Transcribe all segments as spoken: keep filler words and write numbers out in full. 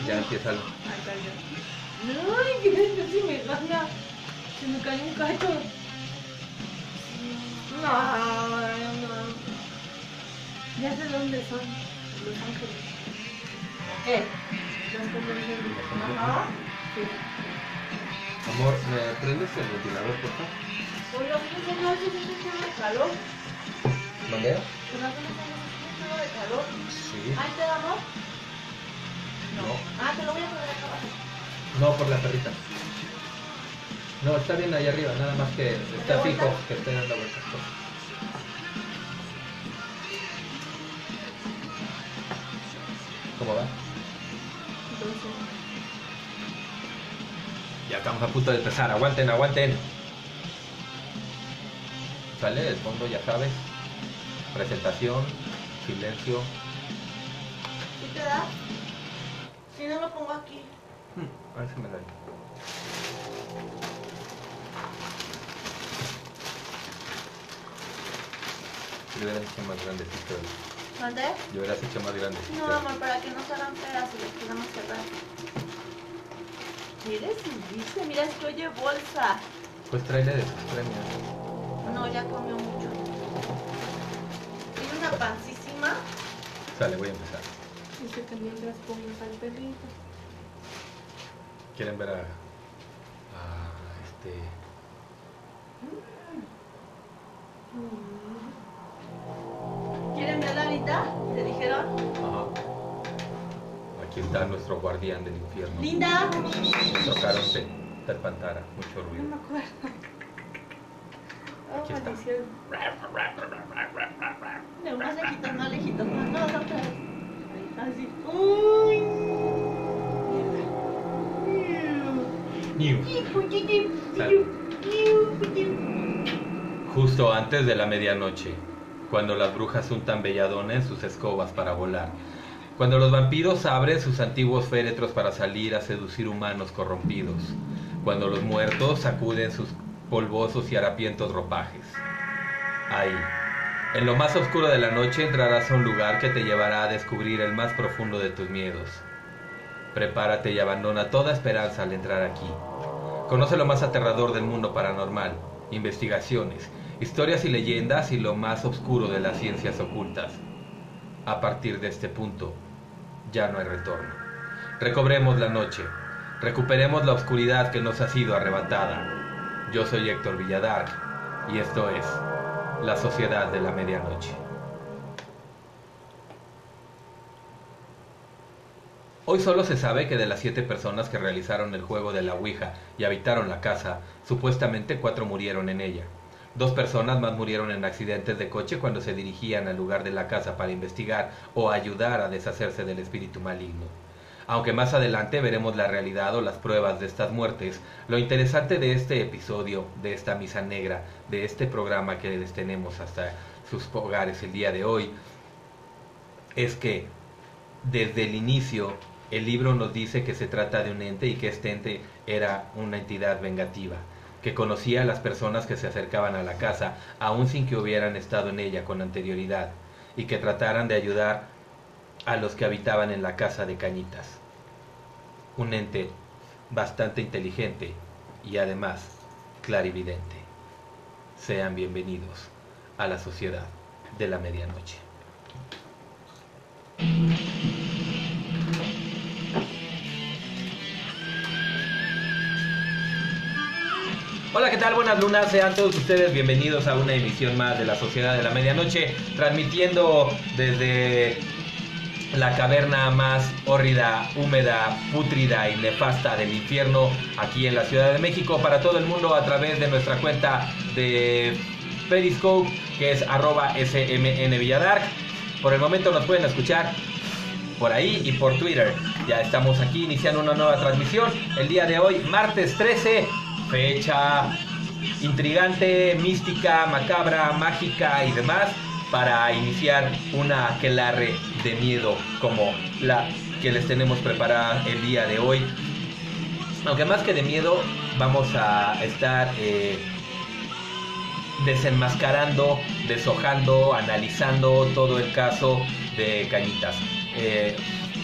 Ya empieza el... Ahí cayó. Ay, que si me gana. Se me cayó un cacho. No, no. Ya sé dónde son. Los Ángeles. ¿Qué? Los Ángeles. Ajá. Sí. Amor, ¿me prendes el ventilador, por favor? Oiga, ¿qué no hace un poco de calor? ¿Dónde? ¿Que no hace un poco de calor? Sí. ¿Ahí te da amor? No. Ah, te lo voy a poner acá abajo. No, por la perrita. No, está bien ahí arriba, nada más que está fijo, que esté dando vueltas. ¿Cómo va? Entonces. Ya estamos a punto de empezar, aguanten, aguanten. Sale el fondo, ya sabes. Presentación, silencio. ¿Sí te da? Si no lo pongo aquí. Hmm, a ver si me da. Yo hubieras hecho más grandecito. ¿Dónde? Yo hubieras hecho más grandecito. No, amor, para que no se hagan feas y les podamos cerrar. Mire si dice, mira, es que oye bolsa. Pues tráele de sus premios. No, ya comió mucho. Tiene una pancísima. Sale, voy a empezar. Dice que mientras pongas al perrito. ¿Quieren ver a, a este... ¿Quieren ver la Linda? ¿Te dijeron? Ajá. Aquí está nuestro guardián del infierno. ¡Linda! Nuestro caronte, Terpantara, mucho No ruido. me acuerdo. Oh, Aquí está. maldición. No, más lejitos, más lejitos, más. No, otra vez. Ahí, así. ¡Uy! New. Justo antes de la medianoche, cuando las brujas untan belladona en sus escobas para volar, cuando los vampiros abren sus antiguos féretros para salir a seducir humanos corrompidos, cuando los muertos sacuden sus polvosos y harapientos ropajes. Ahí, en lo más oscuro de la noche, entrarás a un lugar que te llevará a descubrir el más profundo de tus miedos. Prepárate y abandona toda esperanza al entrar aquí. Conoce lo más aterrador del mundo paranormal, investigaciones, historias y leyendas y lo más oscuro de las ciencias ocultas. A partir de este punto, ya no hay retorno. Recobremos la noche, recuperemos la oscuridad que nos ha sido arrebatada. Yo soy Héctor Villadark y esto es La Sociedad de la Medianoche. Hoy solo se sabe que de las siete personas que realizaron el juego de la Ouija y habitaron la casa, supuestamente cuatro murieron en ella. Dos personas más murieron en accidentes de coche cuando se dirigían al lugar de la casa para investigar o ayudar a deshacerse del espíritu maligno. Aunque más adelante veremos la realidad o las pruebas de estas muertes, lo interesante de este episodio, de esta misa negra, de este programa que les tenemos hasta sus hogares el día de hoy, es que desde el inicio el libro nos dice que se trata de un ente y que este ente era una entidad vengativa, que conocía a las personas que se acercaban a la casa, aun sin que hubieran estado en ella con anterioridad, y que trataran de ayudar a los que habitaban en la casa de Cañitas. Un ente bastante inteligente y además clarividente. Sean bienvenidos a la Sociedad de la Medianoche. Hola, ¿qué tal? Buenas lunas, sean todos ustedes bienvenidos a una emisión más de la Sociedad de la Medianoche, transmitiendo desde la caverna más hórrida, húmeda, pútrida y nefasta del infierno, aquí en la Ciudad de México, para todo el mundo a través de nuestra cuenta de Periscope, que es arroba smnvilladark. Por el momento nos pueden escuchar por ahí y por Twitter. Ya estamos aquí iniciando una nueva transmisión, el día de hoy, martes trece, fecha intrigante, mística, macabra, mágica y demás, para iniciar una aquelarre de miedo como la que les tenemos preparada el día de hoy. Aunque más que de miedo, vamos a estar eh, desenmascarando, deshojando, analizando todo el caso de Cañitas. Eh,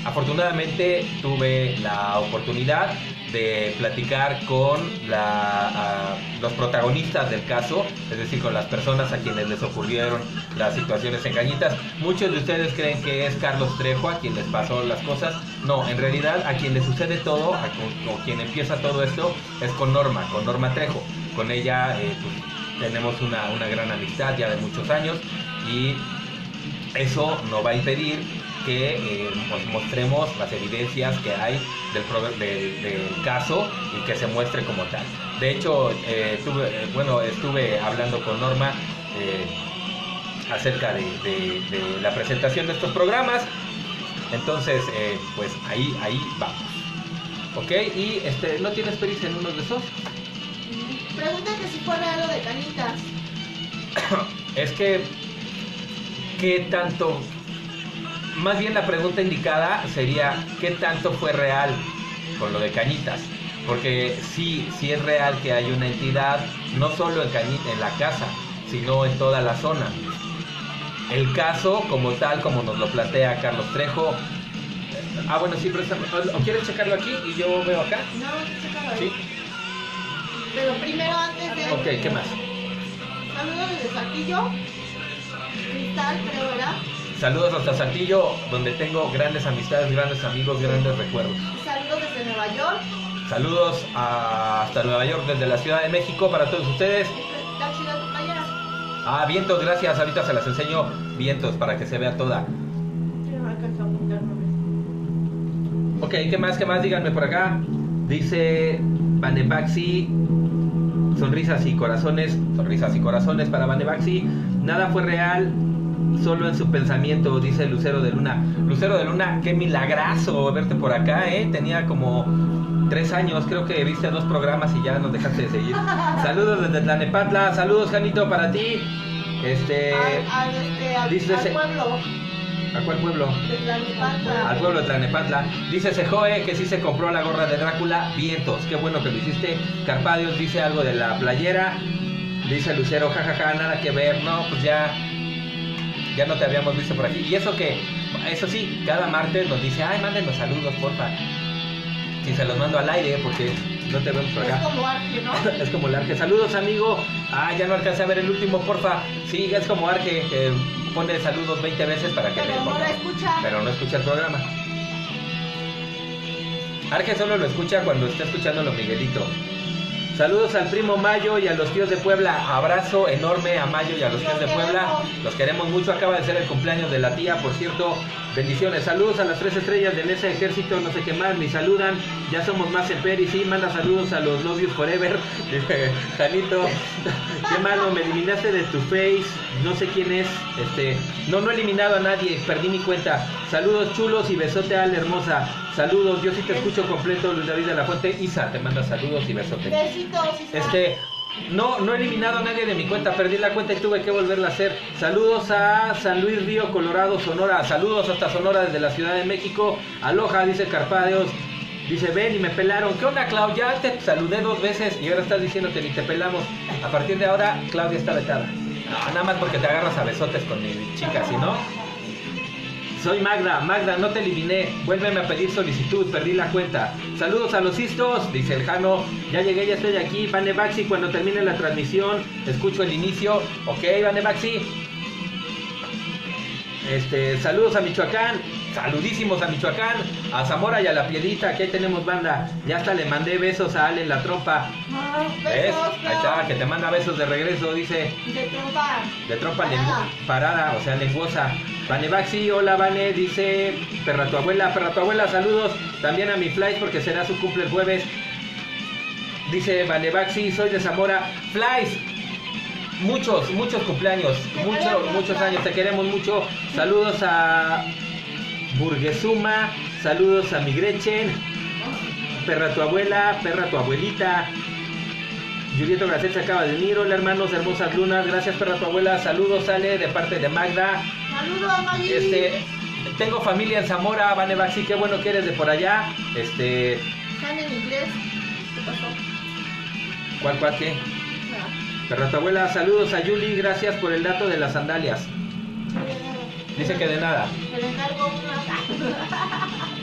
afortunadamente tuve la oportunidad de platicar con la, uh, los protagonistas del caso, es decir, con las personas a quienes les ocurrieron las situaciones en Cañitas. Muchos de ustedes creen que es Carlos Trejo a quien les pasó las cosas. No, en realidad a quien le sucede todo, a con, o quien empieza todo esto, es con Norma, con Norma Trejo. Con ella eh, pues, tenemos una, una gran amistad ya de muchos años, y eso no va a impedir que eh, pues mostremos las evidencias que hay del, del, del caso y que se muestre como tal. De hecho, eh, tuve, eh, bueno, estuve hablando con Norma eh, acerca de, de, de la presentación de estos programas. Entonces, eh, pues ahí, ahí vamos. ¿Ok? Y este, ¿no tienes pericia en uno de esos? Pregunta que si fue real lo de Cañitas. Es que, ¿qué tanto? Más bien la pregunta indicada sería, ¿qué tanto fue real con lo de Cañitas? Porque sí, sí es real que hay una entidad, no solo en, Cañita, en la casa, sino en toda la zona. El caso, como tal, como nos lo plantea Carlos Trejo... Ah, bueno, sí, préstame. ¿O quieres checarlo aquí y yo veo acá? No, checarlo ahí. ¿Sí? Pero primero, antes de... Ok, ¿qué más? Saludos desde Saltillo. Cristal, creo era. Saludos hasta Saltillo, donde tengo grandes amistades, grandes amigos, grandes recuerdos. Saludos desde Nueva York. Saludos a, hasta Nueva York, desde la Ciudad de México, para todos ustedes. Está chida tu playera. Ah, vientos, gracias. Ahorita se las enseño. Vientos, para que se vea toda. Ok, ¿qué más? ¿Qué más? Díganme por acá. Dice Vanebaxi, sonrisas y corazones. Sonrisas y corazones para Vanebaxi. Nada fue real, solo en su pensamiento, dice Lucero de Luna. Lucero de Luna, qué milagrazo verte por acá, ¿eh? Tenía como tres años, creo que viste dos programas y ya nos dejaste de seguir. Saludos desde Tlanepantla. Saludos, Janito, para ti. Este... Al, al, este, al, dice al ese- pueblo ¿A cuál pueblo? de Tlalnepantla. Al pueblo de Tlanepantla. Dice Sejoe que sí se compró la gorra de Drácula. Vientos, qué bueno que lo hiciste. Carpadios dice algo de la playera. Dice Lucero, jajaja, nada que ver. No, pues ya ya no te habíamos visto por aquí. Y eso que, eso sí, cada martes nos dice, ay, mándenos saludos, porfa. Y se los mando al aire porque no te vemos por acá. Es como Arge, ¿no? Es como el Arge. Saludos, amigo. Ah, ya no alcancé a ver el último, porfa. Sí, es como Arge, que pone saludos veinte veces para que Pero le no ponga. la escucha. Pero no escucha el programa. Arge solo lo escucha cuando está escuchándolo Miguelito. Saludos al primo Mayo y a los tíos de Puebla. Abrazo enorme a Mayo y a los tíos de Puebla. Los queremos mucho. Acaba de ser el cumpleaños de la tía, por cierto. Bendiciones. Saludos a las tres estrellas de ese ejército. No sé qué más. Ni saludan. Ya somos más en Peri. Sí, manda saludos a los Love You Forever. Dice Janito. Qué malo. Me eliminaste de tu face. No sé quién es. Este. No, no he eliminado a nadie. Perdí mi cuenta. Saludos chulos y besote a la hermosa. Saludos. Yo sí te escucho completo, Luis David de la Fuente. Isa te manda saludos y besote. Besitos, Isa. Este, no, no he eliminado a nadie de mi cuenta, perdí la cuenta y tuve que volverla a hacer. Saludos a San Luis Río, Colorado, Sonora. Saludos hasta Sonora desde la Ciudad de México. Aloha, dice Carpadeos. Dice, ven y me pelaron. ¿Qué onda, Clau? Ya te saludé dos veces y ahora estás diciendo que ni te pelamos. A partir de ahora, Claudia está vetada. No, nada más porque te agarras a besotes con mi chica, si no... Soy Magda, Magda, no te eliminé. Vuélveme a pedir solicitud, perdí la cuenta. Saludos a los istos, dice el Jano. Ya llegué, ya estoy aquí. Vanebaxi, cuando termine la transmisión, escucho el inicio. Ok, Vanebaxi. Este, saludos a Michoacán. Saludísimos a Michoacán, a Zamora y a La Piedita, que ahí tenemos banda. Ya hasta le mandé besos a Ale en la trompa. Ah, ¿Ves? besos, Ahí está, que te manda besos de regreso, dice. De trompa. De trompa Parada. lengu- parada, o sea, lenguosa. Vanebaxi, hola Vane, dice perra tu abuela, perra tu abuela, saludos. También a mi Flies porque será su cumple el jueves. Dice Vanebaxi, soy de Zamora. Flies, muchos, muchos cumpleaños, Te muchos, queremos, muchos Flies. años, te queremos mucho. Saludos a Burguesuma, saludos a mi Gretchen, perra tu abuela, perra tu abuelita. Julieto Gracet se acaba de unir. Hola hermanos, hermosas lunas. Gracias, perra tu abuela. Saludos, Ale, de parte de Magda. Saludos, Maggie. Este, tengo familia en Zamora, Vanebaxi, qué bueno que eres de por allá. Este, ¿Están en inglés? ¿Qué pasó? ¿cuál, cuál, qué? Nada. Perra tu abuela, saludos a Yuli, gracias por el dato de las sandalias. Dice que de nada. Te le encargo una.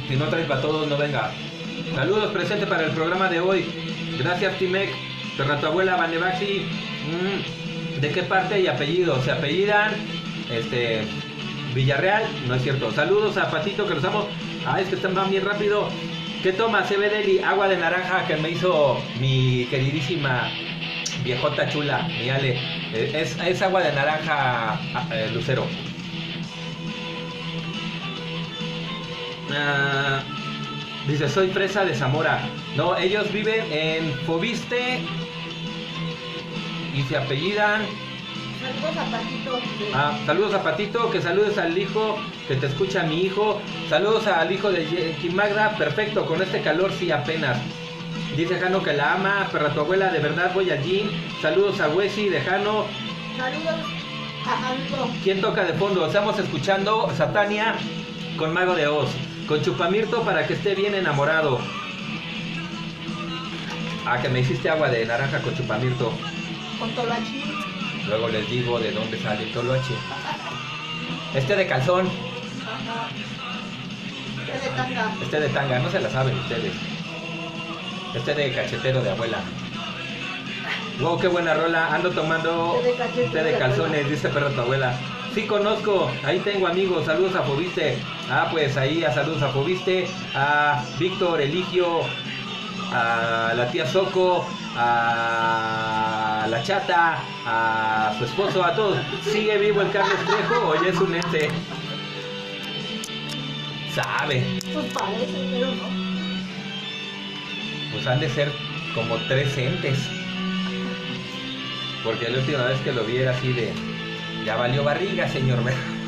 Si no traes para todos, no venga. Saludos, presente para el programa de hoy. Gracias, Timec. Perra tu abuela, Banebaxi. Mm, ¿de qué parte y apellido? Se apellidan este Villarreal, no es cierto. Saludos a Patito, que los amo. Ah, es que están van bien rápido. ¿Qué toma? C B Deli, agua de naranja que me hizo mi queridísima viejota chula, mi Ale. Es, es agua de naranja, eh, Lucero. Ah, dice, soy fresa de Zamora. No, ellos viven en Fobiste y se apellidan. Saludos a Patito. Ah, saludos a Patito, que saludes al hijo, que te escucha mi hijo. Saludos al hijo de Magda. Perfecto, con este calor sí apenas. Dice Jano que la ama. Perra tu abuela, de verdad voy al gym. Saludos a Wesi de Jano. Saludos a Jano. ¿Quién toca de fondo? Estamos escuchando Satania con Mago de Oz, con Chupamirto para que esté bien enamorado. Ah, que me hiciste agua de naranja con Chupamirto. Con Toloachi. Luego les digo de dónde sale el Toloache. Este de calzón. Ajá. Este de tanga. Este de tanga, no se la saben ustedes. Este de cachetero de abuela. Wow, qué buena rola. Ando tomando Té de cachetero té de de calzones, abuela. dice perro tu abuela. Sí conozco, ahí tengo amigos. Saludos a Fobiste. Ah, pues ahí a saludos a Fobiste, a Víctor, Eligio, a la tía Soco, a la chata, a su esposo, a todos. ¿Sigue vivo el Carlos Trejo o ya es un ente? Sabe. Pues parece, pero no. Pues han de ser como tres entes. Porque la última vez que lo vi era así de... Ya valió barriga, señor.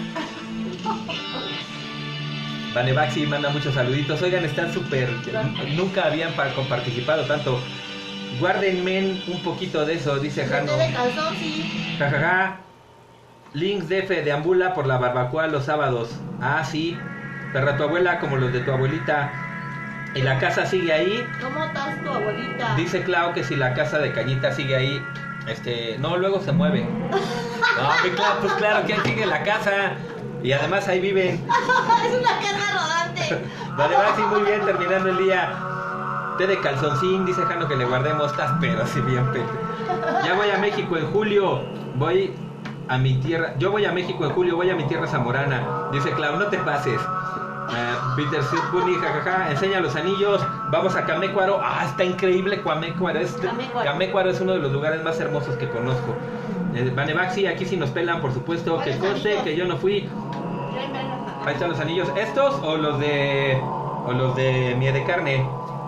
Vanebaxi manda muchos saluditos. Oigan, están súper... Nunca habían pa- participado tanto. Guárdenme un poquito de eso, dice Jano. Té de calzón, sí. Jajaja. Links D F deambula por la barbacoa los sábados. Ah, sí. Perra tu abuela como los de tu abuelita. ¿Y la casa sigue ahí? ¿Cómo estás tu abuelita? Dice Clau que si la casa de Cañita sigue ahí, este, no, luego se mueve. No, pues claro, pues claro que ahí sigue la casa. Y además ahí viven. Es una casa rodante. Vale, va así muy bien, terminando el día. Té de calzoncín, dice Jano que le guardemos. Estás pero así bien pete. Ya voy a México en julio. Voy a mi tierra. Yo voy a México en julio, voy a mi tierra zamorana. Dice Clau, no te pases. Uh, Peter Sud Bunny, jajaja, enseña los anillos. Vamos a Camécuaro. Ah, está increíble Camécuaro. Es, Camécuaro. Camécuaro es uno de los lugares más hermosos que conozco. Eh, Vanebaxi, aquí sí nos pelan, por supuesto. Que ¿Cuáles conste anillos? que yo no fui. Ven, ven, ven. Ahí están los anillos. ¿Estos o los de. o los de miel de carne?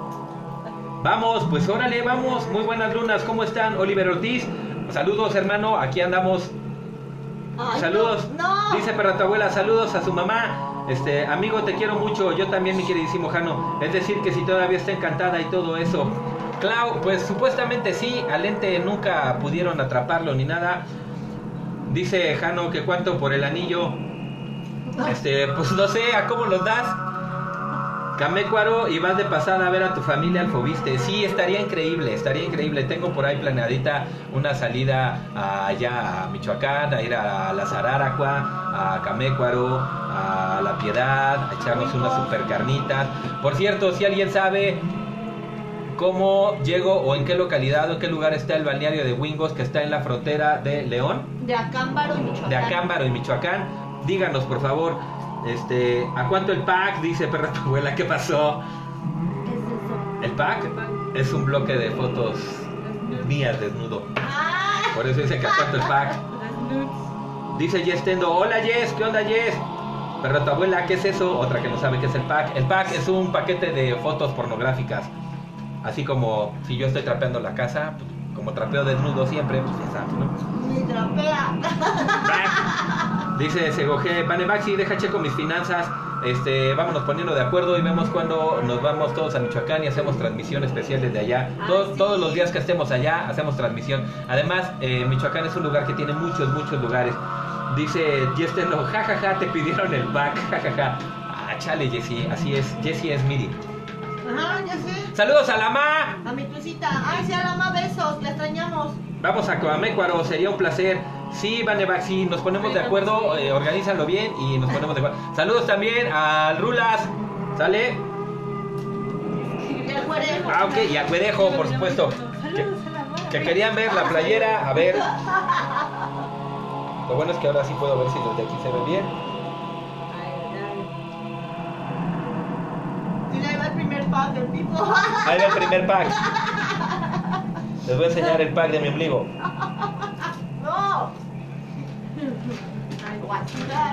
Vamos, pues órale, vamos. Muy buenas lunas, ¿cómo están? Oliver Ortiz. Saludos, hermano. Aquí andamos. Ay, Saludos. No. no. Dice perra tu abuela, saludos a su mamá. Este, amigo, te quiero mucho. Yo también, mi queridísimo Jano. Es decir, que si todavía está encantada y todo eso. Clau, pues supuestamente sí. Al ente nunca pudieron atraparlo ni nada. Dice Jano que cuánto por el anillo. Este, pues no sé, ¿a cómo los das? Camécuaro y vas de pasada a ver a tu familia al Fobiste. Sí, estaría increíble, estaría increíble. Tengo por ahí planeadita una salida allá a Michoacán, a ir a la Zararacua, a Camécuaro, a La Piedad, a echarnos unas super carnitas. Por cierto, si alguien sabe cómo llego o en qué localidad o en qué lugar está el balneario de Wingos, que está en la frontera de León, De Acámbaro y Michoacán. de Acámbaro y Michoacán, díganos por favor. Este, ¿a cuánto el pack? Dice perra tu abuela, ¿qué pasó? ¿Qué es eso? El pack es un bloque de fotos mías desnudo. Ah. Por eso dice que a cuánto el pack. Dice Jess Tendo, hola Jess, ¿qué onda Jess? Perra tu abuela, ¿qué es eso? Otra que no sabe qué es el pack. El pack es un paquete de fotos pornográficas. Así como si yo estoy trapeando la casa, pues, como trapeo desnudo siempre, pues ya sabes, ¿no? Ni trapea. Dice Segoje, Vanebaxi, deja checo mis finanzas. Este, vámonos poniendo de acuerdo y vemos cuando nos vamos todos a Michoacán y hacemos transmisión especial desde allá. Ah, Todo- sí. Todos los días que estemos allá hacemos transmisión. Además, eh, Michoacán es un lugar que tiene muchos, muchos lugares. Dice Jestelo, jajaja, te pidieron el pack, jajaja. Ah, chale, Jessie, así es. Jessie es Miri. Ajá, ya sé. ¡Saludos a la ma! A mi tucita. Ay, sí, a la más besos. La extrañamos. Vamos a Coamécuaro, sería un placer. Sí, Vanebaxi, nos ponemos de acuerdo, eh, organízalo bien y nos ponemos de acuerdo. Saludos también a Rulas. ¿Sale? Y el güerejo. Ah, ok, y a Güerejo, por supuesto. Que, que querían ver la playera, a ver. Lo bueno es que ahora sí puedo ver si desde aquí se ve bien. Sí, ahí va el primer pack del tipo. Ahí va el primer pack. Les voy a enseñar el pack de mi ombligo. No. Ay, guachidad.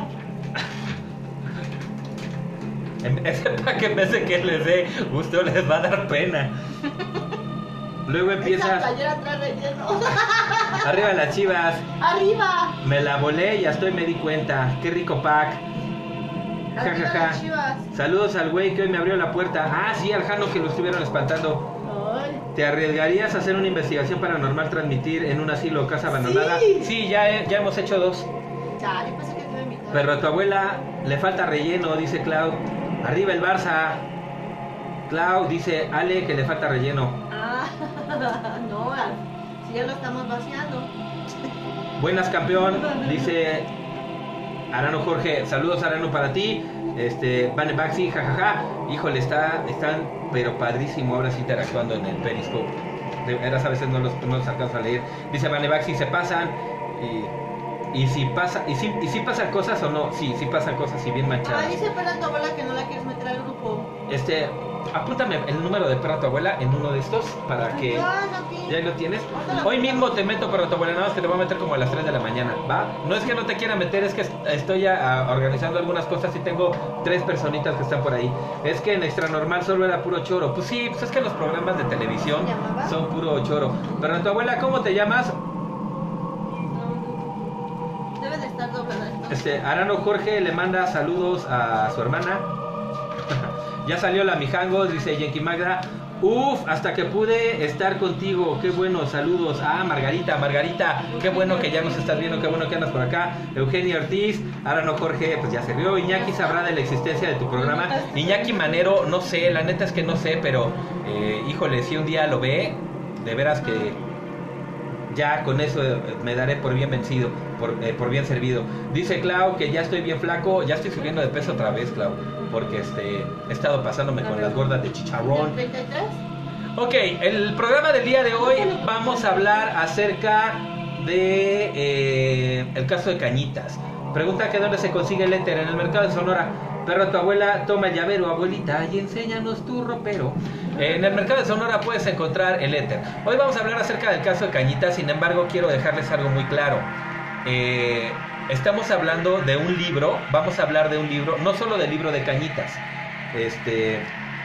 Ese pack en vez de que les dé gusto les va a dar pena. Luego Esa empieza. playera trae relleno. Arriba las Chivas. Arriba. Me la volé, ya estoy, me di cuenta. Qué rico pack. Ja, ja, Arriba ja. las Chivas. Saludos al güey que hoy me abrió la puerta. Ah, sí, al Jano que lo estuvieron espantando. Ay. ¿Te arriesgarías a hacer una investigación paranormal, transmitir en un asilo o casa abandonada? Sí. Sí, ya, he- ya hemos hecho dos. Ya, yo pensé que te iba a invitar. Pero a tu abuela le falta relleno, dice Clau. Arriba el Barça. Clau dice Ale que le falta relleno. Ah, no, si ya lo estamos vaciando. Buenas, campeón, dice Arano Jorge. Saludos, Arano, para ti. Este, Vane Baxi, jajaja. Híjole, está, están, pero padrísimo ahora sí interactuando en el Periscope. De veras, a veces no los, no los alcanzo a leer. Dice Vane Baxi, se pasan. Y, y si pasa, y si, y si pasan cosas o no. Sí, sí pasan cosas y bien manchadas. Ah, dice para tu abuela que no la quieres meter al grupo. Este, apúntame el número de perra tu abuela en uno de estos para que. Ah, aquí. ¿Ya lo tienes? Hoy mismo te meto para tu abuela, nada más que te voy a meter como a las tres de la mañana, ¿va? No es que no te quiera meter, es que est- estoy ya ah, organizando algunas cosas y tengo tres personitas que están por ahí. Es que en Extra Normal solo era puro choro. Pues sí, pues es que los programas de televisión ¿Se llamaba? son puro choro. Pero tu abuela, ¿cómo te llamas? No, debe de estar doblada. ¿No? Este, Arano Jorge le manda saludos a su hermana. Ya salió la Mijangos, dice Yankee Magda. Uf, hasta que pude estar contigo. Qué bueno, saludos. Ah, Margarita, Margarita. Qué bueno que ya nos estás viendo, qué bueno que andas por acá. Eugenia Ortiz, Arano Jorge, pues ya se vio. Iñaki sabrá de la existencia de tu programa. Iñaki Manero, no sé, la neta es que no sé, pero eh, híjole, si un día lo ve, de veras que ya con eso eh, me daré por bien vencido, por, eh, por bien servido. Dice Clau que ya estoy bien flaco, ya estoy subiendo de peso otra vez, Clau, porque este he estado pasándome con las gordas de chicharrón. ¿treinta y tres? Ok, el programa del día de hoy vamos a hablar acerca de eh, el caso de Cañitas. Pregunta que dónde se consigue el éter, en el mercado de Sonora. Perro, tu abuela, toma el llavero, abuelita, y enséñanos tu ropero. En el mercado de Sonora puedes encontrar el éter. Hoy vamos a hablar acerca del caso de Cañitas, sin embargo quiero dejarles algo muy claro. Eh, estamos hablando de un libro, vamos a hablar de un libro, no solo del libro de Cañitas. Este,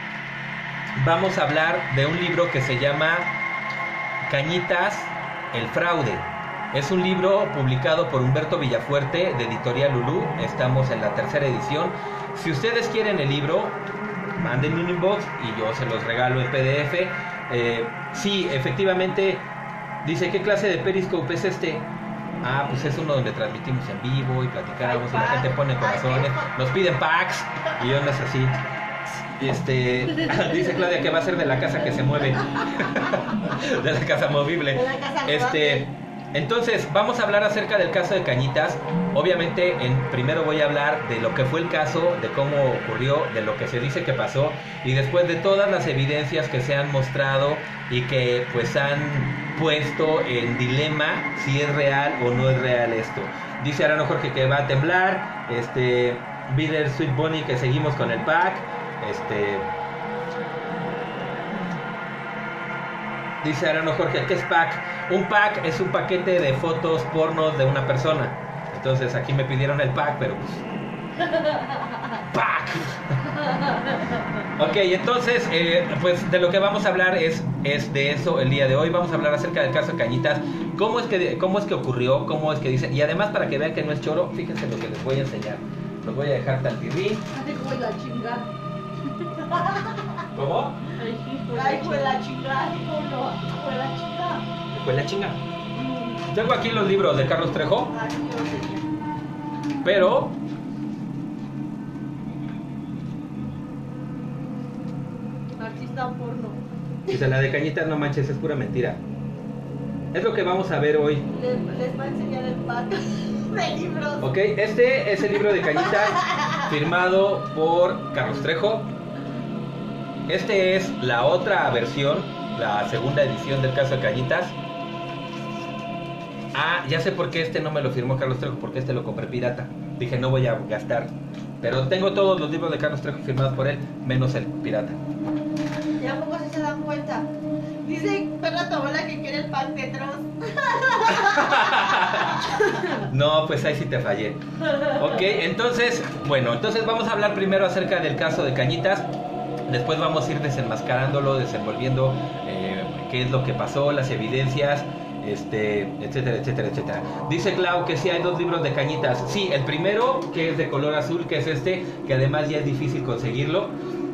vamos a hablar de un libro que se llama Cañitas, el fraude. Es un libro publicado por Humberto Villafuerte de Editorial Lulú. Estamos en la tercera edición. Si ustedes quieren el libro, mándenme un inbox y yo se los regalo en P D F. Eh, sí, efectivamente, dice, ¿qué clase de Periscope es este? Ah, pues es uno donde transmitimos en vivo y platicamos y la gente pone corazones, nos piden packs y ondas así. Este, dice Claudia que va a ser de la casa que se mueve, de la casa movible. De la casa Este, entonces vamos a hablar acerca del caso de Cañitas. Obviamente, en, primero voy a hablar de lo que fue el caso, de cómo ocurrió, de lo que se dice que pasó y después de todas las evidencias que se han mostrado y que pues han puesto en dilema si es real o no es real esto. Dice Arano Jorge que va a temblar. Este, Bitter Sweet Bunny que seguimos con el pack. Este, dice Arano Jorge, ¿qué es pack? Un pack es un paquete de fotos pornos de una persona. Entonces aquí me pidieron el pack, pero pues pack. Ok, entonces eh, pues de lo que vamos a hablar es, es de eso el día de hoy. Vamos a hablar acerca del caso de Cañitas. ¿Cómo es que, cómo es que ocurrió? ¿Cómo es que dicen? Y además para que vean que no es choro, fíjense lo que les voy a enseñar. Los voy a dejar tantirri. Así como la chingada. ¿Cómo? Ay, fue la chingada. Dijo, no, fue la chingada. Pues la chinga. Tengo aquí los libros de Carlos Trejo, Ay, yo sé. pero Artista porno. dice, la de Cañitas no manches, es pura mentira. Es lo que vamos a ver hoy. Les, les va a enseñar el pack de libros. Ok, este es el libro de Cañitas firmado por Carlos Trejo. Este es la otra versión, la segunda edición del caso de Cañitas. Ah, ya sé por qué este no me lo firmó Carlos Trejo, porque este lo compré pirata. Dije, no voy a gastar. Pero tengo todos los libros de Carlos Trejo firmados por él, menos el pirata. Ya poco si se dan cuenta. Dice perra tu abuela que quiere el pack de Dross. No, pues ahí sí te fallé. Ok, entonces, bueno, entonces vamos a hablar primero acerca del caso de Cañitas. Después vamos a ir desenmascarándolo, desenvolviendo eh, qué es lo que pasó, las evidencias, este, etcétera, etcétera, etcétera. Dice Clau que sí hay dos libros de Cañitas. Sí, el primero, que es de color azul, que es este, que además ya es difícil conseguirlo.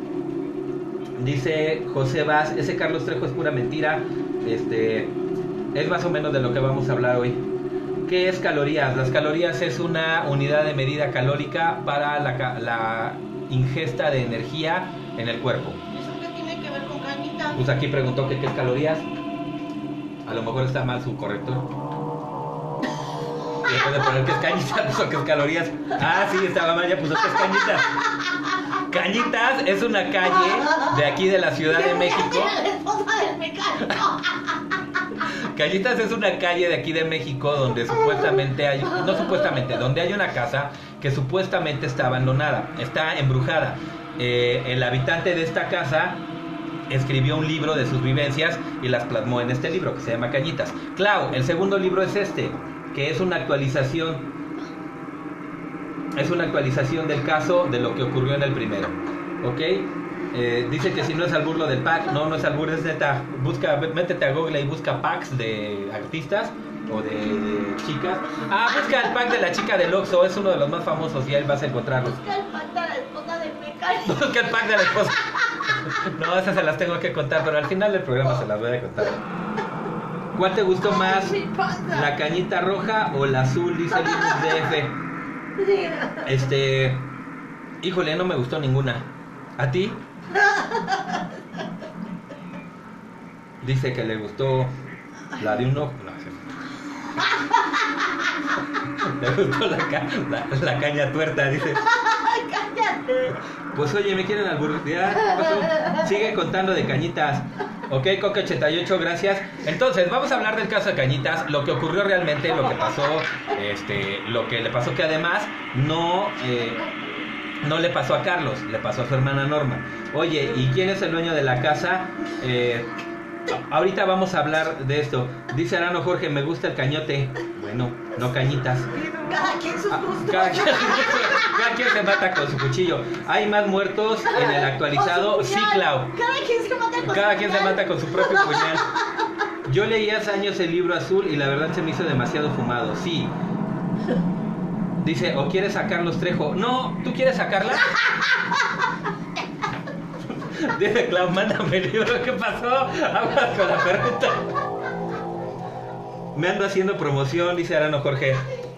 Dice José Vaz, ese Carlos Trejo es pura mentira. Este, es más o menos de lo que vamos a hablar hoy. ¿Qué es calorías? Las calorías es una unidad de medida calórica para la, la ingesta de energía en el cuerpo. ¿Eso qué tiene que ver con Cañitas? Pues aquí preguntó que qué es calorías. A lo mejor está mal su corrector. Y después de poner que es Cañitas, puso que es calorías. Ah, sí, estaba mal, ya puso que es Cañitas. Cañitas es una calle de aquí de la Ciudad de México. Cañitas es una calle de aquí de México donde supuestamente hay, no supuestamente, donde hay una casa que supuestamente está abandonada, está embrujada. Eh, el habitante de esta casa escribió un libro de sus vivencias y las plasmó en este libro que se llama Cañitas. Clau, el segundo libro es este, que es una actualización. Es una actualización del caso de lo que ocurrió en el primero. ¿Ok? Eh, dice que si no es albur lo del pack. No, no es albur, es neta. Busca, métete a Google y busca packs de artistas o de, de chicas. Ah, busca el pack de la chica del Oxxo. Es uno de los más famosos y ahí vas a encontrarlos. Busca el pack de la esposa de Meca. Busca el pack de la esposa. No, esas se las tengo que contar, pero al final del programa se las voy a contar. ¿Cuál te gustó más? ¿La cañita roja o la azul? Dice Linux D F. Este, híjole, no me gustó ninguna. ¿A ti? Dice que le gustó la de uno. No, le gustó la, ca... la, la caña tuerta, dice. Cállate. Pues oye, me quieren alburear. ¿Qué pasó? Sigue contando de Cañitas. Ok, Coque ochenta y ocho, gracias. Entonces, vamos a hablar del caso de Cañitas, lo que ocurrió realmente, lo que pasó, este, lo que le pasó que además no, eh, no le pasó a Carlos, le pasó a su hermana Norma. Oye, ¿y quién es el dueño de la casa? Eh, ahorita vamos a hablar de esto. Dice Arano Jorge, me gusta el cañote. Bueno, no Cañitas. Cada quien sus gustos. Cada quien, cada quien se mata con su cuchillo. ¿Hay más muertos en el actualizado? Sí, Clau. Cada quien se mata con Cada su quien se puñal. mata con su propio puñal. Yo leí hace años el libro azul y la verdad se me hizo demasiado fumado. Sí. Dice, ¿o quieres sacar los Trejo? No, ¿tú quieres sacarla? Dice Clau, mándame el libro. ¿Qué pasó? Hablas con la perrita. Me ando haciendo promoción, dice Arano Jorge.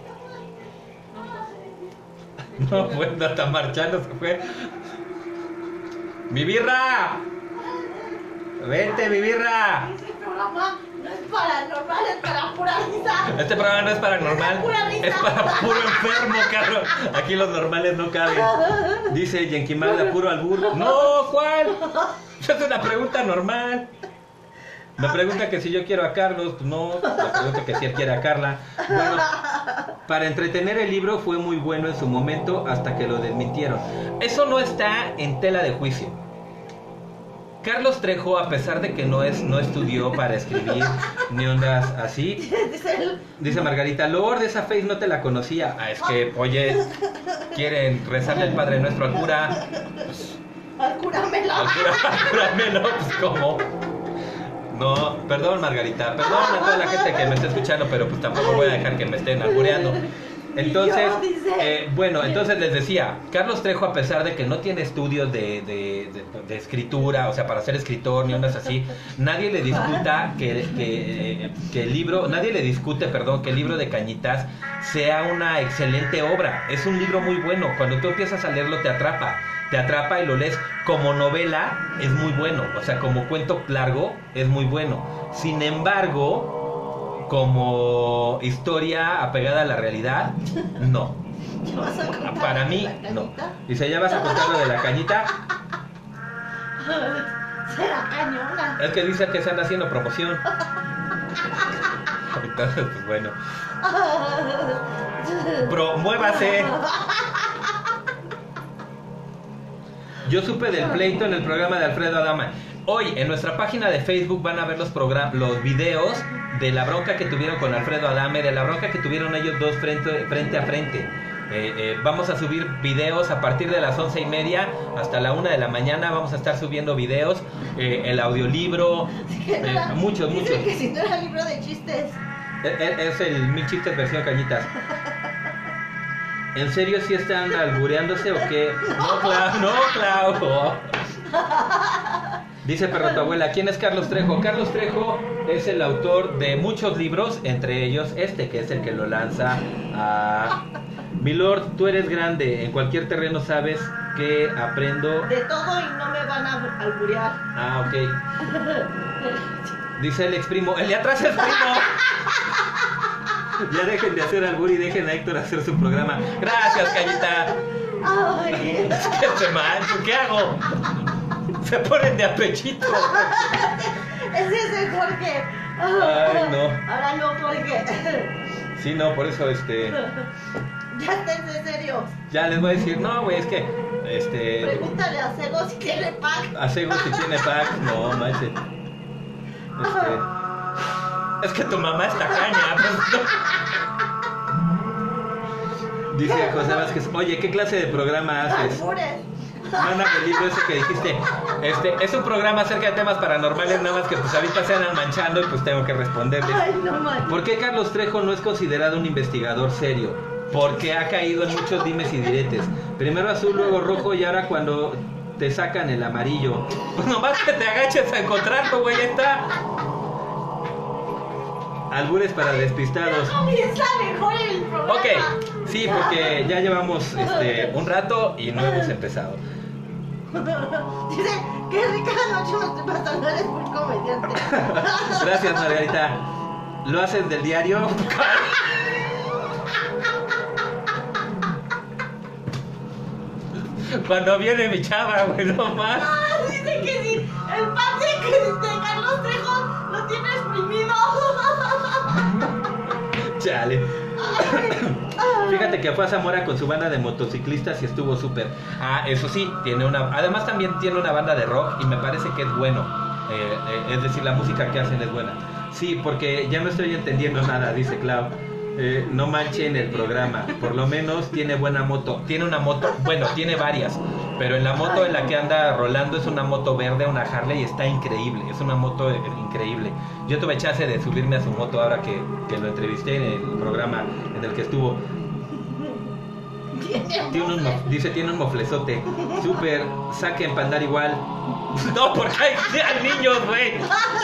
No, bueno, está marchando, se fue. ¡Mi birra! ¡Vente, mi birra! Este programa no es paranormal, es para pura risa. Este programa no es paranormal, Es pura risa. es para puro enfermo, cabrón. Aquí los normales no caben. Dice Yenkimalda, puro albur. No, ¿cuál? Es una pregunta normal. Me pregunta que si yo quiero a Carlos, pues no. Me pregunta que si él quiere a Carla. Bueno, para entretener el libro fue muy bueno en su momento hasta que lo desmintieron. Eso no está en tela de juicio. Carlos Trejo, a pesar de que no es no estudió para escribir ni ondas así, Dice él. dice Margarita, Lord, esa face no te la conocía. Ah, es que, oye, quieren rezarle el Padre Nuestro al cura. Pues, Al curámelo. al cura, al curámelo, pues ¿cómo? No, perdón Margarita, perdón a toda la gente que me está escuchando, pero pues tampoco voy a dejar que me estén albureando. Entonces, Y yo, dice. eh, bueno, entonces les decía, Carlos Trejo, a pesar de que no tiene estudios de, de, de, de escritura, o sea, para ser escritor ni ondas así, nadie le discuta que, que, que el libro, nadie le discute, perdón, que el libro de Cañitas sea una excelente obra. Es un libro muy bueno. Cuando tú empiezas a leerlo te atrapa, te atrapa y lo lees. Como novela es muy bueno, o sea, como cuento largo es muy bueno. Sin embargo, como historia apegada a la realidad, no. ¿Qué vas a contar Para de mí, la no. cañita? Dice, ¿ya vas a contar lo de la cañita? Será cañona. Es que dice que se anda haciendo promoción. Entonces, pues bueno. Promuévase. Yo supe del pleito en el programa de Alfredo Adame. Hoy en nuestra página de Facebook van a ver los program- los videos de la bronca que tuvieron con Alfredo Adame, de la bronca que tuvieron ellos dos frente, frente a frente. Eh, eh, vamos a subir videos a partir de las once y media hasta la una de la mañana. Vamos a estar subiendo videos, eh, el audiolibro, eh, muchos, muchos. Dicen que si no era libro de chistes. Es, es el Mil Chistes versión Cañitas. ¿En serio sí están albureándose o qué? No, Clau, no, Clau. Dice Perro tu abuela, ¿quién es Carlos Trejo? Carlos Trejo es el autor de muchos libros, entre ellos este, que es el que lo lanza a... Milord, tú eres grande, en cualquier terreno sabes que aprendo... De todo y no me van a alburear. Ah, ok. Dice el ex primo, el de atrás es primo. Ya dejen de hacer albur y dejen a Héctor hacer su programa. Gracias, Cañita. Ay. Es que se mancho, ¿qué hago? Se ponen de apechito. Ese es el Jorge. Ay, no. Ahora no, Jorge. Sí, no, por eso, este... Ya esténse serios. Ya les voy a decir, no, güey, es que... Este... Pregúntale a Sego si tiene pack. A Sego si tiene pack, no, manches. Este... Es que tu mamá está caña, pues, no. Dice José Vázquez, oye, ¿qué clase de programa haces? Albures. Mana del libro ese que dijiste. Este, es un programa acerca de temas paranormales, nada más que pues ahorita se andan manchando y pues tengo que responderles. Ay, no manches. ¿Por qué Carlos Trejo no es considerado un investigador serio? Porque ha caído en muchos dimes y diretes. Primero azul, luego rojo y ahora cuando te sacan el amarillo. Pues nomás que te agaches a encontrarlo, güey, ya está. Albures para despistados. Ya comienza mejor el programa. Ok, sí, porque ya llevamos este, un rato y no hemos empezado. Dice, qué rica noche me estoy pasando, eres muy comediante. Gracias, Margarita. ¿Lo haces del diario? Cuando viene mi chava, güey, no más. Ah, dice que sí, el padre que de Carlos Trejo lo tiene exprimido. Chale. Fíjate que fue a Zamora con su banda de motociclistas y estuvo súper. Ah, eso sí, tiene una. Además también tiene una banda de rock y me parece que es bueno. Eh, eh, es decir, la música que hacen es buena. Sí, porque ya no estoy entendiendo nada, dice Clau. Eh, no manchen el programa. Por lo menos tiene buena moto. Tiene una moto, bueno, tiene varias. Pero en la moto en la que anda Rolando es una moto verde, una Harley, y está increíble. Es una moto eh, increíble. Yo tuve chance de subirme a su moto ahora que, que lo entrevisté en el programa en el que estuvo. Tiene un, mo- dice, tiene un moflezote. Súper, saquen para andar igual. No, porque hay, hay niños, güey.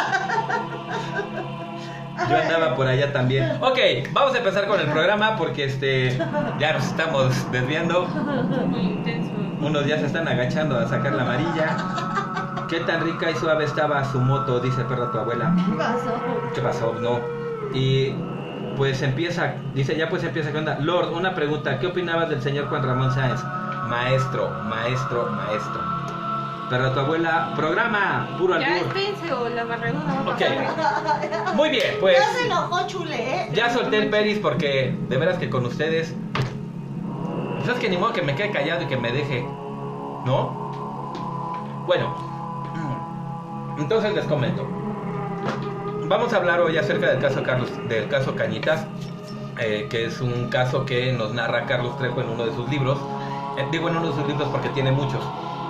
Yo andaba por allá también. Ok, vamos a empezar con el programa porque este ya nos estamos desviando. Muy intenso. Unos ya se están agachando a sacar la amarilla. Qué tan rica y suave estaba su moto, dice Perro tu abuela. ¿Qué pasó? ¿Qué pasó? No. Y pues empieza, dice ya pues empieza, ¿qué onda? Lord, una pregunta, ¿qué opinabas del señor Juan Ramón Sáenz? Maestro, maestro, maestro. Perro tu abuela, programa, puro Ya albur. espérense o la barrera no va a Ok. pasar. Muy bien, pues Ya se enojó Chule, ¿eh? ya solté el peris porque de veras que con ustedes, pues es que ni modo que me quede callado y que me deje, ¿no? Bueno, entonces les comento. Vamos a hablar hoy acerca del caso Carlos, del caso Cañitas, eh, que es un caso que nos narra Carlos Trejo en uno de sus libros. Eh, digo en uno de sus libros porque tiene muchos.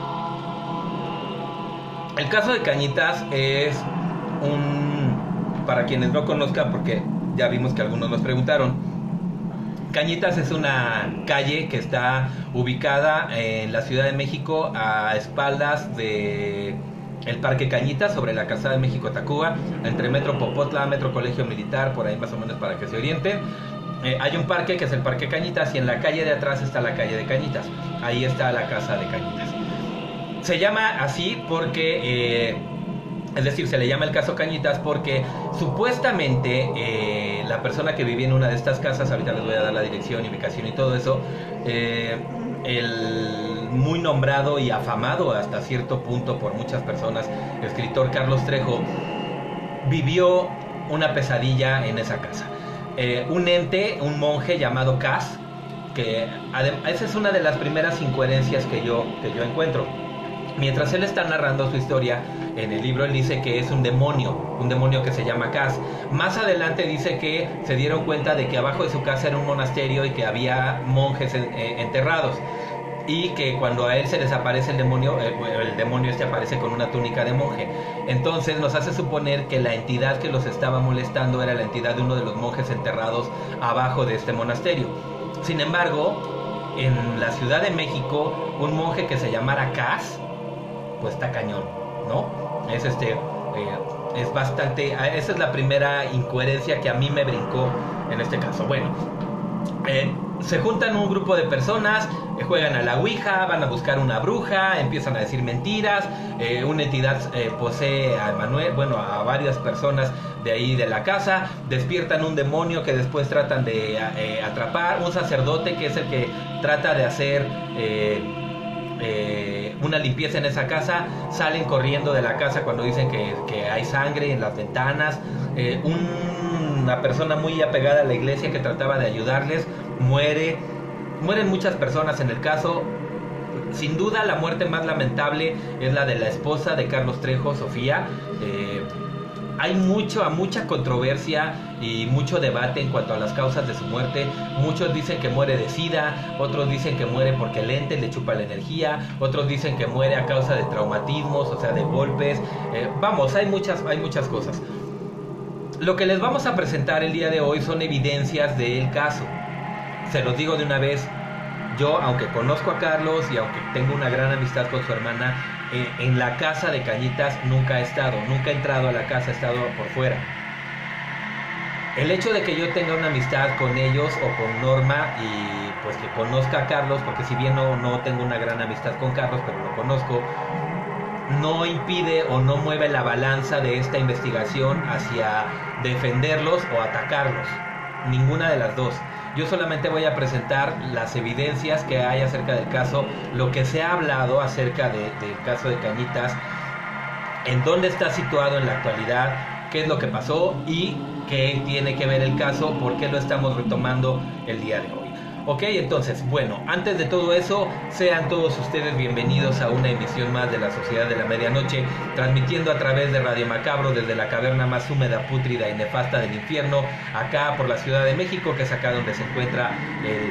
El caso de Cañitas es un, para quienes no conozcan, porque ya vimos que algunos nos preguntaron, Cañitas es una calle que está ubicada en la Ciudad de México a espaldas de el Parque Cañitas, sobre la Calzada de México Tacuba, entre Metro Popotla, Metro Colegio Militar, por ahí más o menos para que se orienten. Eh, hay un parque que es el Parque Cañitas y en la calle de atrás está la calle de Cañitas. Ahí está la casa de Cañitas. Se llama así porque, eh, es decir, se le llama el caso Cañitas porque supuestamente eh, la persona que vivía en una de estas casas, ahorita les voy a dar la dirección y ubicación y todo eso, eh, el, muy nombrado y afamado hasta cierto punto por muchas personas, escritor Carlos Trejo, vivió una pesadilla en esa casa. Eh, un ente, un monje llamado Cas, que esa es una de las primeras incoherencias que yo, que yo encuentro. Mientras él está narrando su historia en el libro, él dice que es un demonio, un demonio que se llama Cas. Más adelante dice que se dieron cuenta de que abajo de su casa era un monasterio y que había monjes eh, enterrados, y que cuando a él se les aparece el demonio, el, el demonio este aparece con una túnica de monje. Entonces nos hace suponer que la entidad que los estaba molestando era la entidad de uno de los monjes enterrados abajo de este monasterio. Sin embargo, en la Ciudad de México, un monje que se llamara Cas, pues está cañón, ¿no? Es este, eh, es bastante, esa es la primera incoherencia que a mí me brincó en este caso. Bueno, eh, se juntan un grupo de personas, eh, juegan a la ouija, van a buscar una bruja, empiezan a decir mentiras, eh, una entidad eh, posee a Manuel, bueno, a varias personas de ahí de la casa, despiertan un demonio que después tratan de eh, atrapar, un sacerdote que es el que trata de hacer eh, eh, una limpieza en esa casa, salen corriendo de la casa cuando dicen que, que hay sangre en las ventanas, eh, un, una persona muy apegada a la iglesia que trataba de ayudarles muere, mueren muchas personas en el caso. Sin duda la muerte más lamentable es la de la esposa de Carlos Trejo, Sofía. eh, Hay mucho, mucha controversia y mucho debate en cuanto a las causas de su muerte. Muchos dicen que muere de sida, otros dicen que muere porque el ente le chupa la energía, otros dicen que muere a causa de traumatismos, o sea, de golpes. Eh, vamos, hay muchas, hay muchas cosas. Lo que les vamos a presentar el día de hoy son evidencias del caso. Se los digo de una vez, yo, aunque conozco a Carlos y aunque tengo una gran amistad con su hermana, Eh, en la casa de Cañitas nunca he estado, nunca he entrado a la casa, he estado por fuera. El hecho de que yo tenga una amistad con ellos o con Norma y pues que conozca a Carlos, porque si bien no, no tengo una gran amistad con Carlos, pero lo conozco, no impide o no mueve la balanza de esta investigación hacia defenderlos o atacarlos. Ninguna de las dos. Yo solamente voy a presentar las evidencias que hay acerca del caso, lo que se ha hablado acerca de, del caso de Cañitas, en dónde está situado en la actualidad, qué es lo que pasó y qué tiene que ver el caso, por qué lo estamos retomando el día de hoy. Ok, entonces, bueno, antes de todo eso, sean todos ustedes bienvenidos a una emisión más de la Sociedad de la Medianoche, transmitiendo a través de Radio Macabro desde la caverna más húmeda, pútrida y nefasta del infierno, acá por la Ciudad de México, que es acá donde se encuentra el...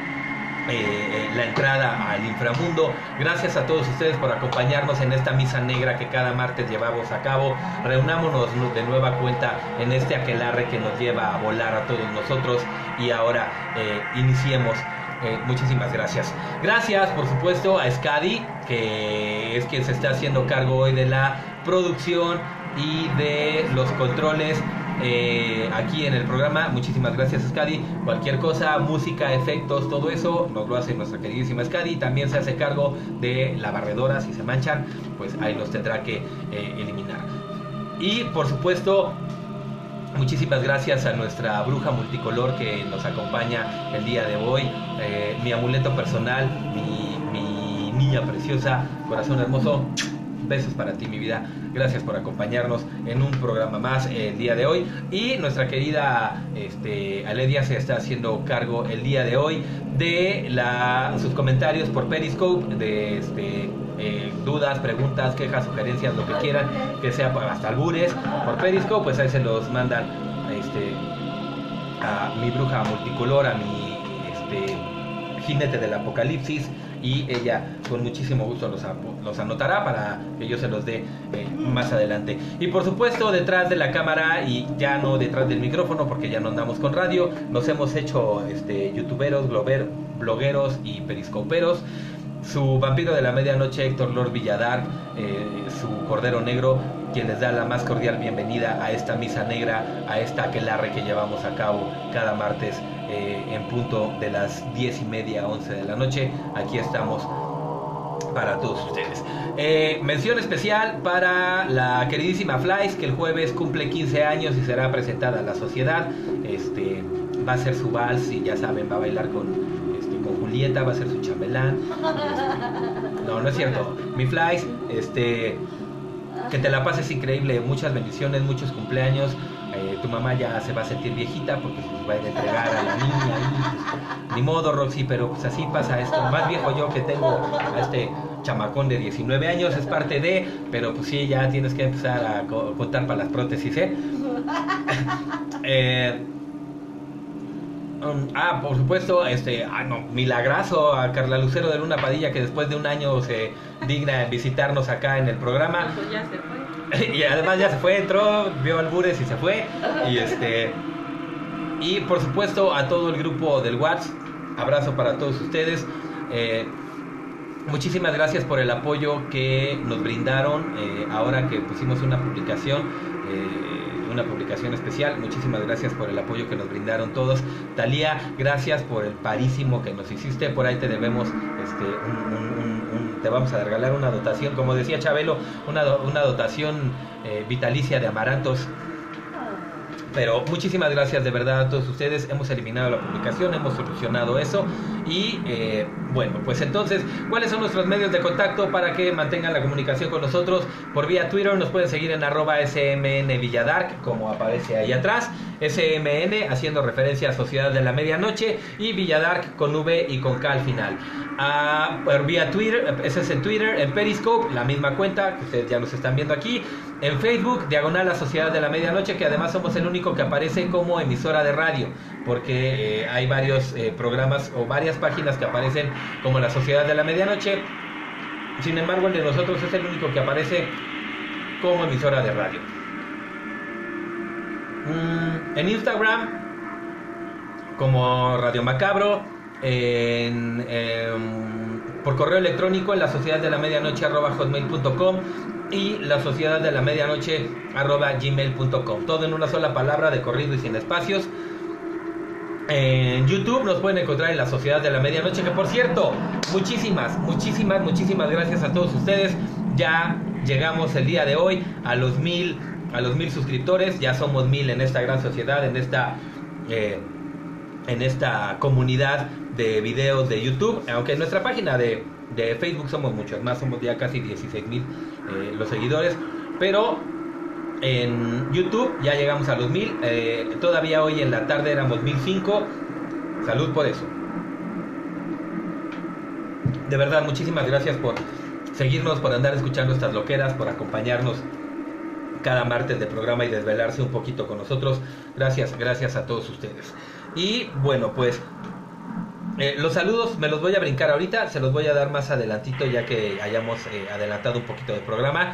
Eh, la entrada al inframundo. Gracias a todos ustedes por acompañarnos en esta misa negra que cada martes llevamos a cabo. Reunámonos de nueva cuenta en este aquelarre que nos lleva a volar a todos nosotros. Y ahora eh, iniciemos. Eh, muchísimas gracias. Gracias, por supuesto, a Skadi, que es quien se está haciendo cargo hoy de la producción y de los controles Eh, aquí en el programa. Muchísimas gracias, Skadi. Cualquier cosa, música, efectos, todo eso nos lo hace nuestra queridísima Skadi. También se hace cargo de la barredora. Si se manchan, pues ahí los tendrá que eh, eliminar. Y por supuesto, muchísimas gracias a nuestra bruja multicolor que nos acompaña el día de hoy, eh, mi amuleto personal, mi, mi niña preciosa, corazón hermoso. Besos para ti, mi vida. Gracias por acompañarnos en un programa más el día de hoy. Y nuestra querida este, Aledia se está haciendo cargo el día de hoy de la, sus comentarios por Periscope, de este, eh, dudas, preguntas, quejas, sugerencias, lo que quieran, que sea hasta albures por Periscope, pues ahí se los mandan este, a mi bruja multicolor, a mi este, jinete del apocalipsis, y ella con muchísimo gusto los, los anotará para que yo se los dé eh, más adelante. Y por supuesto, detrás de la cámara, y ya no detrás del micrófono porque ya no andamos con radio, nos hemos hecho este, youtuberos, glober, blogueros y periscoperos. Su vampiro de la medianoche, Héctor Lord Villadar, eh, su cordero negro, quien les da la más cordial bienvenida a esta misa negra, a esta aquelarre que llevamos a cabo cada martes eh, en punto de las diez y media, once de la noche. Aquí estamos para todos ustedes. Eh, mención especial para la queridísima Flies, que el jueves cumple quince años y será presentada a la sociedad. Este, va a ser su vals y ya saben, va a bailar con... con Julieta, va a ser su chambelán. No, no es cierto. Mi Flies, este, que te la pases increíble, muchas bendiciones, muchos cumpleaños. Eh, tu mamá ya se va a sentir viejita porque se va a ir a entregar a la niña y, pues, ni modo, Roxy, pero pues así pasa esto. Más viejo yo que tengo a este chamacón de diecinueve años, es parte de, pero pues sí, ya tienes que empezar a co- contar para las prótesis, ¿eh? eh Um, ah, por supuesto, este, ah, no, milagrazo a Carla Lucero de Luna Padilla, que después de un año se digna en visitarnos acá en el programa. Pues ya se fue. Y además ya se fue, entró, vio albures y se fue. Y este y por supuesto a todo el grupo del WhatsApp, abrazo para todos ustedes. Eh, muchísimas gracias por el apoyo que nos brindaron eh, ahora que pusimos una publicación. Eh, una publicación especial. Muchísimas gracias por el apoyo que nos brindaron todos. Talía, gracias por el parísimo que nos hiciste. Por ahí te debemos este, un, un, un, un, te vamos a regalar una dotación, como decía Chabelo, una, una dotación eh, vitalicia de amarantos. Pero muchísimas gracias de verdad a todos ustedes. Hemos eliminado la publicación, hemos solucionado eso. Y eh, bueno, pues entonces, ¿cuáles son nuestros medios de contacto para que mantengan la comunicación con nosotros? Por vía Twitter nos pueden seguir en arroba smnvilladark, como aparece ahí atrás. S M N haciendo referencia a Sociedad de la Medianoche, y Villadark con V y con K al final. Ah, por vía Twitter, ese es en Twitter. En Periscope, la misma cuenta que ustedes ya nos están viendo aquí. En Facebook, diagonal a Sociedad de la Medianoche, que además somos el único que aparece como emisora de radio, porque eh, hay varios eh, programas o varias páginas que aparecen como la Sociedad de la Medianoche. Sin embargo, el de nosotros es el único que aparece como emisora de radio. Mm, en Instagram, como Radio Macabro. En, en, por correo electrónico en la sociedad de la medianoche arroba hotmail punto com y la sociedad de la medianoche arroba gmail punto com, todo en una sola palabra, de corrido y sin espacios. En YouTube nos pueden encontrar en la Sociedad de la Medianoche, que por cierto, muchísimas, muchísimas, muchísimas gracias a todos ustedes. Ya llegamos el día de hoy a los mil, a los mil suscriptores. Ya somos mil en esta gran sociedad, en esta eh, en esta comunidad de videos de YouTube, aunque en nuestra página de, de Facebook somos muchos más, somos ya casi dieciséis mil eh, los seguidores, pero en YouTube ya llegamos a los mil. Eh, todavía hoy en la tarde éramos mil cinco. Salud por eso. De verdad, muchísimas gracias por seguirnos, por andar escuchando estas loqueras, por acompañarnos cada martes de programa y desvelarse un poquito con nosotros. Gracias, gracias a todos ustedes. Y bueno, pues eh, los saludos me los voy a brincar ahorita, se los voy a dar más adelantito, ya que hayamos eh, adelantado un poquito del programa.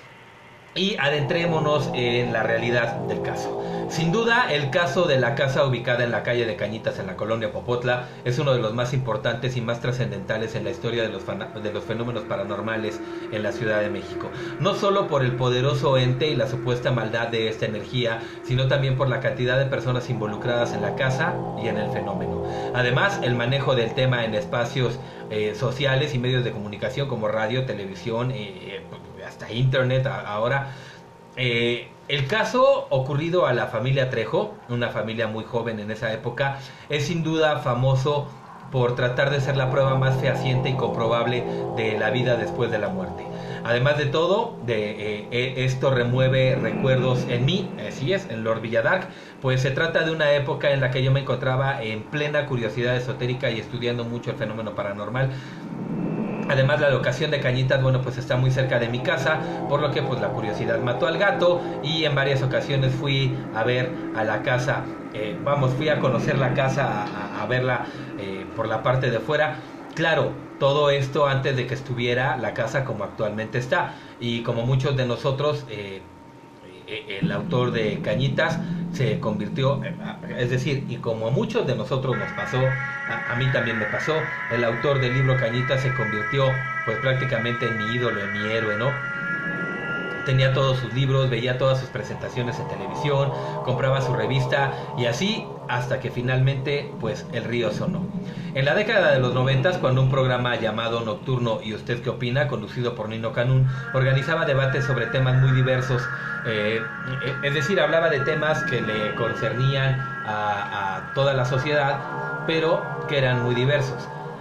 Y adentrémonos en la realidad del caso. Sin duda, el caso de la casa ubicada en la calle de Cañitas, en la colonia Popotla, es uno de los más importantes y más trascendentales en la historia de los, de los fenómenos paranormales en la Ciudad de México. No solo por el poderoso ente y la supuesta maldad de esta energía, sino también por la cantidad de personas involucradas en la casa y en el fenómeno. Además, el manejo del tema en espacios eh, sociales y medios de comunicación como radio, televisión, eh, hasta internet ahora. Eh, el caso ocurrido a la familia Trejo, una familia muy joven en esa época, es sin duda famoso por tratar de ser la prueba más fehaciente y comprobable de la vida después de la muerte. Además de todo, de, eh, eh, esto remueve recuerdos en mí, así es, en Lord Villadark, pues se trata de una época en la que yo me encontraba en plena curiosidad esotérica y estudiando mucho el fenómeno paranormal. Además, la locación de Cañitas, bueno, pues está muy cerca de mi casa, por lo que pues la curiosidad mató al gato, y en varias ocasiones fui a ver a la casa, eh, vamos, fui a conocer la casa, a, a verla eh, por la parte de fuera. Claro, todo esto antes de que estuviera la casa como actualmente está, y como muchos de nosotros, eh, el autor de Cañitas se convirtió, es decir, y como a muchos de nosotros nos pasó, a, a mí también me pasó, el autor del libro Cañitas se convirtió pues prácticamente en mi ídolo, en mi héroe, ¿no? Tenía todos sus libros, veía todas sus presentaciones en televisión, compraba su revista, y así hasta que finalmente pues el río sonó. En la década de los noventas, cuando un programa llamado Nocturno ¿Y usted qué opina?, conducido por Nino Canún, organizaba debates sobre temas muy diversos, eh, es decir, hablaba de temas que le concernían a, a toda la sociedad, pero que eran muy diversos.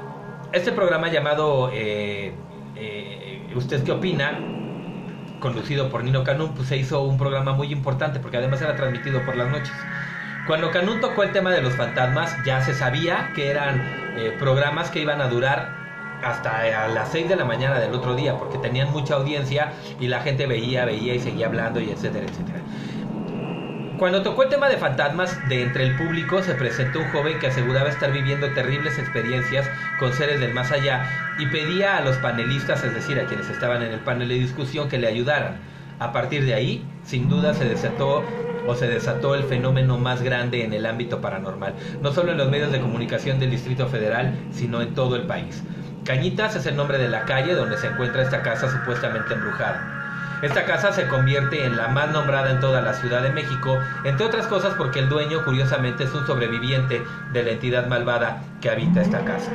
Este programa llamado eh, eh, ¿Usted qué opina?, conducido por Nino Canún, pues se hizo un programa muy importante porque además era transmitido por las noches. Cuando Canún tocó el tema de los fantasmas, ya se sabía que eran eh, programas que iban a durar hasta a las seis de la mañana del otro día, porque tenían mucha audiencia y la gente veía, veía y seguía hablando, y etcétera, etcétera. Cuando tocó el tema de fantasmas, de entre el público se presentó un joven que aseguraba estar viviendo terribles experiencias con seres del más allá y pedía a los panelistas, es decir, a quienes estaban en el panel de discusión, que le ayudaran. A partir de ahí, sin duda se desató o se desató el fenómeno más grande en el ámbito paranormal, no solo en los medios de comunicación del Distrito Federal, sino en todo el país. Cañitas es el nombre de la calle donde se encuentra esta casa supuestamente embrujada. Esta casa se convierte en la más nombrada en toda la Ciudad de México, entre otras cosas porque el dueño, curiosamente, es un sobreviviente de la entidad malvada que habita esta casa.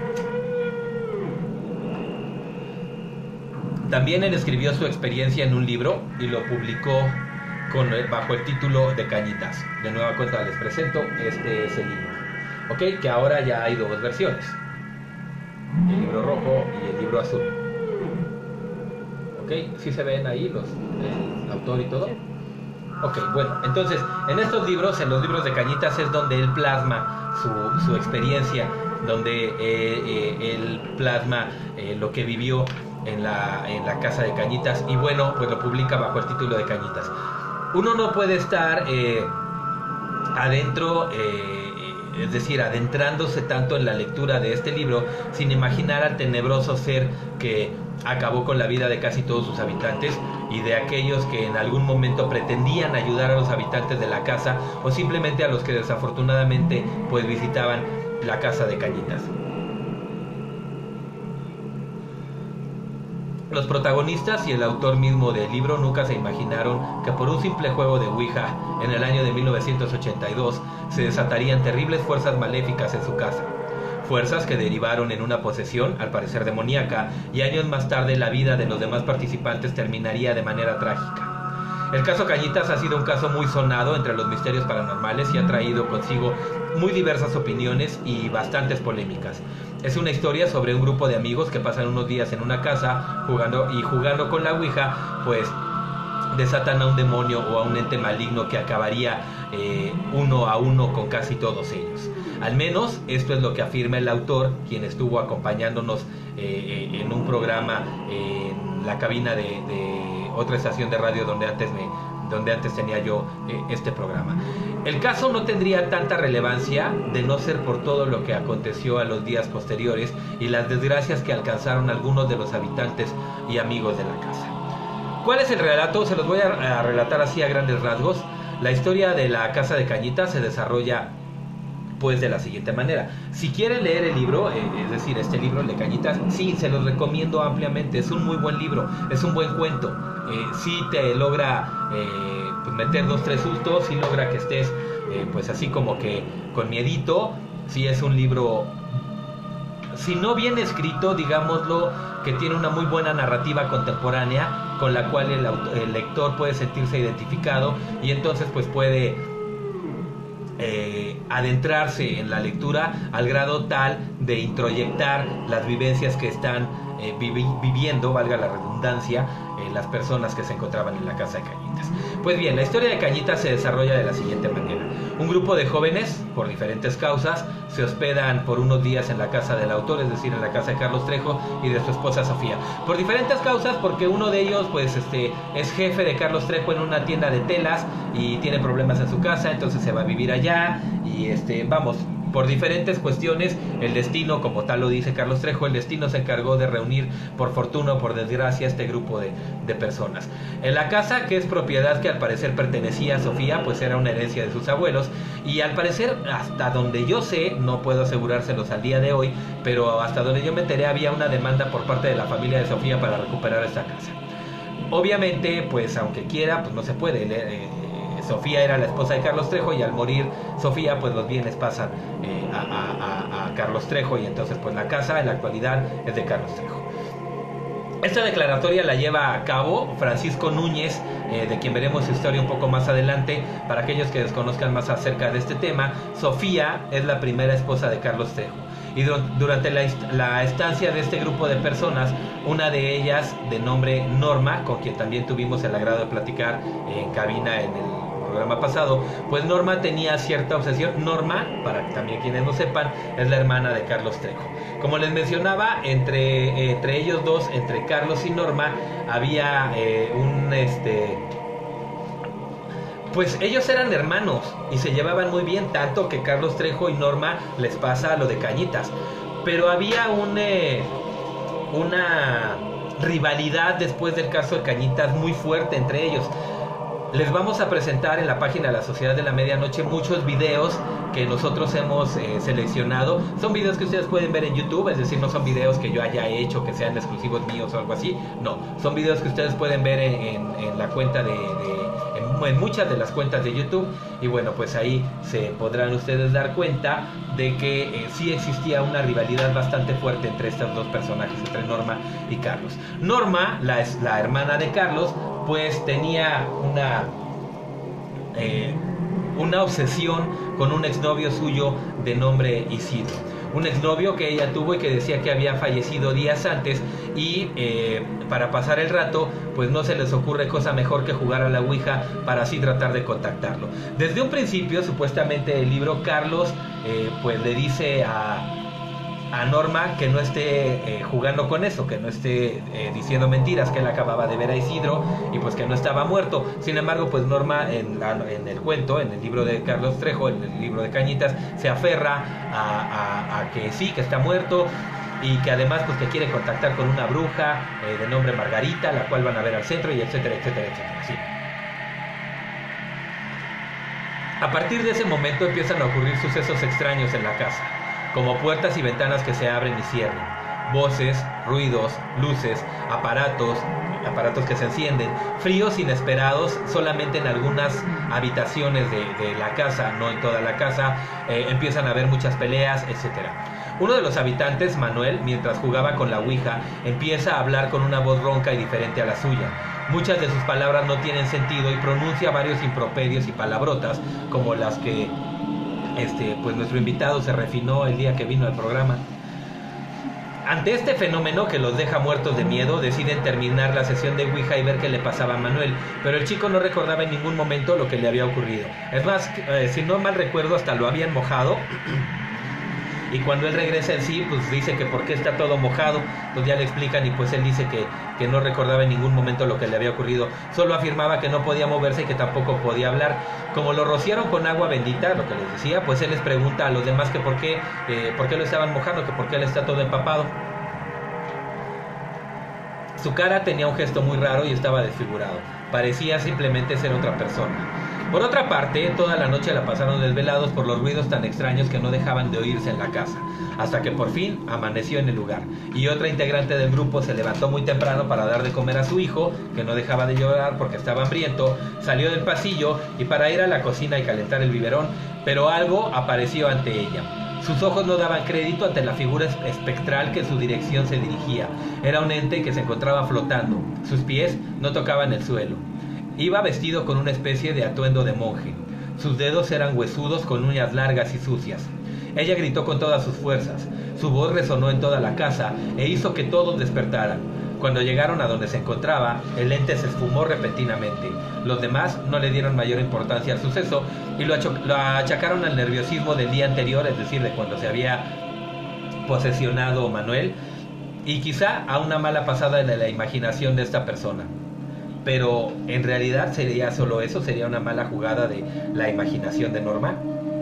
También él escribió su experiencia en un libro y lo publicó con, bajo el título de Cañitas. De nueva cuenta les presento, este es el libro, ¿ok? Que ahora ya hay dos versiones, el libro rojo y el libro azul. ¿Ok? ¿Sí se ven ahí los, el autor y todo? Ok, bueno, entonces, en estos libros, en los libros de Cañitas, es donde él plasma su, su experiencia, donde eh, eh, él plasma eh, lo que vivió en la, en la casa de Cañitas, y bueno, pues lo publica bajo el título de Cañitas. Uno no puede estar eh, adentro, eh, es decir, adentrándose tanto en la lectura de este libro, sin imaginar al tenebroso ser que acabó con la vida de casi todos sus habitantes y de aquellos que en algún momento pretendían ayudar a los habitantes de la casa, o simplemente a los que desafortunadamente pues visitaban la casa de Cañitas. Los protagonistas y el autor mismo del libro nunca se imaginaron que por un simple juego de Ouija en el año de mil novecientos ochenta y dos se desatarían terribles fuerzas maléficas en su casa. Fuerzas que derivaron en una posesión, al parecer demoníaca, y años más tarde la vida de los demás participantes terminaría de manera trágica. El caso Cañitas ha sido un caso muy sonado entre los misterios paranormales y ha traído consigo muy diversas opiniones y bastantes polémicas. Es una historia sobre un grupo de amigos que pasan unos días en una casa jugando y jugando con la Ouija, pues desatan a un demonio o a un ente maligno que acabaría eh, uno a uno con casi todos ellos. Al menos esto es lo que afirma el autor, quien estuvo acompañándonos eh, en un programa eh, en la cabina de, de otra estación de radio donde antes, me, donde antes tenía yo eh, este programa. El caso no tendría tanta relevancia de no ser por todo lo que aconteció a los días posteriores y las desgracias que alcanzaron algunos de los habitantes y amigos de la casa. ¿Cuál es el relato? Se los voy a, a relatar así a grandes rasgos. La historia de la casa de Cañitas se desarrolla pues de la siguiente manera. Si quieren leer el libro, eh, es decir, este libro de Cañitas, sí, se los recomiendo ampliamente. Es un muy buen libro, es un buen cuento. Eh, sí te logra eh, pues meter dos, tres sustos, sí logra que estés eh, pues así como que con miedito. Sí es un libro, si no bien escrito, digámoslo, que tiene una muy buena narrativa contemporánea con la cual el, autor, el lector puede sentirse identificado y entonces pues puede Eh, adentrarse en la lectura al grado tal de introyectar las vivencias que están eh, vivi viviendo, valga la redundancia, eh, las personas que se encontraban en la casa de Cañitas. Pues bien, la historia de Cañitas se desarrolla de la siguiente manera. Un grupo de jóvenes, por diferentes causas, se hospedan por unos días en la casa del autor, es decir, en la casa de Carlos Trejo y de su esposa Sofía. Por diferentes causas, porque uno de ellos pues este es jefe de Carlos Trejo en una tienda de telas y tiene problemas en su casa, entonces se va a vivir allá y este vamos, por diferentes cuestiones, el destino, como tal lo dice Carlos Trejo, el destino se encargó de reunir, por fortuna o por desgracia, este grupo de, de personas. En la casa, que es propiedad que al parecer pertenecía a Sofía, pues era una herencia de sus abuelos, y al parecer, hasta donde yo sé, no puedo asegurárselos al día de hoy, pero hasta donde yo me enteré había una demanda por parte de la familia de Sofía para recuperar esta casa. Obviamente, pues aunque quiera, pues no se puede. Eh, Sofía era la esposa de Carlos Trejo y al morir Sofía, pues los bienes pasan eh, a, a, a Carlos Trejo y entonces pues la casa en la actualidad es de Carlos Trejo. Esta declaratoria la lleva a cabo Francisco Núñez, eh, de quien veremos su historia un poco más adelante. Para aquellos que desconozcan más acerca de este tema, Sofía es la primera esposa de Carlos Trejo y dur- durante la, est- la estancia de este grupo de personas, una de ellas de nombre Norma, con quien también tuvimos el agrado de platicar en cabina en el programa pasado, pues Norma tenía cierta obsesión. Norma, para también quienes no sepan, es la hermana de Carlos Trejo. Como les mencionaba, entre, eh, entre ellos dos, entre Carlos y Norma, había eh, un este pues ellos eran hermanos y se llevaban muy bien, tanto que Carlos Trejo y Norma les pasa lo de Cañitas. Pero había un eh, una rivalidad después del caso de Cañitas muy fuerte entre ellos. Les vamos a presentar en la página de la Sociedad de la Medianoche muchos videos que nosotros hemos eh, seleccionado. Son videos que ustedes pueden ver en YouTube, es decir, no son videos que yo haya hecho, que sean exclusivos míos o algo así. No, son videos que ustedes pueden ver en, en, en la cuenta de... de en, en muchas de las cuentas de YouTube. Y bueno, pues ahí se podrán ustedes dar cuenta de que eh, sí existía una rivalidad bastante fuerte entre estos dos personajes, entre Norma y Carlos. Norma, la, la hermana de Carlos, pues tenía una eh, una obsesión con un exnovio suyo de nombre Isidro, un exnovio que ella tuvo y que decía que había fallecido días antes, y eh, para pasar el rato pues no se les ocurre cosa mejor que jugar a la Ouija para así tratar de contactarlo. Desde un principio, supuestamente el libro, Carlos eh, pues le dice a a Norma que no esté eh, jugando con eso, que no esté eh, diciendo mentiras, que él acababa de ver a Isidro y pues que no estaba muerto. Sin embargo, pues Norma en, la, en el cuento, en el libro de Carlos Trejo, en el libro de Cañitas, se aferra a, a, a que sí, que está muerto, y que además pues que quiere contactar con una bruja eh, de nombre Margarita, la cual van a ver al centro, y etcétera, etcétera, etcétera. Sí. A partir de ese momento empiezan a ocurrir sucesos extraños en la casa, como puertas y ventanas que se abren y cierran, voces, ruidos, luces, aparatos, aparatos que se encienden, fríos inesperados solamente en algunas habitaciones de, de la casa, no en toda la casa, eh, empiezan a haber muchas peleas, etcétera. Uno de los habitantes, Manuel, mientras jugaba con la Ouija, empieza a hablar con una voz ronca y diferente a la suya. Muchas de sus palabras no tienen sentido y pronuncia varios improperios y palabrotas, como las que Este, pues nuestro invitado se refinó el día que vino al programa. Ante este fenómeno que los deja muertos de miedo, deciden terminar la sesión de Ouija y ver qué le pasaba a Manuel, pero el chico no recordaba en ningún momento lo que le había ocurrido. Es más, eh, si no mal recuerdo, hasta lo habían mojado. Y cuando él regresa en sí, pues dice que por qué está todo mojado. Pues ya le explican y pues él dice que, que no recordaba en ningún momento lo que le había ocurrido. Solo afirmaba que no podía moverse y que tampoco podía hablar. Como lo rociaron con agua bendita, lo que les decía, pues él les pregunta a los demás que por qué, eh, por qué lo estaban mojando, que por qué él está todo empapado. Su cara tenía un gesto muy raro y estaba desfigurado. Parecía simplemente ser otra persona. Por otra parte, toda la noche la pasaron desvelados por los ruidos tan extraños que no dejaban de oírse en la casa, hasta que por fin amaneció en el lugar, y otra integrante del grupo se levantó muy temprano para dar de comer a su hijo, que no dejaba de llorar porque estaba hambriento, salió del pasillo y para ir a la cocina y calentar el biberón, pero algo apareció ante ella. Sus ojos no daban crédito ante la figura espectral que en su dirección se dirigía. Era un ente que se encontraba flotando. Sus pies no tocaban el suelo. Iba vestido con una especie de atuendo de monje. Sus dedos eran huesudos con uñas largas y sucias. Ella gritó con todas sus fuerzas. Su voz resonó en toda la casa e hizo que todos despertaran. Cuando llegaron a donde se encontraba, el ente se esfumó repentinamente. Los demás no le dieron mayor importancia al suceso y lo, lo achacaron al nerviosismo del día anterior, es decir, de cuando se había posesionado Manuel, y quizá a una mala pasada de la imaginación de esta persona. Pero en realidad sería solo eso, sería una mala jugada de la imaginación de Norma.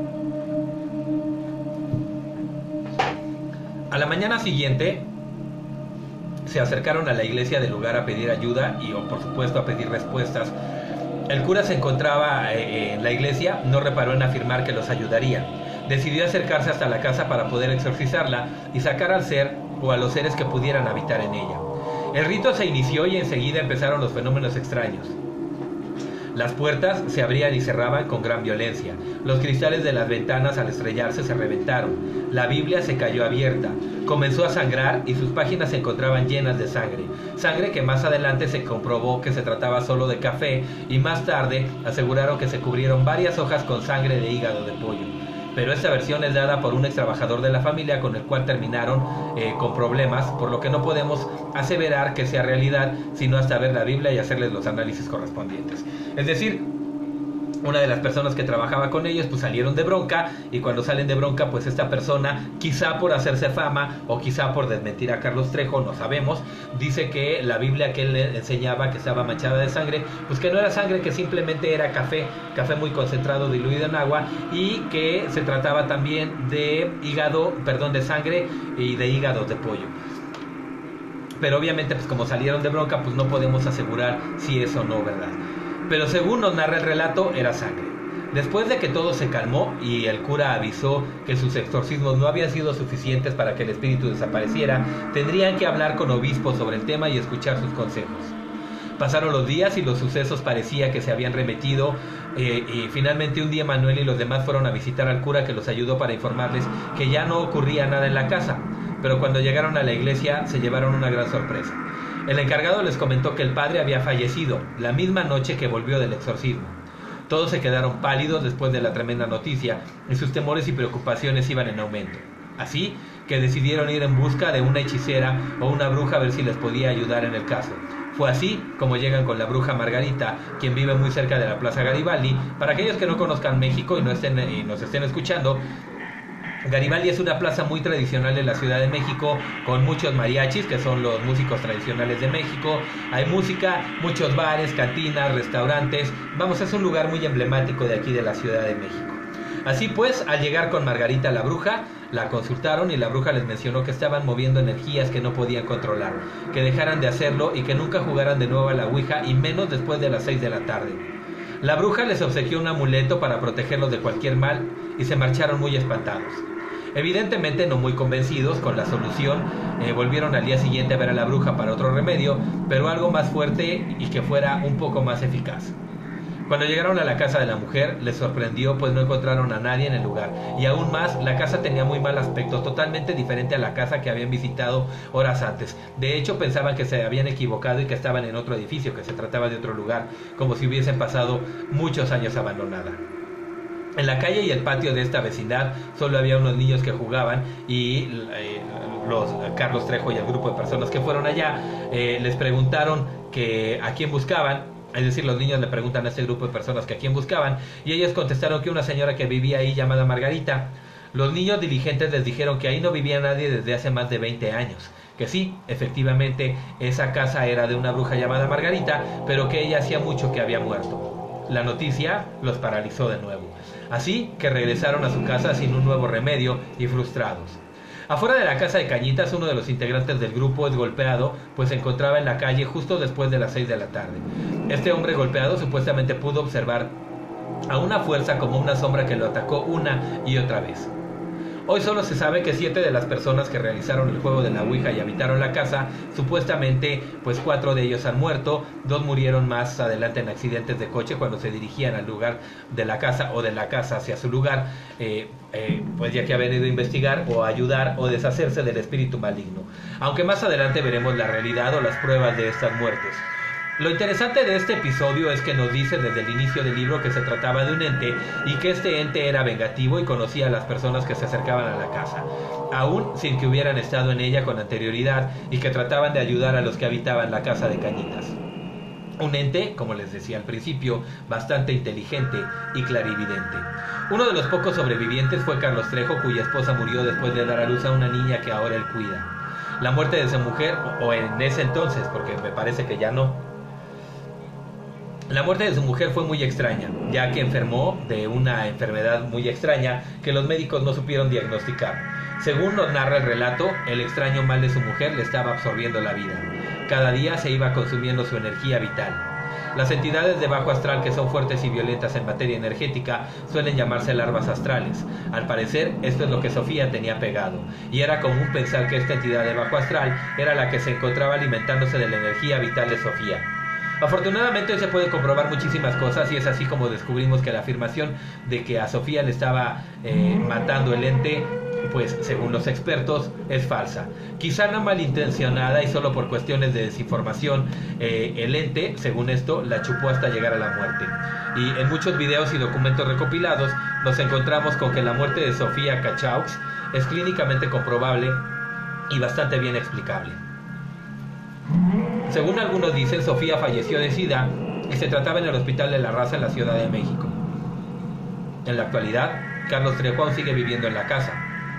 A la mañana siguiente se acercaron a la iglesia del lugar a pedir ayuda y por supuesto a pedir respuestas. El cura se encontraba eh, en la iglesia, no reparó en afirmar que los ayudaría. Decidió acercarse hasta la casa para poder exorcizarla y sacar al ser o a los seres que pudieran habitar en ella. El rito se inició y enseguida empezaron los fenómenos extraños. Las puertas se abrían y cerraban con gran violencia. Los cristales de las ventanas al estrellarse se reventaron. La Biblia se cayó abierta. Comenzó a sangrar y sus páginas se encontraban llenas de sangre. Sangre que más adelante se comprobó que se trataba solo de café y más tarde aseguraron que se cubrieron varias hojas con sangre de hígado de pollo. pero esta versión es dada por un ex trabajador de la familia con el cual terminaron eh, con problemas, por lo que no podemos aseverar que sea realidad, sino hasta ver la Biblia y hacerles los análisis correspondientes. Es decir, una de las personas que trabajaba con ellos pues salieron de bronca, y cuando salen de bronca pues esta persona, quizá por hacerse fama o quizá por desmentir a Carlos Trejo, no sabemos, dice que la Biblia que él le enseñaba, que estaba manchada de sangre, pues que no era sangre, que simplemente era café, café muy concentrado diluido en agua, y que se trataba también de hígado, perdón, de sangre y de hígado de pollo. Pero obviamente pues como salieron de bronca pues no podemos asegurar si es o no verdad. Pero según nos narra el relato, era sangre. Después de que todo se calmó y el cura avisó que sus exorcismos no habían sido suficientes para que el espíritu desapareciera, tendrían que hablar con obispos sobre el tema y escuchar sus consejos. Pasaron los días y los sucesos parecía que se habían remetido, eh, y finalmente un día Manuel y los demás fueron a visitar al cura, que los ayudó para informarles que ya no ocurría nada en la casa. Pero cuando llegaron a la iglesia se llevaron una gran sorpresa. El encargado les comentó que el padre había fallecido la misma noche que volvió del exorcismo. Todos se quedaron pálidos después de la tremenda noticia, y sus temores y preocupaciones iban en aumento. Así que decidieron ir en busca de una hechicera o una bruja a ver si les podía ayudar en el caso. Fue así como llegan con la bruja Margarita, quien vive muy cerca de la Plaza Garibaldi. Para aquellos que no conozcan México y no estén, y nos estén escuchando, Garibaldi es una plaza muy tradicional en la Ciudad de México, con muchos mariachis, que son los músicos tradicionales de México. Hay música, muchos bares, cantinas, restaurantes. Vamos, es un lugar muy emblemático de aquí de la Ciudad de México. Así pues, al llegar con Margarita la bruja, la consultaron y la bruja les mencionó que estaban moviendo energías que no podían controlar, que dejaran de hacerlo y que nunca jugaran de nuevo a la ouija, y menos después de las seis de la tarde. La bruja les obsequió un amuleto para protegerlos de cualquier mal y se marcharon muy espantados. Evidentemente no muy convencidos con la solución, eh, volvieron al día siguiente a ver a la bruja para otro remedio, pero algo más fuerte y que fuera un poco más eficaz. Cuando llegaron a la casa de la mujer, les sorprendió pues no encontraron a nadie en el lugar, y aún más, la casa tenía muy mal aspecto, totalmente diferente a la casa que habían visitado horas antes. De hecho, pensaban que se habían equivocado y que estaban en otro edificio, que se trataba de otro lugar, como si hubiesen pasado muchos años abandonada. En la calle y el patio de esta vecindad solo había unos niños que jugaban, y eh, los Carlos Trejo y el grupo de personas que fueron allá eh, les preguntaron que a quién buscaban. Es decir, los niños le preguntan a este grupo de personas que a quién buscaban, y ellos contestaron que una señora que vivía ahí llamada Margarita. Los niños diligentes les dijeron que ahí no vivía nadie desde hace más de veinte años, que sí, efectivamente, esa casa era de una bruja llamada Margarita, pero que ella hacía mucho que había muerto. La noticia los paralizó de nuevo, así que regresaron a su casa sin un nuevo remedio y frustrados. Afuera de la casa de Cañitas, uno de los integrantes del grupo es golpeado, pues se encontraba en la calle justo después de las seis de la tarde. Este hombre golpeado supuestamente pudo observar a una fuerza como una sombra que lo atacó una y otra vez. Hoy solo se sabe que siete de las personas que realizaron el juego de la ouija y habitaron la casa, supuestamente pues cuatro de ellos han muerto, dos murieron más adelante en accidentes de coche cuando se dirigían al lugar de la casa o de la casa hacia su lugar, eh, eh, pues ya que habían ido a investigar o a ayudar o deshacerse del espíritu maligno. Aunque más adelante veremos la realidad o las pruebas de estas muertes. Lo interesante de este episodio es que nos dice desde el inicio del libro que se trataba de un ente, y que este ente era vengativo y conocía a las personas que se acercaban a la casa, aún sin que hubieran estado en ella con anterioridad, y que trataban de ayudar a los que habitaban la casa de Cañitas. Un ente, como les decía al principio, bastante inteligente y clarividente. Uno de los pocos sobrevivientes fue Carlos Trejo, cuya esposa murió después de dar a luz a una niña que ahora él cuida. La muerte de su mujer, o en ese entonces, porque me parece que ya no, La muerte de su mujer fue muy extraña, ya que enfermó de una enfermedad muy extraña que los médicos no supieron diagnosticar. Según nos narra el relato, el extraño mal de su mujer le estaba absorbiendo la vida. Cada día se iba consumiendo su energía vital. Las entidades de bajo astral, que son fuertes y violentas en materia energética, suelen llamarse larvas astrales. Al parecer, esto es lo que Sofía tenía pegado, y era común pensar que esta entidad de bajo astral era la que se encontraba alimentándose de la energía vital de Sofía. Afortunadamente hoy se puede comprobar muchísimas cosas y es así como descubrimos que la afirmación de que a Sofía le estaba eh, matando el ente, pues según los expertos es falsa. Quizá no malintencionada y solo por cuestiones de desinformación, eh, el ente, según esto, la chupó hasta llegar a la muerte. Y en muchos videos y documentos recopilados nos encontramos con que la muerte de Sofía Cachaux es clínicamente comprobable y bastante bien explicable. Según algunos dicen, Sofía falleció de SIDA y se trataba en el Hospital de la Raza en la Ciudad de México. En la actualidad, Carlos Trejo aún sigue viviendo en la casa.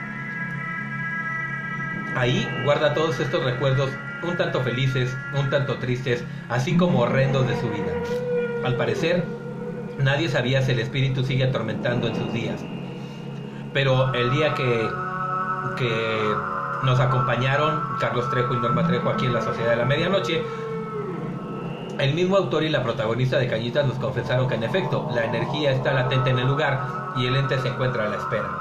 Ahí guarda todos estos recuerdos un tanto felices, un tanto tristes, así como horrendos de su vida. Al parecer, nadie sabía si el espíritu sigue atormentando en sus días. Pero el día que, que nos acompañaron Carlos Trejo y Norma Trejo aquí en la Sociedad de la Medianoche, el mismo autor y la protagonista de Cañitas nos confesaron que en efecto la energía está latente en el lugar y el ente se encuentra a la espera.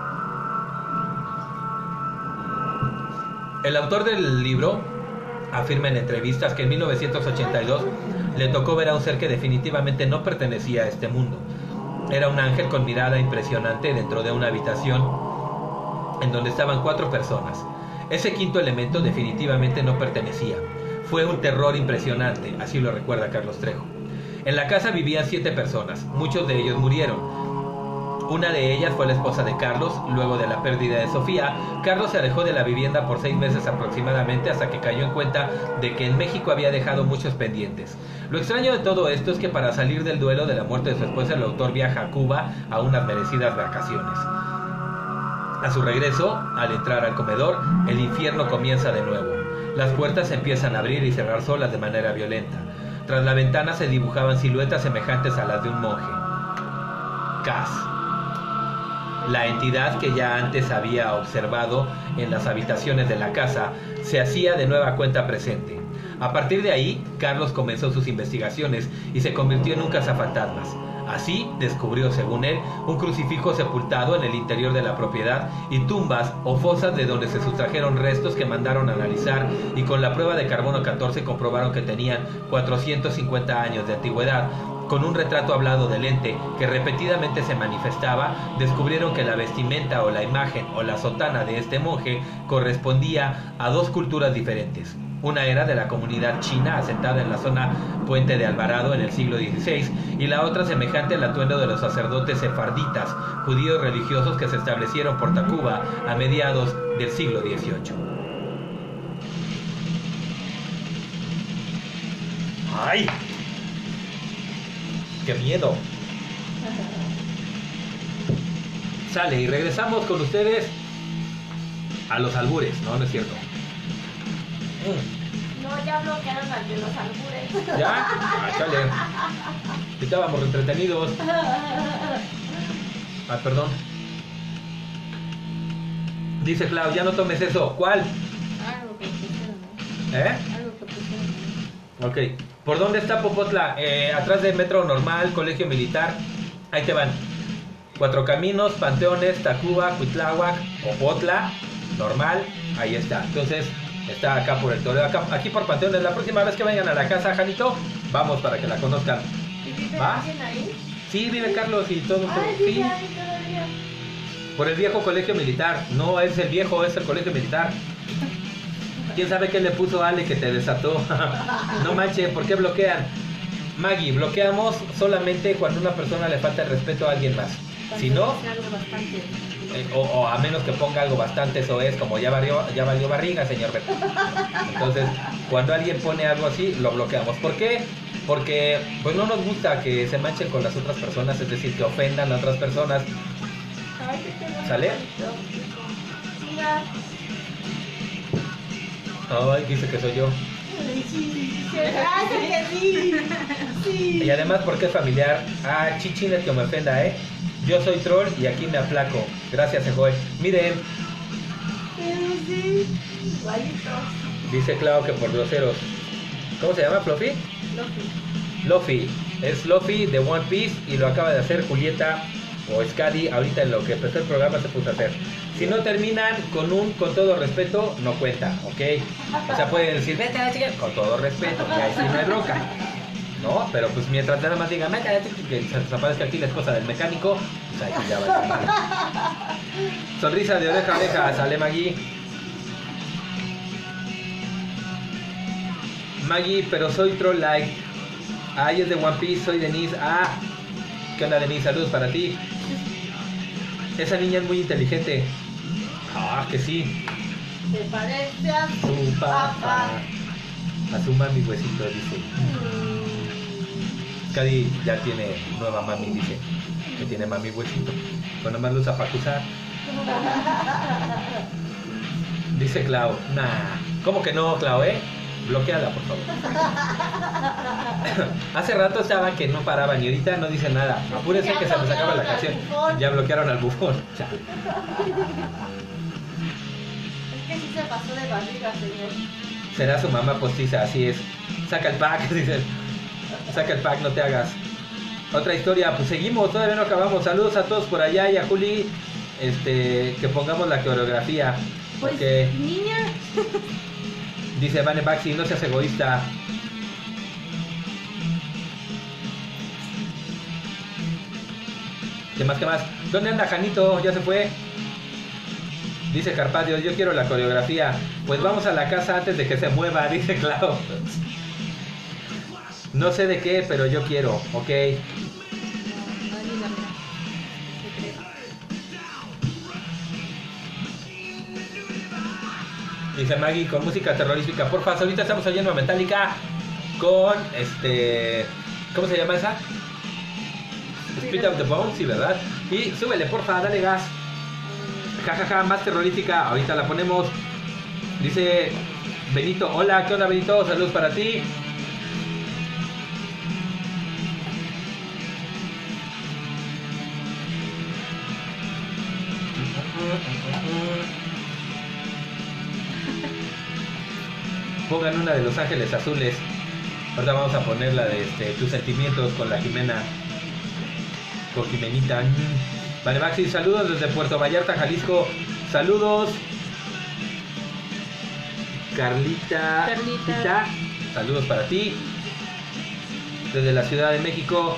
El autor del libro afirma en entrevistas que en mil novecientos ochenta y dos le tocó ver a un ser que definitivamente no pertenecía a este mundo. Era un ángel con mirada impresionante dentro de una habitación en donde estaban cuatro personas. Ese quinto elemento definitivamente no pertenecía. Fue un terror impresionante, así lo recuerda Carlos Trejo. En la casa vivían siete personas, muchos de ellos murieron. Una de ellas fue la esposa de Carlos. Luego de la pérdida de Sofía, Carlos se alejó de la vivienda por seis meses aproximadamente hasta que cayó en cuenta de que en México había dejado muchos pendientes. Lo extraño de todo esto es que para salir del duelo de la muerte de su esposa, el autor viaja a Cuba a unas merecidas vacaciones. A su regreso, al entrar al comedor, el infierno comienza de nuevo. Las puertas se empiezan a abrir y cerrar solas de manera violenta. Tras la ventana se dibujaban siluetas semejantes a las de un monje. Cas, la entidad que ya antes había observado en las habitaciones de la casa, se hacía de nueva cuenta presente. A partir de ahí, Carlos comenzó sus investigaciones y se convirtió en un cazafantasmas. Así descubrió, según él, un crucifijo sepultado en el interior de la propiedad y tumbas o fosas de donde se sustrajeron restos que mandaron a analizar y con la prueba de carbono catorce comprobaron que tenían cuatrocientos cincuenta años de antigüedad. Con un retrato hablado del ente que repetidamente se manifestaba, descubrieron que la vestimenta o la imagen o la sotana de este monje correspondía a dos culturas diferentes. Una era de la comunidad china asentada en la zona Puente de Alvarado en el siglo dieciséis y la otra semejante al atuendo de los sacerdotes sefarditas, judíos religiosos que se establecieron por Tacuba a mediados del siglo dieciocho. ¡Ay! ¡Qué miedo! Sale y regresamos con ustedes a los albures, ¿no? No es cierto. No, ya bloquearon al de los albures. ¿Ya? Ah, chale. Estábamos entretenidos. Ah, perdón. Dice Clau, ya no tomes eso. ¿Cuál? Algo que pusieron, ¿no? ¿Eh? Algo que pusieron. Ok. ¿Por dónde está Popotla? Eh, atrás del Metro Normal, Colegio Militar. Ahí te van. Cuatro Caminos, Panteones, Tacuba, Cuitláhuac, Popotla, Normal. Ahí está. Entonces, está acá por el Toreo, acá, aquí por Panteones. La próxima vez que vayan a la casa, Janito, vamos para que la conozcan. ¿Y vive ¿Va? alguien ahí? Sí, vive Carlos y todo. Ay, Sí. vive ahí todavía. Por el viejo colegio militar. No es el viejo, es el colegio militar. ¿Quién sabe qué le puso Ale que te desató? No manches, ¿por qué bloquean? Maggie, bloqueamos solamente cuando una persona le falta el respeto a alguien más. Si no, Algo bastante. eh, o, o a menos que ponga algo bastante, eso es como ya valió, ya valió barriga, señor Beto. Entonces, cuando alguien pone algo así, lo bloqueamos. ¿Por qué? Porque pues no nos gusta que se manchen con las otras personas, es decir, que ofendan a otras personas. Ay, qué tengo ¿Sale? Mira. Ay, dice que soy yo. Ay, sí, se hace que sí. Sí. Y además porque es familiar. Ah, chichines que me ofenda, ¿eh? Yo soy troll y aquí me aplaco. Gracias, Ejoy. Miren, Pero sí. Igualitos. dice Clau que por groseros. ¿Cómo se llama, Fluffy? Loki. Luffy. Es Luffy de One Piece y lo acaba de hacer Julieta o Scadi. Ahorita en lo que empezó el programa se puso a hacer. Si no terminan con un con todo respeto, no cuenta, ¿ok? O sea, pueden decir, vete a la chica, con todo respeto, y ahí sí no hay bronca. ¿no? Pero pues mientras nada más diga, métale, que se desaparezca aquí la esposa del mecánico, pues ahí que ya va. Sonrisa de oreja a oreja, sale Maggie. Maggie, pero soy troll like. Ay, es de One Piece, soy Denise. Ah, ¿qué onda, Denise? Saludos para ti. Esa niña es muy inteligente. Ah, que sí. Se parece a Su su papá. papá. A su mami huesito, dice. Cady ya tiene nueva mami, dice. Que tiene mami huesito. Bueno, más lo usa para acusar. Dice Clau. Nah. ¿Cómo que no, Clau, eh? Bloqueala, por favor. Hace rato estaba que no paraban y ahorita no dice nada. Apúrense que se nos acaba la canción. Ya bloquearon al bufón. Chale. Es que sí se pasó de barriga, señor. Será su mamá postiza, así es. Saca el pack, dice. Saca el pack, no te hagas. Otra historia, pues seguimos, todavía no acabamos. Saludos a todos por allá y a Juli. Este, que pongamos la coreografía. Pues, Porque niña. dice Vane Baxi, no seas egoísta. ¿Qué más, qué más? ¿Dónde anda Janito? ¿Ya se fue? Dice Carpadio, yo quiero la coreografía. Pues vamos a la casa antes de que se mueva, dice Clau. No sé de qué, pero yo quiero, ok. No, no, ni la mira. Se cree. Dice Maggie, con música terrorífica, porfa. Ahorita estamos oyendo a Metallica con este... ¿Cómo se llama esa? Speed of the Bone, sí, ¿verdad? Y súbele, porfa, dale gas. Jajaja, ja, ja, más terrorífica, ahorita la ponemos. Dice Benito, hola, ¿qué onda, Benito? Saludos para ti. Pongan una de Los Ángeles Azules. Ahorita vamos a poner la de este, Tus Sentimientos con la Jimena. Con Jimenita. Vale, Maxi, saludos desde Puerto Vallarta, Jalisco. Saludos. Carlita. Carlita. Saludos para ti. Desde la Ciudad de México.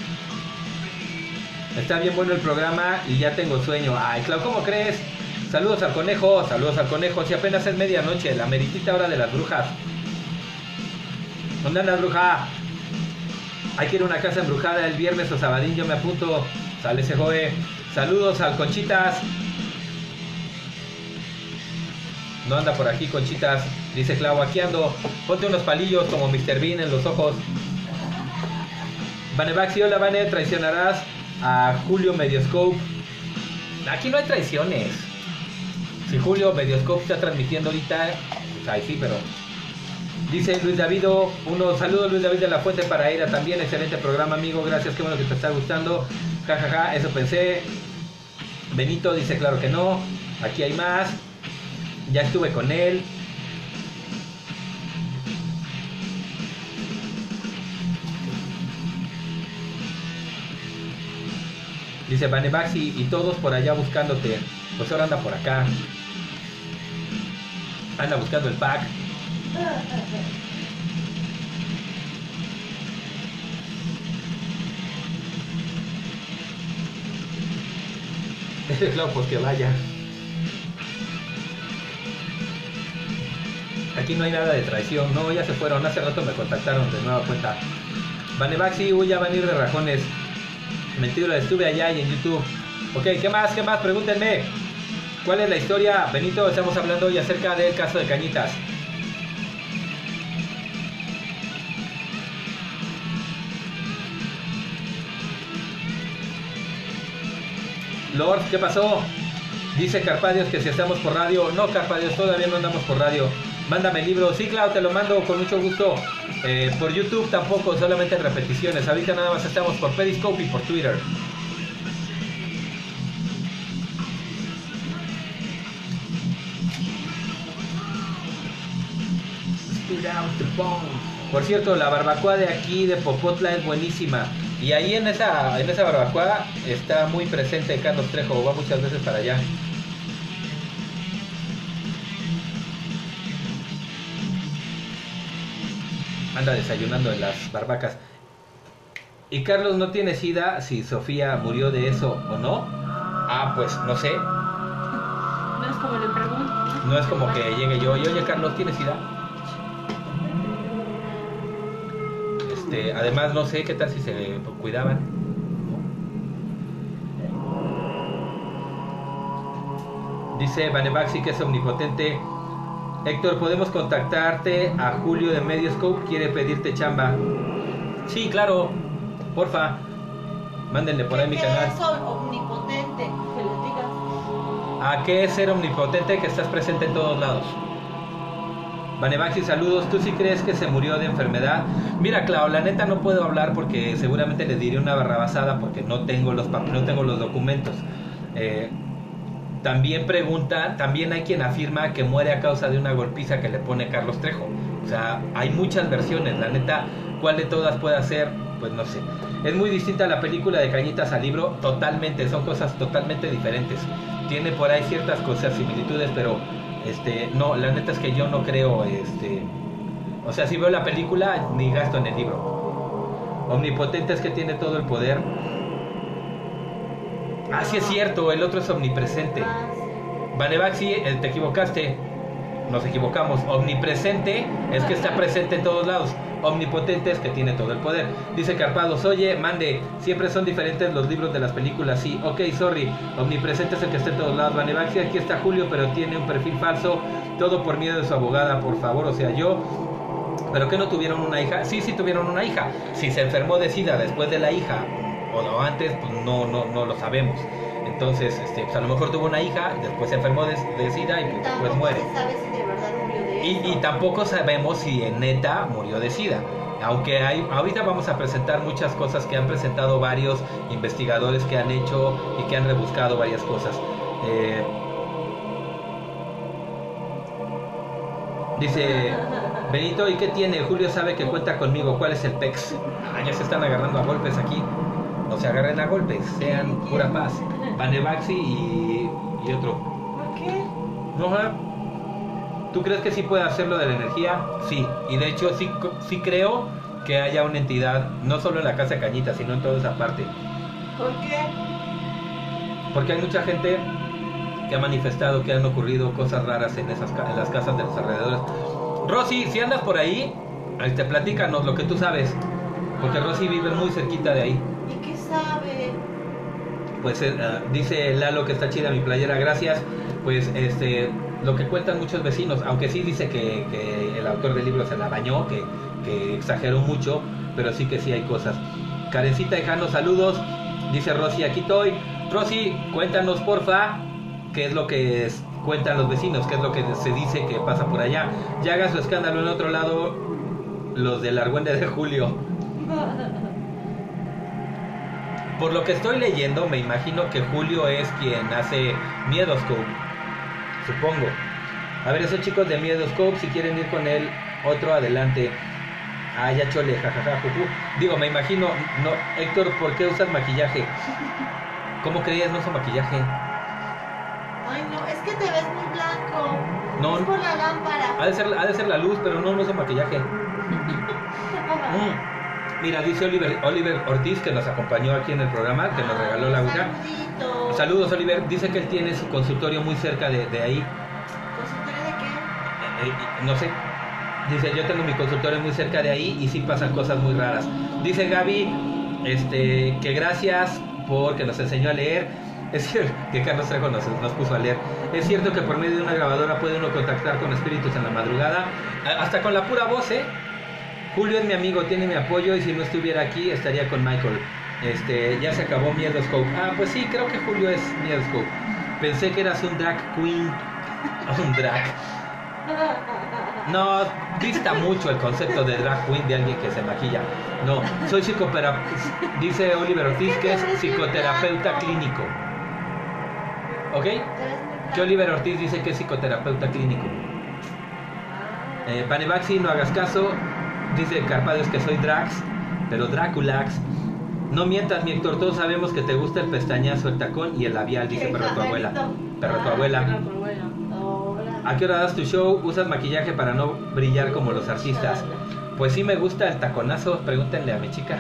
Está bien bueno el programa y ya tengo sueño. Ay, Clau, ¿cómo crees? Saludos al conejo, saludos al conejo. Si apenas es medianoche, la meritita hora de las brujas. ¿Dónde anda, bruja? Hay que ir a una casa embrujada el viernes o sabadín, yo me apunto. Sale ese joe. Saludos al Conchitas. No anda por aquí, Conchitas. Dice Clau, aquí ando. Ponte unos palillos como mister Bean en los ojos. Vanebaxi, hola Vane, traicionarás a Julio Medioscope. Aquí no hay traiciones. Si Julio Medioscope está transmitiendo ahorita, pues ahí sí, pero... Dice Luis Davido, uno, saludos Luis David de la Fuente para Eira también, excelente programa, amigo, gracias, qué bueno que te está gustando. Jajaja, ja, ja, eso pensé. Benito dice, claro que no, aquí hay más. Ya estuve con él. Dice Vanebaxi, y todos por allá buscándote. Pues ahora anda por acá. Anda buscando el pack. Claro, pues que vaya. Aquí no hay nada de traición. No, ya se fueron. Hace rato me contactaron de nueva cuenta. Vanebaxi, uy, ya van a ir de rajones. Mentira, estuve allá y en YouTube. Ok, ¿qué más? ¿Qué más? Pregúntenme. ¿Cuál es la historia? Benito, estamos hablando hoy acerca del caso de Cañitas. Lord, ¿qué pasó? Dice Carpadios que si estamos por radio. No, Carpadios, todavía no andamos por radio. Mándame el libro. Sí, claro, te lo mando con mucho gusto. Eh, por YouTube tampoco, solamente en repeticiones. Ahorita nada más estamos por Periscope y por Twitter. Por cierto, la barbacoa de aquí de Popotla es buenísima. Y ahí en esa, en esa barbacoa está muy presente Carlos Trejo. Va muchas veces para allá. anda desayunando en las barbacas. Y Carlos no tiene sida, si Sofía murió de eso o no. Ah, pues no sé. No es como le pregunto. No es como que llegue yo y oye Carlos, ¿tienes sida? Este, además no sé qué tal si se cuidaban. Dice Vanebaxi que es omnipotente. Héctor, ¿podemos contactarte a Julio de Medioscope? Quiere pedirte chamba. Sí, claro. Porfa. Mándenle por ahí mi ¿Qué canal. es omnipotente? Que les digas. ¿A qué es ser omnipotente? Que estás presente en todos lados. Vanebaxi, saludos. ¿Tú sí crees que se murió de enfermedad? Mira, Clau, la neta no puedo hablar porque seguramente le diré una barrabasada porque no tengo los pap- no tengo los documentos. Eh, también pregunta, también hay quien afirma que muere a causa de una golpiza que le pone Carlos Trejo. O sea, hay muchas versiones. La neta, ¿cuál de todas puede ser? Pues no sé. Es muy distinta la película de Cañitas al libro, totalmente, son cosas totalmente diferentes. Tiene por ahí ciertas cosas, similitudes, pero este, no, la neta es que yo no creo, este, o sea, si veo la película, ni gasto en el libro. Omnipotente es que tiene todo el poder. Ah, sí es cierto, el otro es omnipresente. Vanebaxi, eh, te equivocaste. Nos equivocamos. Omnipresente es que está presente en todos lados. Omnipotente es que tiene todo el poder. Dice Carpados, oye, mande, siempre son diferentes los libros de las películas. Sí, ok, sorry. Omnipresente es el que está en todos lados. Vanebaxi, aquí está Julio, pero tiene un perfil falso. Todo por miedo de su abogada, por favor. O sea, yo... ¿Pero que no tuvieron una hija? Sí, sí tuvieron una hija. Si se enfermó de SIDA después de la hija o no antes, pues no, no, no lo sabemos. Entonces, este, pues a lo mejor tuvo una hija, después se enfermó de, de SIDA y pues después muere. Tampoco se sabe si de verdad murió de Y, eso. y tampoco sabemos si en neta murió de SIDA. Aunque hay, ahorita vamos a presentar muchas cosas que han presentado varios investigadores que han hecho y que han rebuscado varias cosas. Eh, dice Benito, ¿y qué tiene? Julio sabe que cuenta conmigo. ¿Cuál es el pex? Ah, ya se están agarrando a golpes aquí. No se agarren a golpes, sean pura paz. Vanebaxi y, y otro. ¿Por qué? No, ah, ¿tú crees que sí puede hacerlo de la energía? Sí, y de hecho sí, co- sí creo que haya una entidad, no solo en la casa de Cañita, sino en toda esa parte. ¿Por qué? Porque hay mucha gente que ha manifestado que han ocurrido cosas raras en, esas, ca- en las casas de los alrededores. Rosy, si andas por ahí, este, platícanos lo que tú sabes, porque Rosy vive muy cerquita de ahí. ¿Y qué sabe? Pues eh, ah, dice Lalo que está chida mi playera, gracias. Pues este, lo que cuentan muchos vecinos, aunque sí dice que, que el autor del libro se la bañó, que, que exageró mucho, pero sí que sí hay cosas. Karencita y Jano, saludos. Dice Rosy, aquí estoy. Rosy, cuéntanos porfa qué es lo que es- cuentan los vecinos, qué es lo que se dice que pasa por allá. Ya haga su escándalo en otro lado los del Argüende de Julio. Por lo que estoy leyendo, me imagino que Julio es quien hace Miedoscope, supongo. A ver, esos chicos de Miedoscope, si quieren ir con él, otro adelante. Ah, ya chole, jajaja, juju. Digo, me imagino, no, Héctor, ¿por qué usas maquillaje? ¿Cómo creías no uso maquillaje? Ay, no, es que te ves muy blanco. No. Es por la lámpara. Ha de ser, ha de ser la luz, pero no, no uso maquillaje. Mm. Mira, dice Oliver, Oliver Ortiz, que nos acompañó aquí en el programa, que nos regaló la ouija. Saluditos. Saludos, Oliver. Dice que él tiene su consultorio muy cerca de, de ahí. ¿Consultorio de qué? Eh, eh, no sé. Dice, yo tengo mi consultorio muy cerca de ahí y sí pasan cosas muy raras. Dice Gaby, este, que gracias porque nos enseñó a leer. Es cierto que Carlos Trejo nos, nos puso a leer. Es cierto que por medio de una grabadora puede uno contactar con espíritus en la madrugada, a- hasta con la pura voz, ¿eh? Julio es mi amigo, tiene mi apoyo y si no estuviera aquí estaría con Michael. Este, ya se acabó Miedoscope. Ah, pues sí, creo que Julio es Miedoscope. Pensé que eras un drag queen. Un drag. No, dista mucho el concepto de drag queen de alguien que se maquilla. No, soy psicoterapeuta. Dice Oliver Ortiz que es psicoterapeuta clínico. ¿Ok? Te ves muy Que Oliver Ortiz dice que es psicoterapeuta clínico. Eh, Vanebaxi, no hagas caso. Dice Carpadios que soy Drax, pero Draculax. No mientas, mi Héctor, todos sabemos que te gusta el pestañazo, el tacón y el labial, dice ¿Qué perro tu abuela. exagerito? Perro tu Ah, abuela. Era tu abuela. Ahora. ¿A qué hora das tu show? ¿Usas maquillaje para no brillar como los artistas? Pues sí me gusta el taconazo, pregúntenle a mi chica.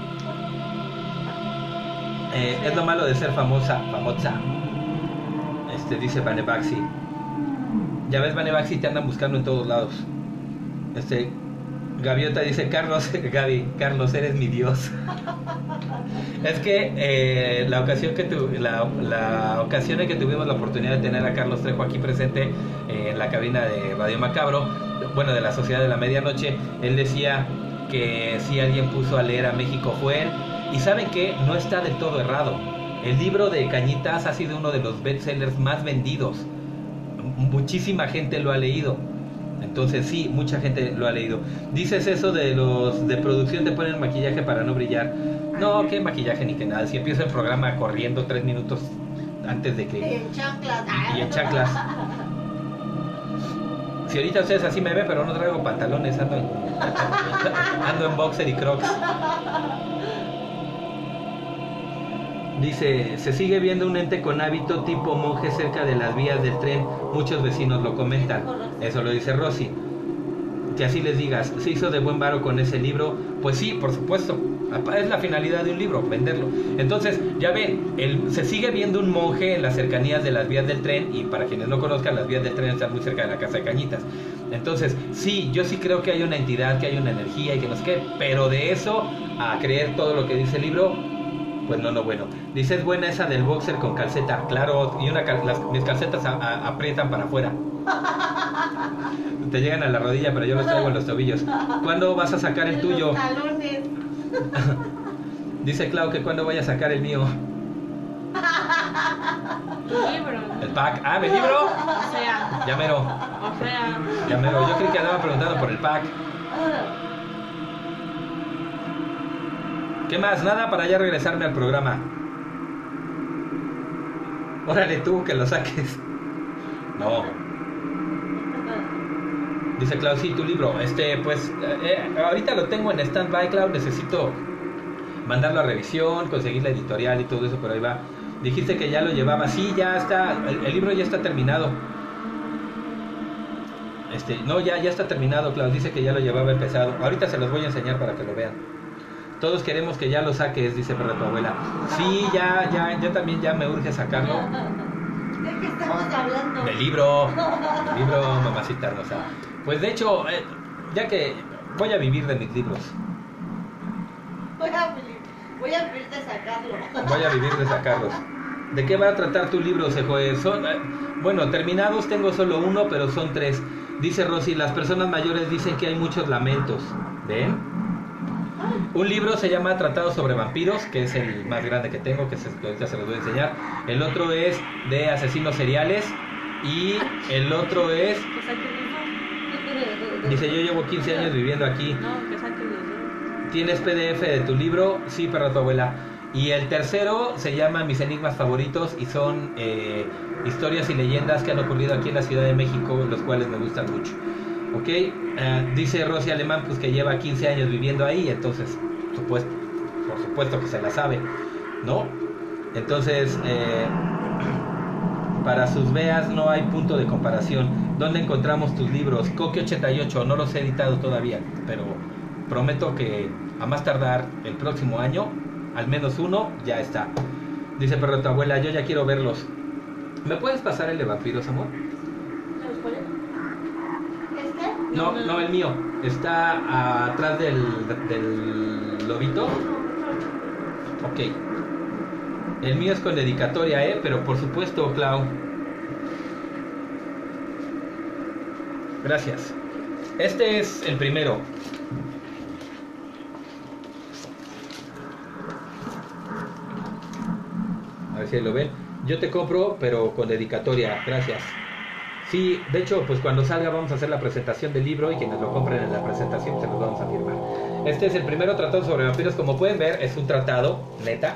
Eh, es lo malo de ser famosa, famosa. Este, dice Vanebaxi. Ya ves, Vanebaxi, te andan buscando en todos lados. Este, Gaviota dice, Carlos, Gaby, Carlos, eres mi Dios. Es que eh, la ocasión que tu, la, la ocasión en que tuvimos la oportunidad de tener a Carlos Trejo aquí presente eh, en la cabina de Radio Macabro, bueno, de la Sociedad de la Medianoche, él decía que si alguien puso a leer a México fue él. Y ¿saben qué? No está del todo errado. El libro de Cañitas ha sido uno de los bestsellers más vendidos. Muchísima gente lo ha leído. Entonces sí, mucha gente lo ha leído. Dices eso de los de producción te ponen maquillaje para no brillar. No, qué maquillaje ni que nada. Si empiezo el programa corriendo tres minutos antes de que... Y en chanclas. Y en chanclas. Si ahorita ustedes así me ven, pero no traigo pantalones, ando en, ando en boxer y crocs. Dice, se sigue viendo un ente con hábito tipo monje cerca de las vías del tren. Muchos vecinos lo comentan. Eso lo dice Rosy. Que así les digas, ¿se hizo de buen varo con ese libro? Pues sí, por supuesto. Es la finalidad de un libro, venderlo. Entonces, ya ven, el, se sigue viendo un monje en las cercanías de las vías del tren. Y para quienes no conozcan, las vías del tren están muy cerca de la casa de Cañitas. Entonces, sí, yo sí creo que hay una entidad, que hay una energía y que no sé qué. Pero de eso a creer todo lo que dice el libro, pues no, no, bueno. Dice, es buena esa del boxer con calceta. Claro, y una cal, las, mis calcetas a, a, aprietan para afuera. Te llegan a la rodilla, pero yo los traigo en los tobillos. ¿Cuándo vas a sacar el tuyo? Dice Clau que cuándo vaya a sacar el mío. Tu libro. El pack. Ah, ¿mi libro? O sea. Ya mero. O sea. Ya mero. Yo creí que andaba preguntando por el pack. ¿Qué más? Nada para ya regresarme al programa. Órale tú, que lo saques. No. Dice Clau, sí, tu libro. Este, pues, eh, ahorita lo tengo en stand-by, Clau. Necesito mandarlo a revisión, conseguir la editorial y todo eso, pero ahí va. Dijiste que ya lo llevaba. Sí, ya está. El, el libro ya está terminado. Este, no, ya, ya está terminado, Clau. Dice que ya lo llevaba empezado. Ahorita se los voy a enseñar para que lo vean. Todos queremos que ya lo saques, dice Perra tu abuela. Sí, ya, ya, yo también ya me urge sacarlo. ¿De qué estamos hablando? Del libro, del libro, mamacita hermosa. Pues de hecho, eh, ya que voy a vivir de mis libros. Voy a vivir, voy a vivir de sacarlo. Voy a vivir de sacarlos. ¿De qué va a tratar tu libro, Sejoe? Son, eh, bueno, terminados tengo solo uno, pero son tres. Dice Rosy, las personas mayores dicen que hay muchos lamentos. ¿Ven? Un libro se llama Tratado sobre vampiros, que es el más grande que tengo, que se, ahorita se los voy a enseñar. El otro es de asesinos seriales. Y el otro es... Que saque el libro. Dice, yo llevo quince años viviendo aquí. No, que saque el libro. ¿Tienes P D F de tu libro? Sí, perra tu abuela. Y el tercero se llama Mis enigmas favoritos y son eh, historias y leyendas que han ocurrido aquí en la Ciudad de México, los cuales me gustan mucho. Ok, uh, dice Rosy Alemán pues que lleva quince años viviendo ahí, entonces supuesto, por supuesto que se la sabe, ¿no? Entonces, eh, para sus veas no hay punto de comparación. ¿Dónde encontramos tus libros? Coque ochenta y ocho, no los he editado todavía, pero prometo que a más tardar el próximo año, al menos uno, ya está. Dice Perro tu abuela, yo ya quiero verlos. ¿Me puedes pasar el de vampiros, amor? No, no, el mío. Está atrás del, del lobito. Ok. El mío es con dedicatoria, ¿eh? Pero por supuesto, Clau. Gracias. Este es el primero. A ver si lo ven. Yo te compro, pero con dedicatoria. Gracias. Sí, de hecho, pues cuando salga vamos a hacer la presentación del libro y quienes lo compren en la presentación se los vamos a firmar. Este es el primero tratado sobre vampiros. Como pueden ver, es un tratado, neta.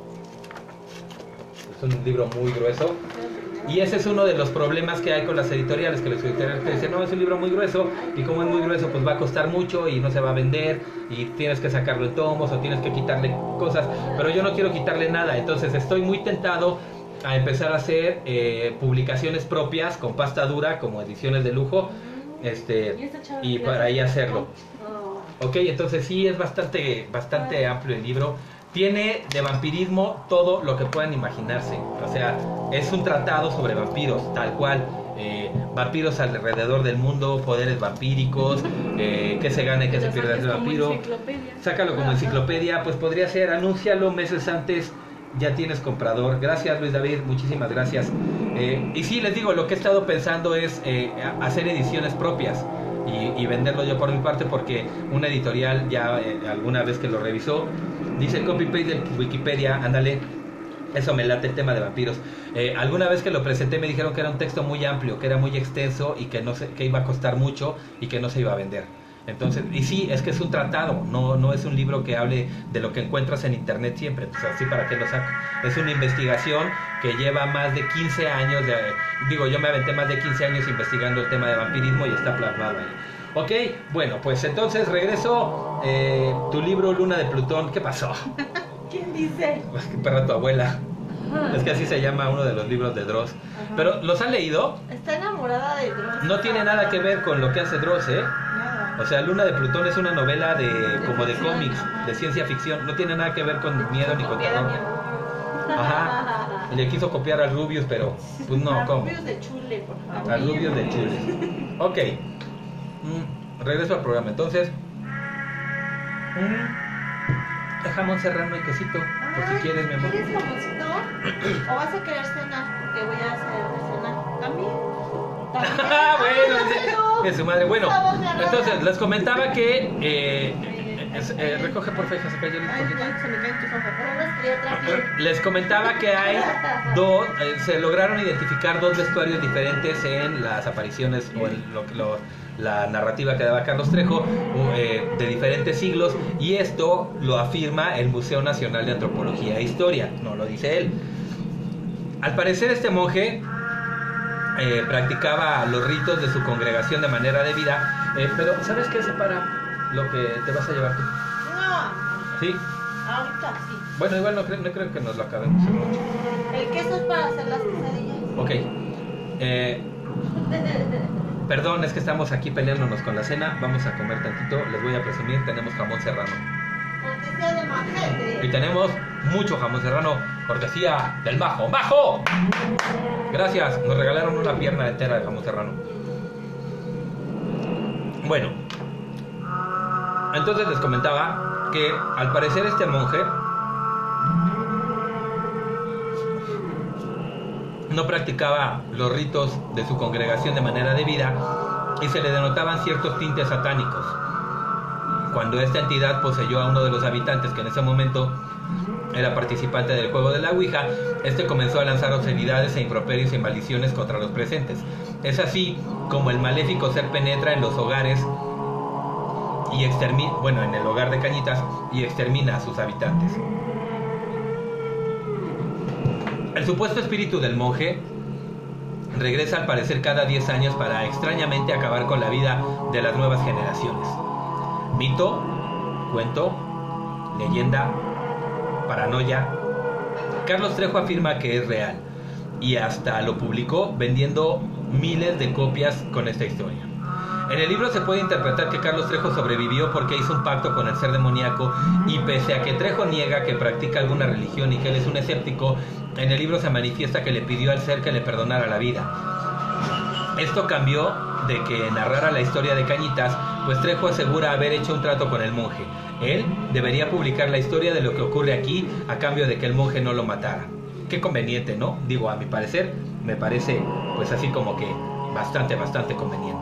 Es un libro muy grueso. Y ese es uno de los problemas que hay con las editoriales, que los editoriales te dicen, no, es un libro muy grueso, y como es muy grueso, pues va a costar mucho y no se va a vender, y tienes que sacarlo en tomos o tienes que quitarle cosas. Pero yo no quiero quitarle nada, entonces estoy muy tentado a empezar a hacer eh, publicaciones propias con pasta dura como ediciones de lujo, este, y para ahí hacerlo. Ok, entonces sí es bastante, bastante amplio el libro. Tiene de vampirismo todo lo que puedan imaginarse. O sea, es un tratado sobre vampiros, tal cual. Eh, vampiros alrededor del mundo, poderes vampíricos, eh, qué se gana y qué se pierde del vampiro. Sácalo como enciclopedia, pues podría ser, anúncialo meses antes, ya tienes comprador. Gracias Luis David, muchísimas gracias. Eh, y sí, les digo, lo que he estado pensando es eh, hacer ediciones propias y, y venderlo yo por mi parte, porque una editorial ya eh, alguna vez que lo revisó, dice copy-paste de Wikipedia, ándale. Eso me late el tema de vampiros. Eh, alguna vez que lo presenté me dijeron que era un texto muy amplio, que era muy extenso y que no se, que iba a costar mucho y que no se iba a vender. Entonces, y sí, es que es un tratado, no, no es un libro que hable de lo que encuentras en internet siempre. Entonces, así para qué lo saco. Es una investigación que lleva más de quince años, de, digo, yo me aventé más de quince años investigando el tema de vampirismo y está plasmado ahí. Ok, bueno, pues entonces regreso. Eh, tu libro Luna de Plutón, ¿qué pasó? ¿Quién dice? Pues que perra tu abuela. Es que así se llama uno de los libros de Dross. Ajá. Pero, ¿los han leído? Está enamorada de Dross. No tiene nada que ver con lo que hace Dross, ¿eh? Nada. O sea, Luna de Plutón es una novela de, como de ficción, cómics, ajá. de ciencia ficción. No tiene nada que ver con miedo ni con terror. Ajá. Le quiso copiar al Rubius, pero pues no, A ¿cómo? Rubius de Chule, por favor. Al Rubius de Chule. Ok. Mm, regreso al programa. Entonces, mm, jamón serrano y quesito, por si Ay, quieres, mi amor. ¿Quieres jamoncito? ¿O vas a querer cenar? Porque voy a hacer cenar. ¿También? ¿También? Bueno, Ay, que su madre. Bueno, Estamos de entonces les comentaba que eh, es- eh, recoge por fe, se cayó el Ay, poquito. no, se me caen tus hojas. No las quería traer. Les comentaba que hay dos, eh, se lograron identificar dos vestuarios diferentes en las apariciones o en lo, lo- la narrativa que daba Carlos Trejo, u- eh, de diferentes siglos, y esto lo afirma el Museo Nacional de Antropología e Historia, no lo dice él. Al parecer este monje eh, practicaba los ritos de su congregación de manera debida, eh, pero ¿sabes qué separa lo que te vas a llevar tú? No, ¿Sí? ahorita sí. Bueno, igual no creo, no creo que nos lo acabemos en mucho. El queso es para hacer las quesadillas. Ok. Eh, perdón, es que estamos aquí peleándonos con la cena. Vamos a comer tantito. Les voy a presumir, tenemos jamón serrano. Cortesía de Y majete. tenemos mucho jamón serrano, cortesía del Majo. ¡Majo! Gracias, nos regalaron una pierna entera de jamón serrano. Bueno, entonces les comentaba que al parecer este monje no practicaba los ritos de su congregación de manera debida y se le denotaban ciertos tintes satánicos. Cuando esta entidad poseyó a uno de los habitantes, que en ese momento era participante del juego de la Ouija, este comenzó a lanzar obscenidades e improperios y maldiciones contra los presentes. Es así como el maléfico ser penetra en los hogares y extermina, bueno, en el hogar de Cañitas, y extermina a sus habitantes. El supuesto espíritu del monje regresa al parecer cada diez años para extrañamente acabar con la vida de las nuevas generaciones. Mito, cuento, leyenda, paranoia. Carlos Trejo afirma que es real y hasta lo publicó vendiendo miles de copias con esta historia. En el libro se puede interpretar que Carlos Trejo sobrevivió porque hizo un pacto con el ser demoníaco, y pese a que Trejo niega que practica alguna religión y que él es un escéptico, en el libro se manifiesta que le pidió al ser que le perdonara la vida. Esto cambió de que narrara la historia de Cañitas, pues Trejo asegura haber hecho un trato con el monje. Él debería publicar la historia de lo que ocurre aquí a cambio de que el monje no lo matara. Qué conveniente, ¿no? Digo, a mi parecer, me parece pues así como que bastante, bastante conveniente.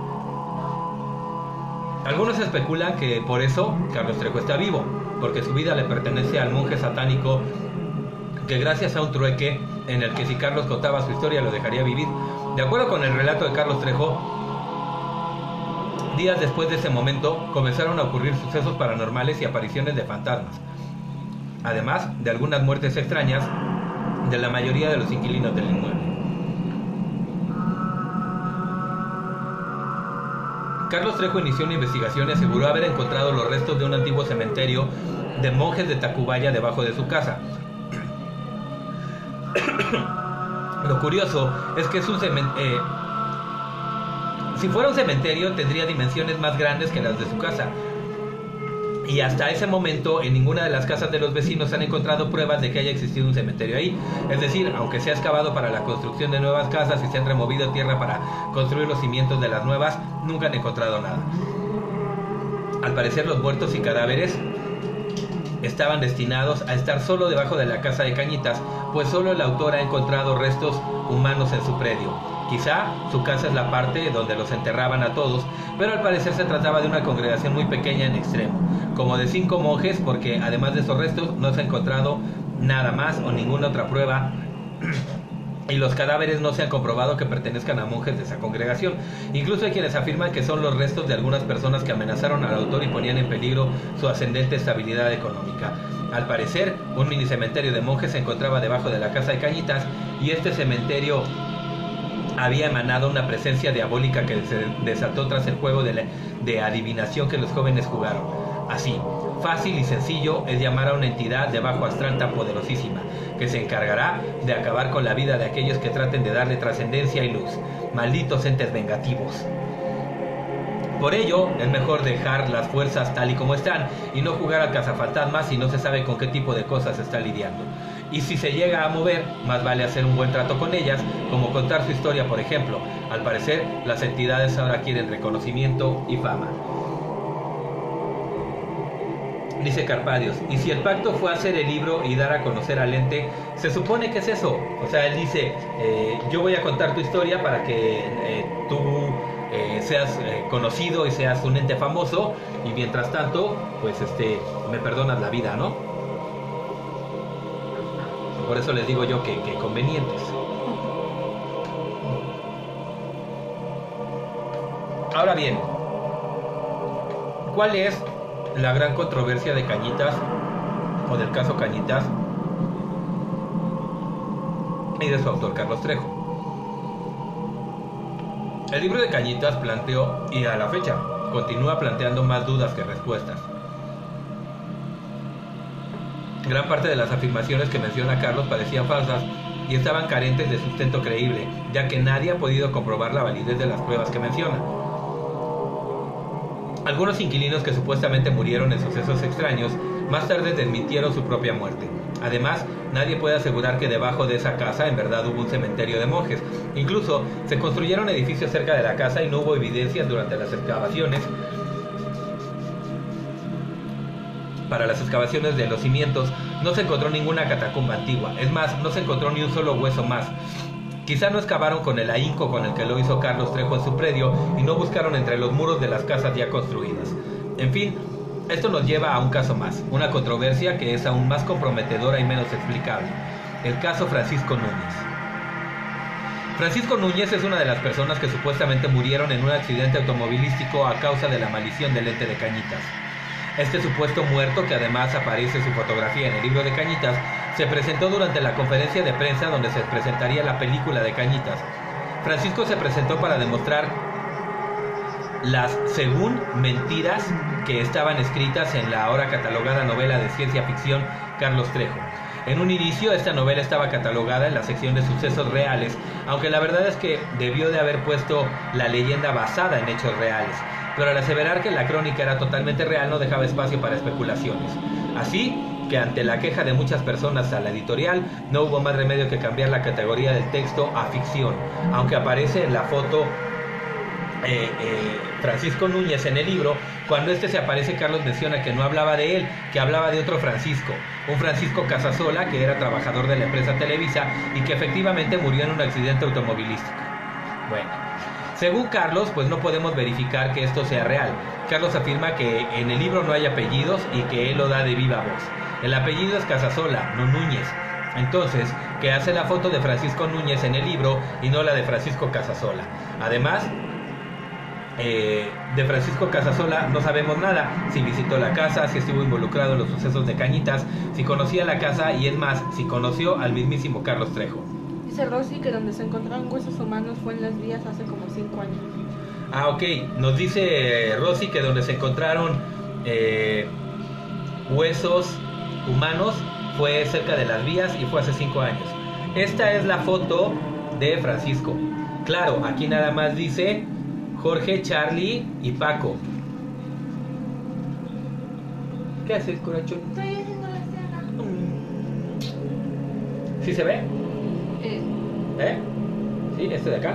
Algunos especulan que por eso Carlos Trejo está vivo, porque su vida le pertenece al monje satánico, que gracias a un trueque en el que si Carlos contaba su historia lo dejaría vivir. De acuerdo con el relato de Carlos Trejo, días después de ese momento comenzaron a ocurrir sucesos paranormales y apariciones de fantasmas, además de algunas muertes extrañas de la mayoría de los inquilinos del inmueble. Carlos Trejo inició una investigación y aseguró haber encontrado los restos de un antiguo cementerio de monjes de Tacubaya debajo de su casa. Lo curioso es que es un cementerio. Eh, si fuera un cementerio tendría dimensiones más grandes que las de su casa, Y hasta ese momento en ninguna de las casas de los vecinos han encontrado pruebas de que haya existido un cementerio ahí. Es decir, aunque se ha excavado para la construcción de nuevas casas y se han removido tierra para construir los cimientos de las nuevas, nunca han encontrado nada. Al parecer los muertos y cadáveres estaban destinados a estar solo debajo de la casa de Cañitas, pues solo el autor ha encontrado restos humanos en su predio. Quizá su casa es la parte donde los enterraban a todos, pero al parecer se trataba de una congregación muy pequeña en extremo, como de cinco monjes, porque además de esos restos no se ha encontrado nada más o ninguna otra prueba y los cadáveres no se han comprobado que pertenezcan a monjes de esa congregación. Incluso hay quienes afirman que son los restos de algunas personas que amenazaron al autor y ponían en peligro su ascendente estabilidad económica. Al parecer, un mini cementerio de monjes se encontraba debajo de la casa de Cañitas, y este cementerio había emanado una presencia diabólica que se desató tras el juego de, la, de adivinación que los jóvenes jugaron. Así, fácil y sencillo es llamar a una entidad de bajo astral tan poderosísima, que se encargará de acabar con la vida de aquellos que traten de darle trascendencia y luz. Malditos entes vengativos. Por ello, es mejor dejar las fuerzas tal y como están y no jugar al cazafantasmas si no se sabe con qué tipo de cosas se está lidiando. Y si se llega a mover, más vale hacer un buen trato con ellas, como contar su historia, por ejemplo. Al parecer, las entidades ahora quieren reconocimiento y fama. Dice Carpadios, y si el pacto fue hacer el libro y dar a conocer al ente, se supone que es eso. O sea, él dice, eh, yo voy a contar tu historia para que eh, tú eh, seas eh, conocido y seas un ente famoso, y mientras tanto, pues este, me perdonas la vida, ¿no? Por eso les digo yo que, que convenientes. Ahora bien, ¿cuál es la gran controversia de Cañitas, o del caso Cañitas, y de su autor Carlos Trejo? El libro de Cañitas planteó, y a la fecha continúa planteando, más dudas que respuestas. Gran parte de las afirmaciones que menciona Carlos parecían falsas y estaban carentes de sustento creíble, ya que nadie ha podido comprobar la validez de las pruebas que menciona. Algunos inquilinos que supuestamente murieron en sucesos extraños, más tarde desmintieron su propia muerte. Además, nadie puede asegurar que debajo de esa casa en verdad hubo un cementerio de monjes. Incluso, se construyeron edificios cerca de la casa y no hubo evidencias durante las excavaciones. Para las excavaciones de los cimientos, no se encontró ninguna catacumba antigua. Es más, no se encontró ni un solo hueso más. Quizá no excavaron con el ahínco con el que lo hizo Carlos Trejo en su predio y no buscaron entre los muros de las casas ya construidas. En fin, esto nos lleva a un caso más, una controversia que es aún más comprometedora y menos explicable: el caso Francisco Núñez. Francisco Núñez es una de las personas que supuestamente murieron en un accidente automovilístico a causa de la maldición del ente de Cañitas. Este supuesto muerto, que además aparece su fotografía en el libro de Cañitas, se presentó durante la conferencia de prensa donde se presentaría la película de Cañitas. Francisco se presentó para demostrar las, según, mentiras que estaban escritas en la ahora catalogada novela de ciencia ficción Carlos Trejo. En un inicio, esta novela estaba catalogada en la sección de sucesos reales, aunque la verdad es que debió de haber puesto la leyenda basada en hechos reales, pero al aseverar que la crónica era totalmente real no dejaba espacio para especulaciones. Así que ante la queja de muchas personas a la editorial, no hubo más remedio que cambiar la categoría del texto a ficción, aunque aparece en la foto eh, eh, Francisco Núñez en el libro. Cuando este se aparece, Carlos menciona que no hablaba de él, que hablaba de otro Francisco, un Francisco Casasola, que era trabajador de la empresa Televisa y que efectivamente murió en un accidente automovilístico. Bueno, según Carlos, pues no podemos verificar que esto sea real. Carlos afirma que en el libro no hay apellidos y que él lo da de viva voz. El apellido es Casasola, no Núñez. Entonces, ¿qué hace la foto de Francisco Núñez en el libro y no la de Francisco Casasola? Además, eh, de Francisco Casasola no sabemos nada. Si visitó la casa, si estuvo involucrado en los sucesos de Cañitas, si conocía la casa y es más, si conoció al mismísimo Carlos Trejo. Dice Rosy que donde se encontraron huesos humanos fue en las vías hace como cinco años. Ah, ok. Nos dice Rosy que donde se encontraron eh, huesos humanos fue cerca de las vías y fue hace cinco años. Esta es la foto de Francisco. Claro, aquí nada más dice Jorge, Charlie y Paco. ¿Qué haces, corazón? Estoy haciendo la cena. ¿Sí se ve? Eh, ¿Eh? ¿Sí? ¿Este de acá?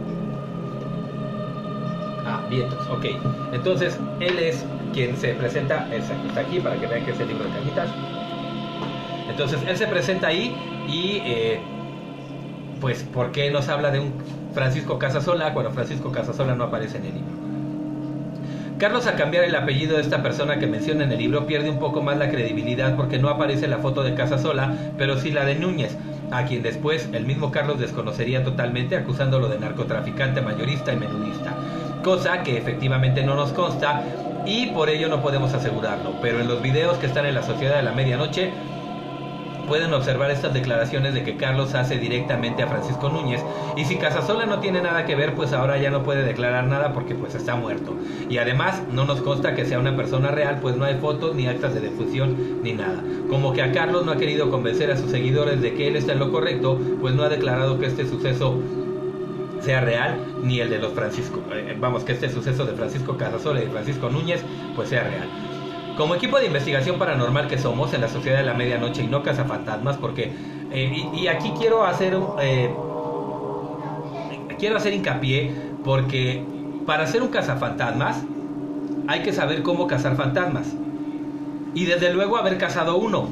Ah, vientos, ok. Entonces, él es quien se presenta, exacto, está aquí para que vean que es el libro de Cañitas. Entonces, él se presenta ahí y, eh, pues, ¿por qué nos habla de un Francisco Casasola cuando Francisco Casasola no aparece en el libro? Carlos, al cambiar el apellido de esta persona que menciona en el libro, pierde un poco más la credibilidad porque no aparece la foto de Casasola, pero sí la de Núñez, a quien después el mismo Carlos desconocería totalmente, acusándolo de narcotraficante, mayorista y menudista, cosa que efectivamente no nos consta y por ello no podemos asegurarlo, pero en los videos que están en la Sociedad de la Medianoche pueden observar estas declaraciones de que Carlos hace directamente a Francisco Núñez, y si Casasola no tiene nada que ver, pues ahora ya no puede declarar nada porque pues está muerto, y además no nos consta que sea una persona real, pues no hay fotos ni actas de defunción ni nada, como que a Carlos no ha querido convencer a sus seguidores de que él está en lo correcto, pues no ha declarado que este suceso sea real, ni el de los Francisco, eh, vamos, que este suceso de Francisco Casasola y de Francisco Núñez pues sea real. Como equipo de investigación paranormal que somos en la Sociedad de la Medianoche y no Cazafantasmas, porque eh, y, y aquí quiero hacer eh, quiero hacer hincapié porque para ser un cazafantasmas hay que saber cómo cazar fantasmas y desde luego haber cazado uno,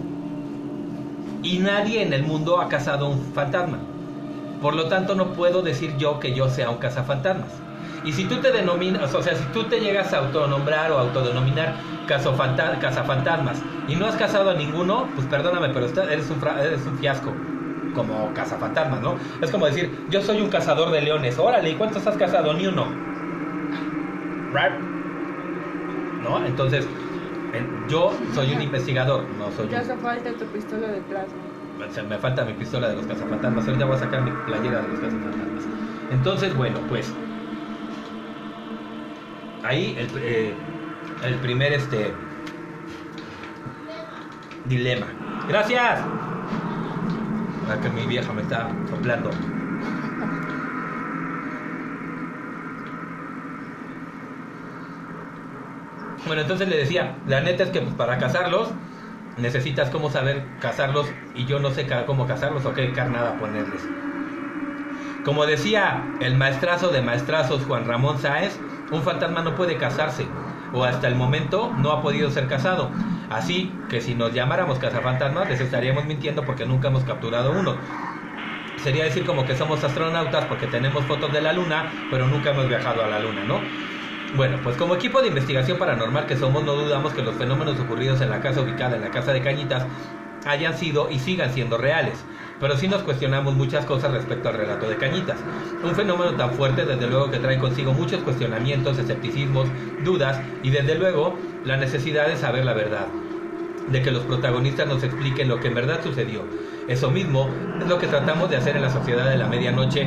y nadie en el mundo ha cazado un fantasma, por lo tanto no puedo decir yo que yo sea un cazafantasmas. Y si tú te denominas, o sea, si tú te llegas a autonombrar o autodenominar cazafantasmas y no has cazado a ninguno, pues perdóname, pero eres un, eres un fiasco como cazafantasmas, ¿no? Es como decir, yo soy un cazador de leones, órale, ¿y cuántos has cazado? Ni uno. ¿Right? ¿No? Entonces, yo soy un investigador, no soy te un... hace falta tu pistola de plasma. Me falta mi pistola de los cazafantasmas, ahorita voy a sacar mi playera de los cazafantasmas. Entonces, bueno, pues... ahí el, eh, el primer este dilema. Gracias. Ah, que mi vieja me está soplando. Bueno, entonces le decía, la neta es que pues, para cazarlos necesitas cómo saber cazarlos, y yo no sé cómo cazarlos o qué carnada ponerles. Como decía el maestrazo de maestrazos Juan Ramón Sáez, un fantasma no puede casarse, o hasta el momento no ha podido ser casado. Así que si nos llamáramos cazafantasmas, les estaríamos mintiendo porque nunca hemos capturado uno. Sería decir como que somos astronautas porque tenemos fotos de la luna, pero nunca hemos viajado a la luna, ¿no? Bueno, pues como equipo de investigación paranormal que somos, no dudamos que los fenómenos ocurridos en la casa ubicada en la casa de Cañitas hayan sido y sigan siendo reales, pero sí nos cuestionamos muchas cosas respecto al relato de Cañitas. Un fenómeno tan fuerte, desde luego que trae consigo muchos cuestionamientos, escepticismos, dudas y desde luego la necesidad de saber la verdad, de que los protagonistas nos expliquen lo que en verdad sucedió. Eso mismo es lo que tratamos de hacer en la Sociedad de la Medianoche,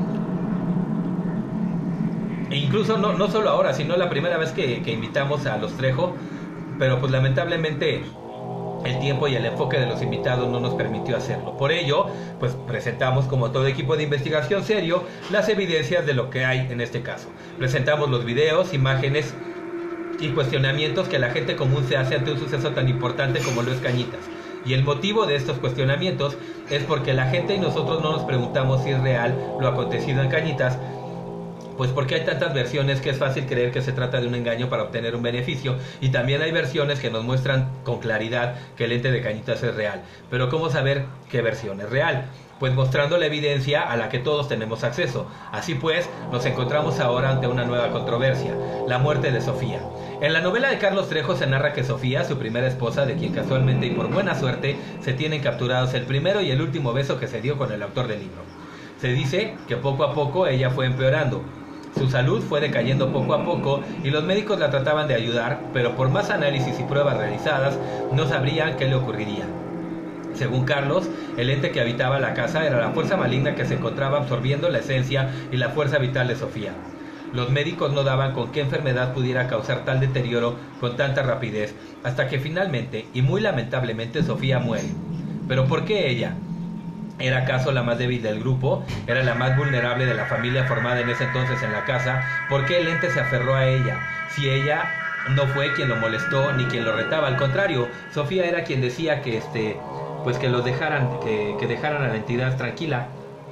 e incluso no, no solo ahora, sino la primera vez que, que invitamos a los Trejo, pero pues lamentablemente el tiempo y el enfoque de los invitados no nos permitió hacerlo. Por ello, pues presentamos, como todo equipo de investigación serio, las evidencias de lo que hay en este caso. Presentamos los videos, imágenes y cuestionamientos que la gente común se hace ante un suceso tan importante como lo es Cañitas. Y el motivo de estos cuestionamientos es porque la gente y nosotros no nos preguntamos si es real lo acontecido en Cañitas, pues porque hay tantas versiones que es fácil creer que se trata de un engaño para obtener un beneficio, y también hay versiones que nos muestran con claridad que el ente de Cañitas es real. Pero ¿cómo saber qué versión es real? Pues mostrando la evidencia a la que todos tenemos acceso. Así pues, nos encontramos ahora ante una nueva controversia: la muerte de Sofía. En la novela de Carlos Trejo se narra que Sofía, su primera esposa, de quien casualmente y por buena suerte se tienen capturados el primero y el último beso que se dio con el autor del libro. Se dice que poco a poco ella fue empeorando. Su salud fue decayendo poco a poco y los médicos la trataban de ayudar, pero por más análisis y pruebas realizadas no sabrían qué le ocurriría. Según Carlos, el ente que habitaba la casa era la fuerza maligna que se encontraba absorbiendo la esencia y la fuerza vital de Sofía. Los médicos no daban con qué enfermedad pudiera causar tal deterioro con tanta rapidez, hasta que finalmente, y muy lamentablemente, Sofía muere. ¿Pero por qué ella? ¿Era acaso la más débil del grupo? ¿Era la más vulnerable de la familia formada en ese entonces en la casa? ¿Por qué el ente se aferró a ella? Si ella no fue quien lo molestó ni quien lo retaba, al contrario, Sofía era quien decía que este, pues que los dejaran, que, que dejaran a la entidad tranquila,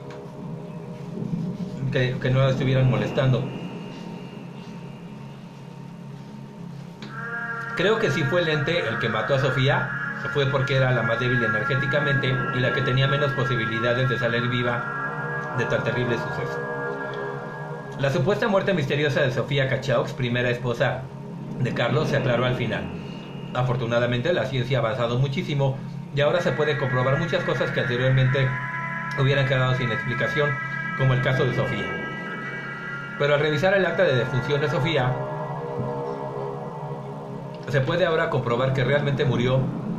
que, que no la estuvieran molestando. Creo que sí fue el ente el que mató a Sofía, fue porque era la más débil energéticamente y la que tenía menos posibilidades de salir viva de tan terrible suceso. La supuesta muerte misteriosa de Sofía Cachaux, primera esposa de Carlos, se aclaró al final. Afortunadamente la ciencia ha avanzado muchísimo y ahora se puede comprobar muchas cosas que anteriormente hubieran quedado sin explicación, como el caso de Sofía. Pero al revisar el acta de defunción de Sofía, se puede ahora comprobar que realmente murió,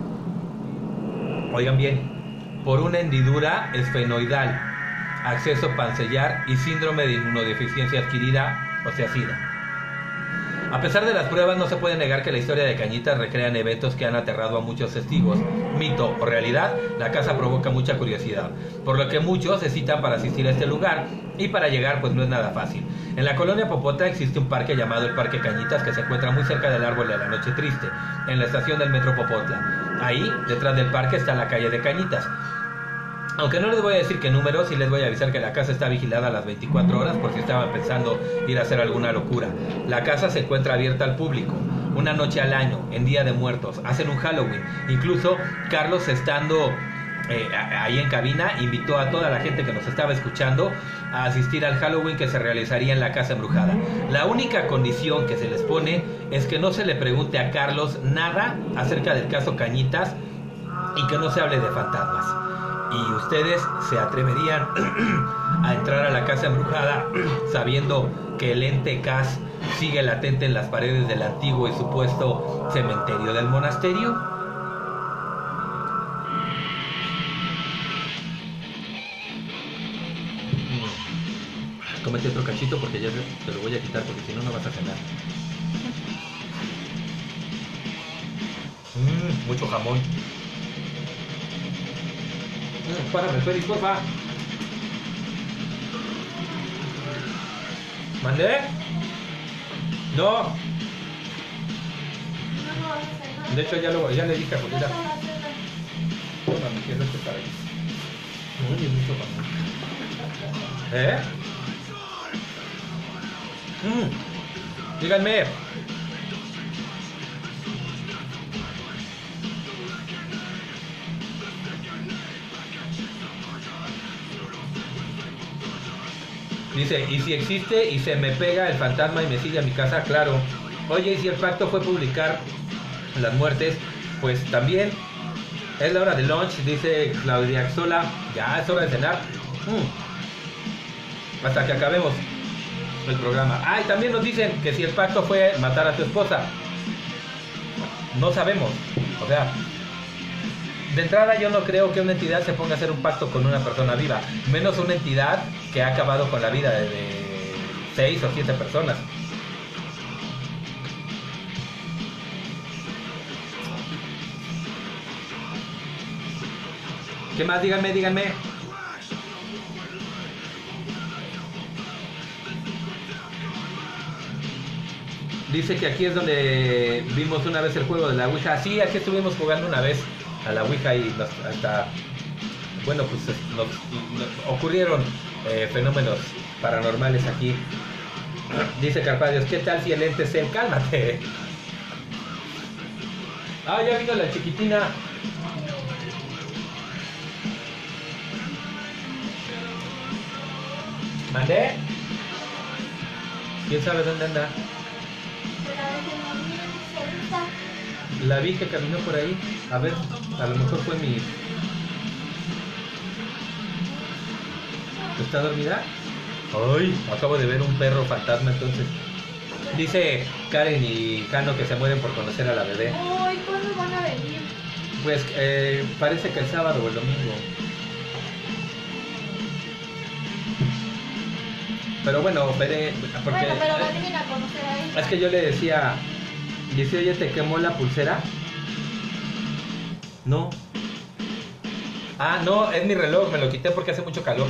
oigan bien, por una hendidura esfenoidal, acceso pansellar y síndrome de inmunodeficiencia adquirida, o sea, SIDA. A pesar de las pruebas, no se puede negar que la historia de Cañitas recrean eventos que han aterrado a muchos testigos. Mito o realidad, la casa provoca mucha curiosidad, por lo que muchos se citan para asistir a este lugar, y para llegar pues no es nada fácil. En la colonia Popotla existe un parque llamado el Parque Cañitas, que se encuentra muy cerca del Árbol de la Noche Triste, en la estación del Metro Popotla. Ahí, detrás del parque, está la calle de Cañitas. Aunque no les voy a decir qué número, sí les voy a avisar que la casa está vigilada a las veinticuatro horas por si estaban pensando ir a hacer alguna locura. La casa se encuentra abierta al público, una noche al año, en Día de Muertos, hacen un Halloween. Incluso Carlos, estando eh, ahí en cabina, invitó a toda la gente que nos estaba escuchando a asistir al Halloween que se realizaría en la casa embrujada. La única condición que se les pone es que no se le pregunte a Carlos nada acerca del caso Cañitas y que no se hable de fantasmas. Y ustedes se atreverían a entrar a la casa embrujada sabiendo que el ente Cas sigue latente en las paredes del antiguo y supuesto cementerio del monasterio. Cómete otro cachito porque ya te lo voy a quitar, porque si no, no vas a cenar. Mm, mucho jamón. Párame, Félix, porfa. ¿Mandé? No. No, no, no, De hecho, ya, lo, ya le dije a no, Julieta. no, no, no. Toma, mi quiero este para ahí. Muy mucho jamón. ¿Eh? Mm. Díganme. Dice, y si existe y se me pega el fantasma y me sigue a mi casa, claro. Oye, y si el pacto fue publicar las muertes, pues también. Es la hora de lunch, dice Claudia Sola. Ya es hora de cenar. Mm. Hasta que acabemos el programa. Ah, y también nos dicen que si el pacto fue matar a tu esposa. No sabemos. O sea, de entrada yo no creo que una entidad se ponga a hacer un pacto con una persona viva, menos una entidad que ha acabado con la vida de, de seis o siete personas. ¿Qué más? Díganme, díganme. Dice que aquí es donde vimos una vez el juego de la Ouija. Sí, aquí estuvimos jugando una vez a la Ouija y nos, hasta, bueno, pues nos, nos ocurrieron eh, fenómenos paranormales aquí. Dice Carpadios, ¿qué tal si el ente es él? Cálmate. Ah, ya vino la chiquitina. ¿Mandé? ¿Quién sabe dónde anda? La vi que caminó por ahí. A ver, a lo mejor fue mi... ¿Está dormida? Ay, acabo de ver un perro fantasma entonces. Dice Karen y Jano que se mueren por conocer a la bebé. Uy, ¿cuándo van a venir? Pues eh, parece que el sábado o el domingo. Pero bueno, veré, porque Bueno, pero venir a conocer a ella. es que yo le decía, dice, oye, ¿te quemó la pulsera? No. Ah, no, es mi reloj, me lo quité porque hace mucho calor.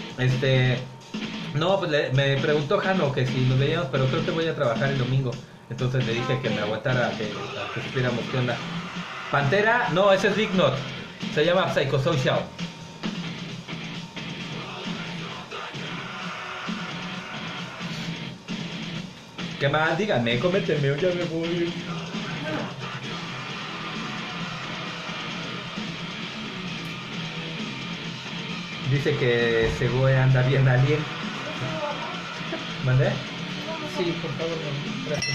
Este, no, pues le- me preguntó Jano que si nos veíamos, pero creo que voy a trabajar el domingo. Entonces le dije que me aguantara, que, a que supiéramos qué onda. Pantera, no, ese es Big Knot. Se llama Psychosocial. ¿Qué más? Díganme, coméntenme, ya me voy. Dice que Segoe anda bien alien. ¿Mandé? Sí, por favor, gracias.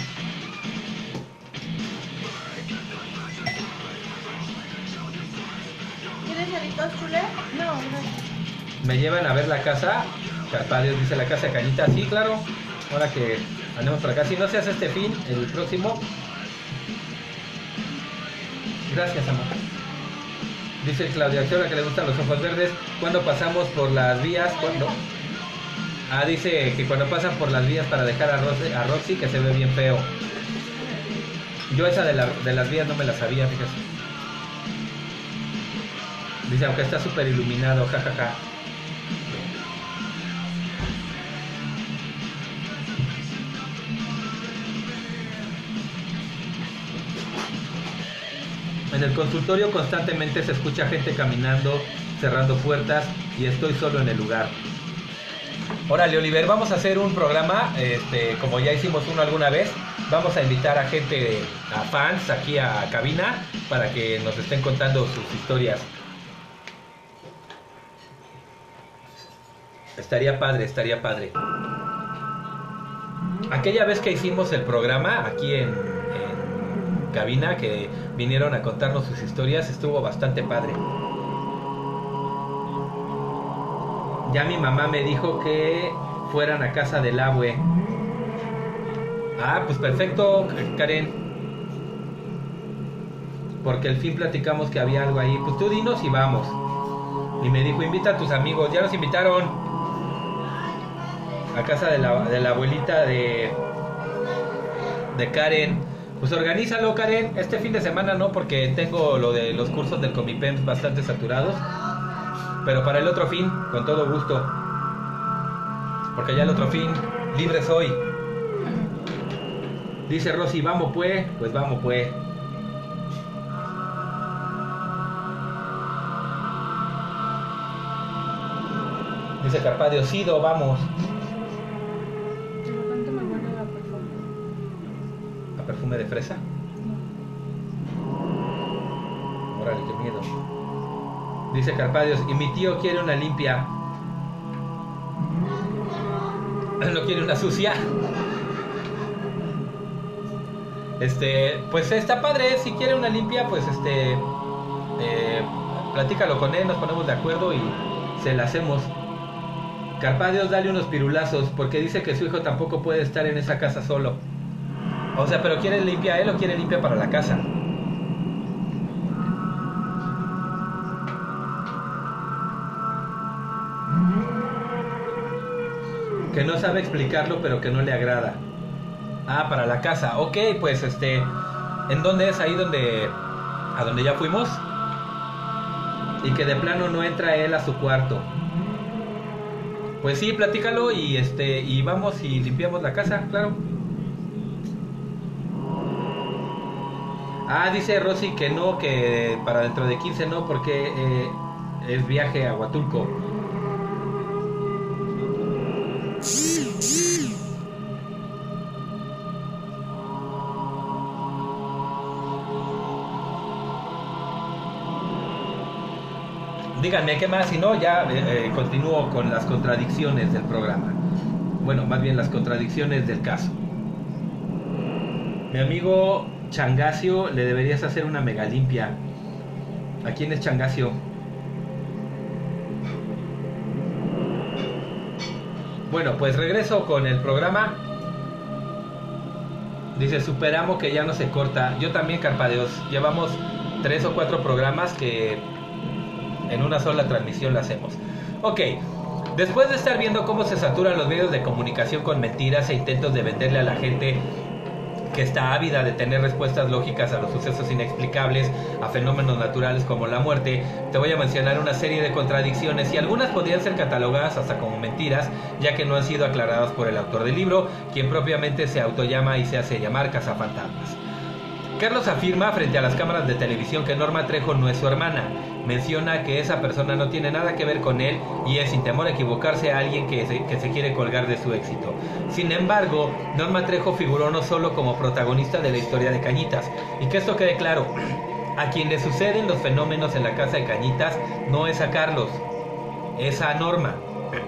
¿Quieres aritos, chule? No, gracias. ¿Me llevan a ver la casa? Carpadios dice la casa de Cañita. Sí, claro. Ahora que andemos por acá. Si no se hace este fin, el próximo. Gracias, amor. Dice Claudia Axela que le gustan los ojos verdes. Cuando pasamos por las vías, cuando... Ah, dice que cuando pasan por las vías para dejar a, Ros a Roxy, que se ve bien feo. Yo esa de, la, de las vías no me la sabía, fíjate. Dice, aunque está súper iluminado, jajaja. Ja, ja. En el consultorio constantemente se escucha gente caminando, cerrando puertas y estoy solo en el lugar. Órale, Oliver, vamos a hacer un programa, este, como ya hicimos uno alguna vez. Vamos a invitar a gente, a fans aquí a cabina para que nos estén contando sus historias. Estaría padre, estaría padre. Aquella vez que hicimos el programa aquí en, en cabina, que vinieron a contarnos sus historias, estuvo bastante padre. Ya mi mamá me dijo que fueran a casa del abue. Ah, pues perfecto, Karen. Porque al fin platicamos que había algo ahí. Pues tú dinos y vamos. Y me dijo, invita a tus amigos. Ya nos invitaron a casa de la, de la abuelita de, de Karen. Pues organízalo, Karen. Este fin de semana no, porque tengo lo de los cursos del Comipems bastante saturados. Pero para el otro fin, con todo gusto. Porque ya el otro fin, libre soy. Dice Rosy, vamos pues. Pues vamos pues. Dice Carpadio, Sido, vamos. De repente me huele a perfume. ¿A perfume de fresa? No. Órale, qué miedo. Dice Carpadios, y mi tío quiere una limpia. ¿No quiere una sucia? Este, pues está padre. Si quiere una limpia, pues este, eh, platícalo con él, nos ponemos de acuerdo y se la hacemos. Carpadios, dale unos pirulazos, porque dice que su hijo tampoco puede estar en esa casa solo. O sea, pero ¿quiere limpia él o quiere limpia para la casa? Que no sabe explicarlo, pero que no le agrada. Ah, para la casa. Ok, pues este, ¿en dónde es? Ahí donde, a donde ya fuimos. Y que de plano no entra él a su cuarto. Pues sí, platícalo y este, y vamos y limpiamos la casa, claro. Ah, dice Rosy que no, que para dentro de quince no, porque eh, es viaje a Huatulco. Díganme qué más, si no ya eh, eh, continúo con las contradicciones del programa. Bueno, más bien las contradicciones del caso. Mi amigo Changasio, le deberías hacer una mega limpia. ¿A quién es Changasio? Bueno, pues regreso con el programa. Dice, superamo que ya no se corta. Yo también, Carpadeos. Llevamos tres o cuatro programas que en una sola transmisión la hacemos. Ok, después de estar viendo cómo se saturan los medios de comunicación con mentiras e intentos de venderle a la gente que está ávida de tener respuestas lógicas a los sucesos inexplicables, a fenómenos naturales como la muerte, te voy a mencionar una serie de contradicciones y algunas podrían ser catalogadas hasta como mentiras, ya que no han sido aclaradas por el autor del libro, quien propiamente se autollama y se hace llamar cazafantasmas. Carlos afirma frente a las cámaras de televisión que Norma Trejo no es su hermana. Menciona que esa persona no tiene nada que ver con él y es, sin temor a equivocarse, a alguien que se, que se quiere colgar de su éxito. Sin embargo, Norma Trejo figuró no solo como protagonista de la historia de Cañitas, y que esto quede claro, a quien le suceden los fenómenos en la casa de Cañitas no es a Carlos, es a Norma.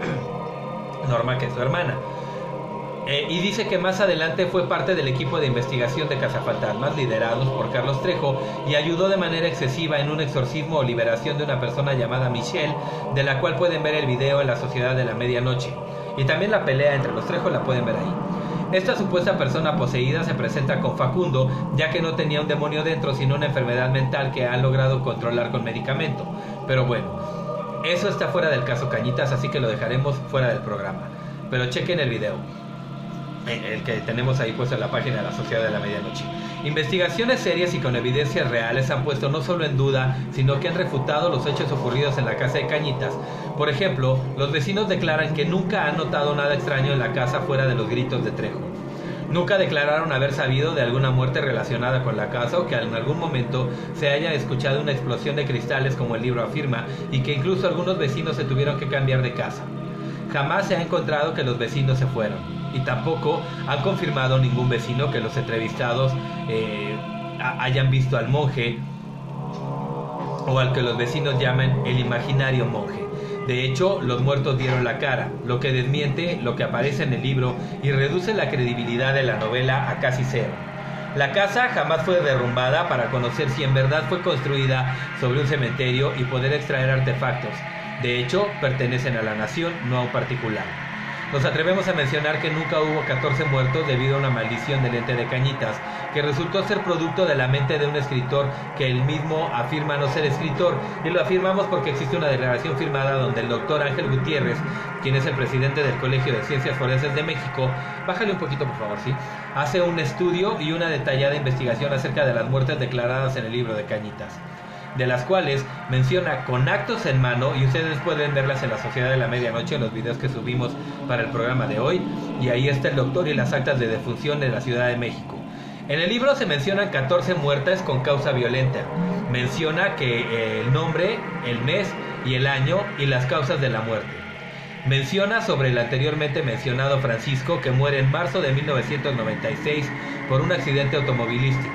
Norma, que es su hermana. Eh, y dice que más adelante fue parte del equipo de investigación de cazafantasmas liderados por Carlos Trejo y ayudó de manera excesiva en un exorcismo o liberación de una persona llamada Michelle, de la cual pueden ver el video en La Sociedad de la Medianoche. Y también la pelea entre los Trejo la pueden ver ahí. Esta supuesta persona poseída se presenta con Facundo, ya que no tenía un demonio dentro, sino una enfermedad mental que han logrado controlar con medicamento. Pero bueno, eso está fuera del caso Cañitas, así que lo dejaremos fuera del programa. Pero chequen el video, el que tenemos ahí puesto en la página de La Sociedad de la Medianoche. Investigaciones serias y con evidencias reales han puesto no solo en duda, sino que han refutado los hechos ocurridos en la casa de Cañitas. Por ejemplo, los vecinos declaran que nunca han notado nada extraño en la casa fuera de los gritos de Trejo. Nunca declararon haber sabido de alguna muerte relacionada con la casa o que en algún momento se haya escuchado una explosión de cristales como el libro afirma, y que incluso algunos vecinos se tuvieron que cambiar de casa. Jamás se ha encontrado que los vecinos se fueron. Y tampoco han confirmado ningún vecino que los entrevistados eh, hayan visto al monje o al que los vecinos llaman el imaginario monje. De hecho, los muertos dieron la cara, lo que desmiente lo que aparece en el libro y reduce la credibilidad de la novela a casi cero. La casa jamás fue derrumbada para conocer si en verdad fue construida sobre un cementerio y poder extraer artefactos. De hecho, pertenecen a la nación, no a un particular. Nos atrevemos a mencionar que nunca hubo catorce muertos debido a una maldición del ente de Cañitas, que resultó ser producto de la mente de un escritor que él mismo afirma no ser escritor, y lo afirmamos porque existe una declaración firmada donde el doctor Ángel Gutiérrez, quien es el presidente del Colegio de Ciencias Forenses de México, bájale un poquito por favor, sí, hace un estudio y una detallada investigación acerca de las muertes declaradas en el libro de Cañitas, de las cuales menciona con actos en mano, y ustedes pueden verlas en La Sociedad de la Medianoche, en los videos que subimos para el programa de hoy, y ahí está el doctor y las actas de defunción de la Ciudad de México. En el libro se mencionan catorce muertes con causa violenta. Menciona que el nombre, el mes y el año y las causas de la muerte. Menciona sobre el anteriormente mencionado Francisco, que muere en marzo de mil novecientos noventa y seis por un accidente automovilístico.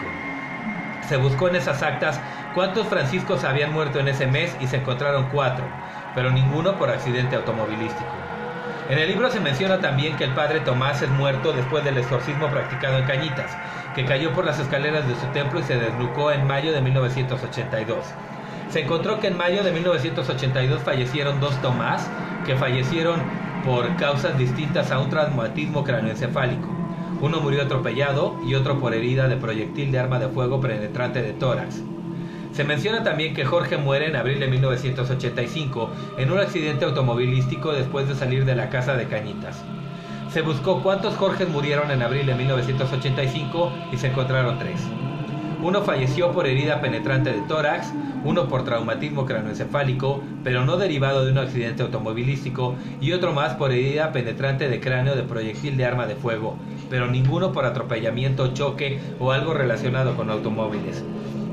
Se buscó en esas actas cuántos Franciscos habían muerto en ese mes y se encontraron cuatro, pero ninguno por accidente automovilístico. En el libro se menciona también que el padre Tomás es muerto después del exorcismo practicado en Cañitas, que cayó por las escaleras de su templo y se desnucó en mayo de mil novecientos ochenta y dos. Se encontró que en mayo de mil novecientos ochenta y dos fallecieron dos Tomás, que fallecieron por causas distintas a un traumatismo cráneoencefálico. Uno murió atropellado y otro por herida de proyectil de arma de fuego penetrante de tórax. Se menciona también que Jorge muere en abril de mil novecientos ochenta y cinco en un accidente automovilístico después de salir de la casa de Cañitas. Se buscó cuántos Jorges murieron en abril de mil novecientos ochenta y cinco y se encontraron tres. Uno falleció por herida penetrante de tórax, uno por traumatismo cráneoencefálico, pero no derivado de un accidente automovilístico, y otro más por herida penetrante de cráneo de proyectil de arma de fuego, pero ninguno por atropellamiento, choque o algo relacionado con automóviles.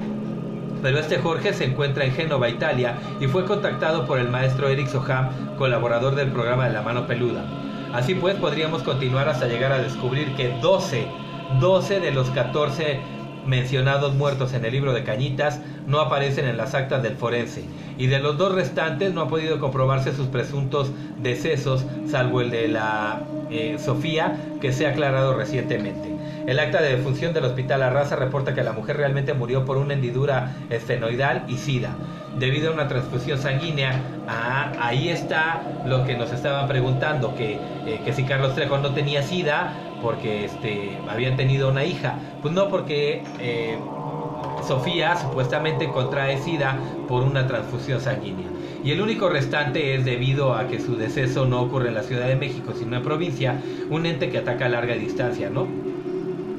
Pero este Jorge se encuentra en Génova, Italia, y fue contactado por el maestro Eric Soham, colaborador del programa de La Mano Peluda. Así pues, podríamos continuar hasta llegar a descubrir que doce, doce de los catorce mencionados muertos en el libro de Cañitas no aparecen en las actas del forense, y de los dos restantes no ha podido comprobarse sus presuntos decesos, salvo el de la eh, Sofía, que se ha aclarado recientemente. El acta de defunción del Hospital Arrasa reporta que la mujer realmente murió por una hendidura esfenoidal y sida, debido a una transfusión sanguínea. Ah, ahí está lo que nos estaban preguntando, que, eh, que si Carlos Trejo no tenía sida porque este, habían tenido una hija. Pues no, porque eh, Sofía supuestamente contrae sida por una transfusión sanguínea. Y el único restante es debido a que su deceso no ocurre en la Ciudad de México, sino en provincia, un ente que ataca a larga distancia, ¿no?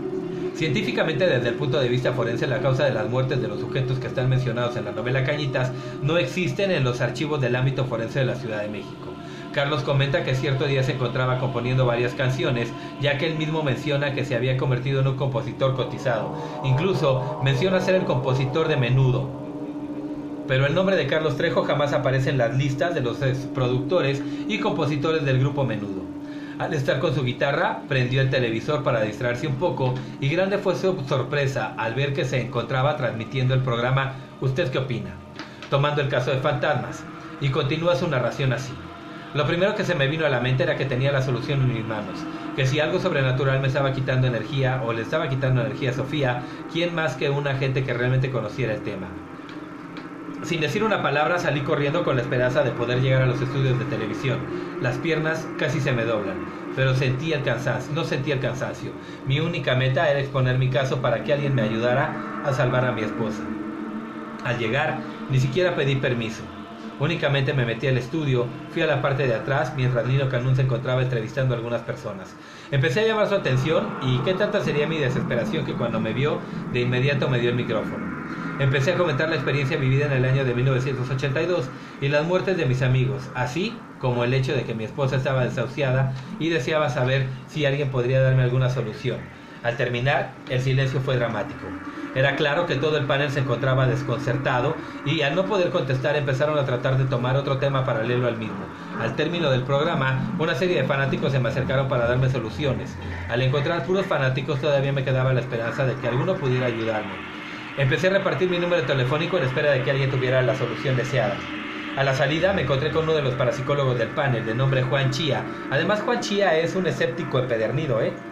Científicamente, desde el punto de vista forense, la causa de las muertes de los sujetos que están mencionados en la novela Cañitas no existen en los archivos del ámbito forense de la Ciudad de México. Carlos comenta que cierto día se encontraba componiendo varias canciones, ya que él mismo menciona que se había convertido en un compositor cotizado. Incluso menciona ser el compositor de Menudo. Pero el nombre de Carlos Trejo jamás aparece en las listas de los productores y compositores del grupo Menudo. Al estar con su guitarra, prendió el televisor para distraerse un poco y grande fue su sorpresa al ver que se encontraba transmitiendo el programa ¿Usted qué opina?, tomando el caso de fantasmas, y continúa su narración así. Lo primero que se me vino a la mente era que tenía la solución en mis manos, que si algo sobrenatural me estaba quitando energía o le estaba quitando energía a Sofía, ¿quién más que una gente que realmente conociera el tema? Sin decir una palabra salí corriendo con la esperanza de poder llegar a los estudios de televisión. Las piernas casi se me doblan, pero sentí el cansancio, no sentí el cansancio. Mi única meta era exponer mi caso para que alguien me ayudara a salvar a mi esposa. Al llegar, ni siquiera pedí permiso. Únicamente me metí al estudio, fui a la parte de atrás mientras Nino Canún se encontraba entrevistando a algunas personas. Empecé a llamar su atención y qué tanta sería mi desesperación que cuando me vio, de inmediato me dio el micrófono. Empecé a comentar la experiencia vivida en el año de mil novecientos ochenta y dos y las muertes de mis amigos, así como el hecho de que mi esposa estaba desahuciada y deseaba saber si alguien podría darme alguna solución. Al terminar, el silencio fue dramático. Era claro que todo el panel se encontraba desconcertado y al no poder contestar empezaron a tratar de tomar otro tema paralelo al mismo. Al término del programa, una serie de fanáticos se me acercaron para darme soluciones. Al encontrar puros fanáticos todavía me quedaba la esperanza de que alguno pudiera ayudarme. Empecé a repartir mi número telefónico en espera de que alguien tuviera la solución deseada. A la salida me encontré con uno de los parapsicólogos del panel, de nombre Juan Chía. Además, Juan Chía es un escéptico empedernido, ¿eh?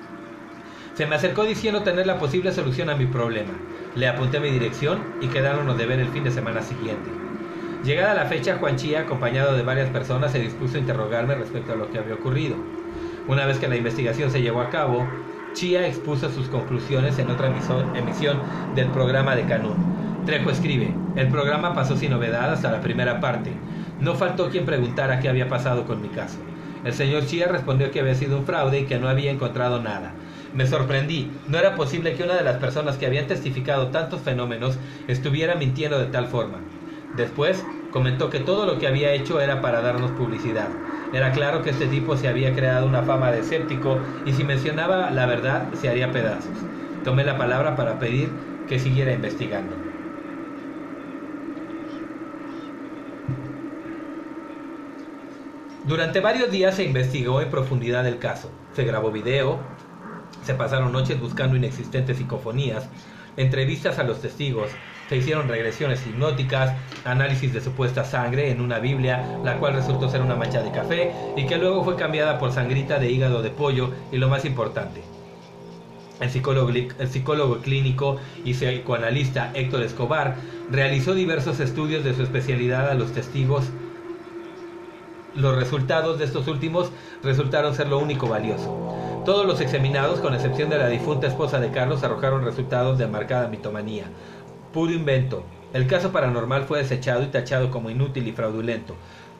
Se me acercó diciendo tener la posible solución a mi problema. Le apunté mi dirección y quedáramos de ver el fin de semana siguiente. Llegada la fecha, Juan Chía, acompañado de varias personas, se dispuso a interrogarme respecto a lo que había ocurrido. Una vez que la investigación se llevó a cabo, Chía expuso sus conclusiones en otra emisión del programa de Canún. Trejo escribe: el programa pasó sin novedad hasta la primera parte. No faltó quien preguntara qué había pasado con mi caso. El señor Chía respondió que había sido un fraude y que no había encontrado nada. Me sorprendí. No era posible que una de las personas que habían testificado tantos fenómenos estuviera mintiendo de tal forma. Después comentó que todo lo que había hecho era para darnos publicidad. Era claro que este tipo se había creado una fama de escéptico y si mencionaba la verdad se haría pedazos. Tomé la palabra para pedir que siguiera investigando. Durante varios días se investigó en profundidad el caso. Se grabó video, se pasaron noches buscando inexistentes psicofonías, entrevistas a los testigos, se hicieron regresiones hipnóticas, análisis de supuesta sangre en una Biblia, la cual resultó ser una mancha de café y que luego fue cambiada por sangrita de hígado de pollo, y lo más importante, el psicólogo, el psicólogo clínico y psicoanalista Héctor Escobar realizó diversos estudios de su especialidad a los testigos. Los resultados de estos últimos resultaron ser lo único valioso. Todos los examinados, con excepción de la difunta esposa de Carlos, arrojaron resultados de marcada mitomanía. Puro invento. El caso paranormal fue desechado y tachado como inútil y fraudulento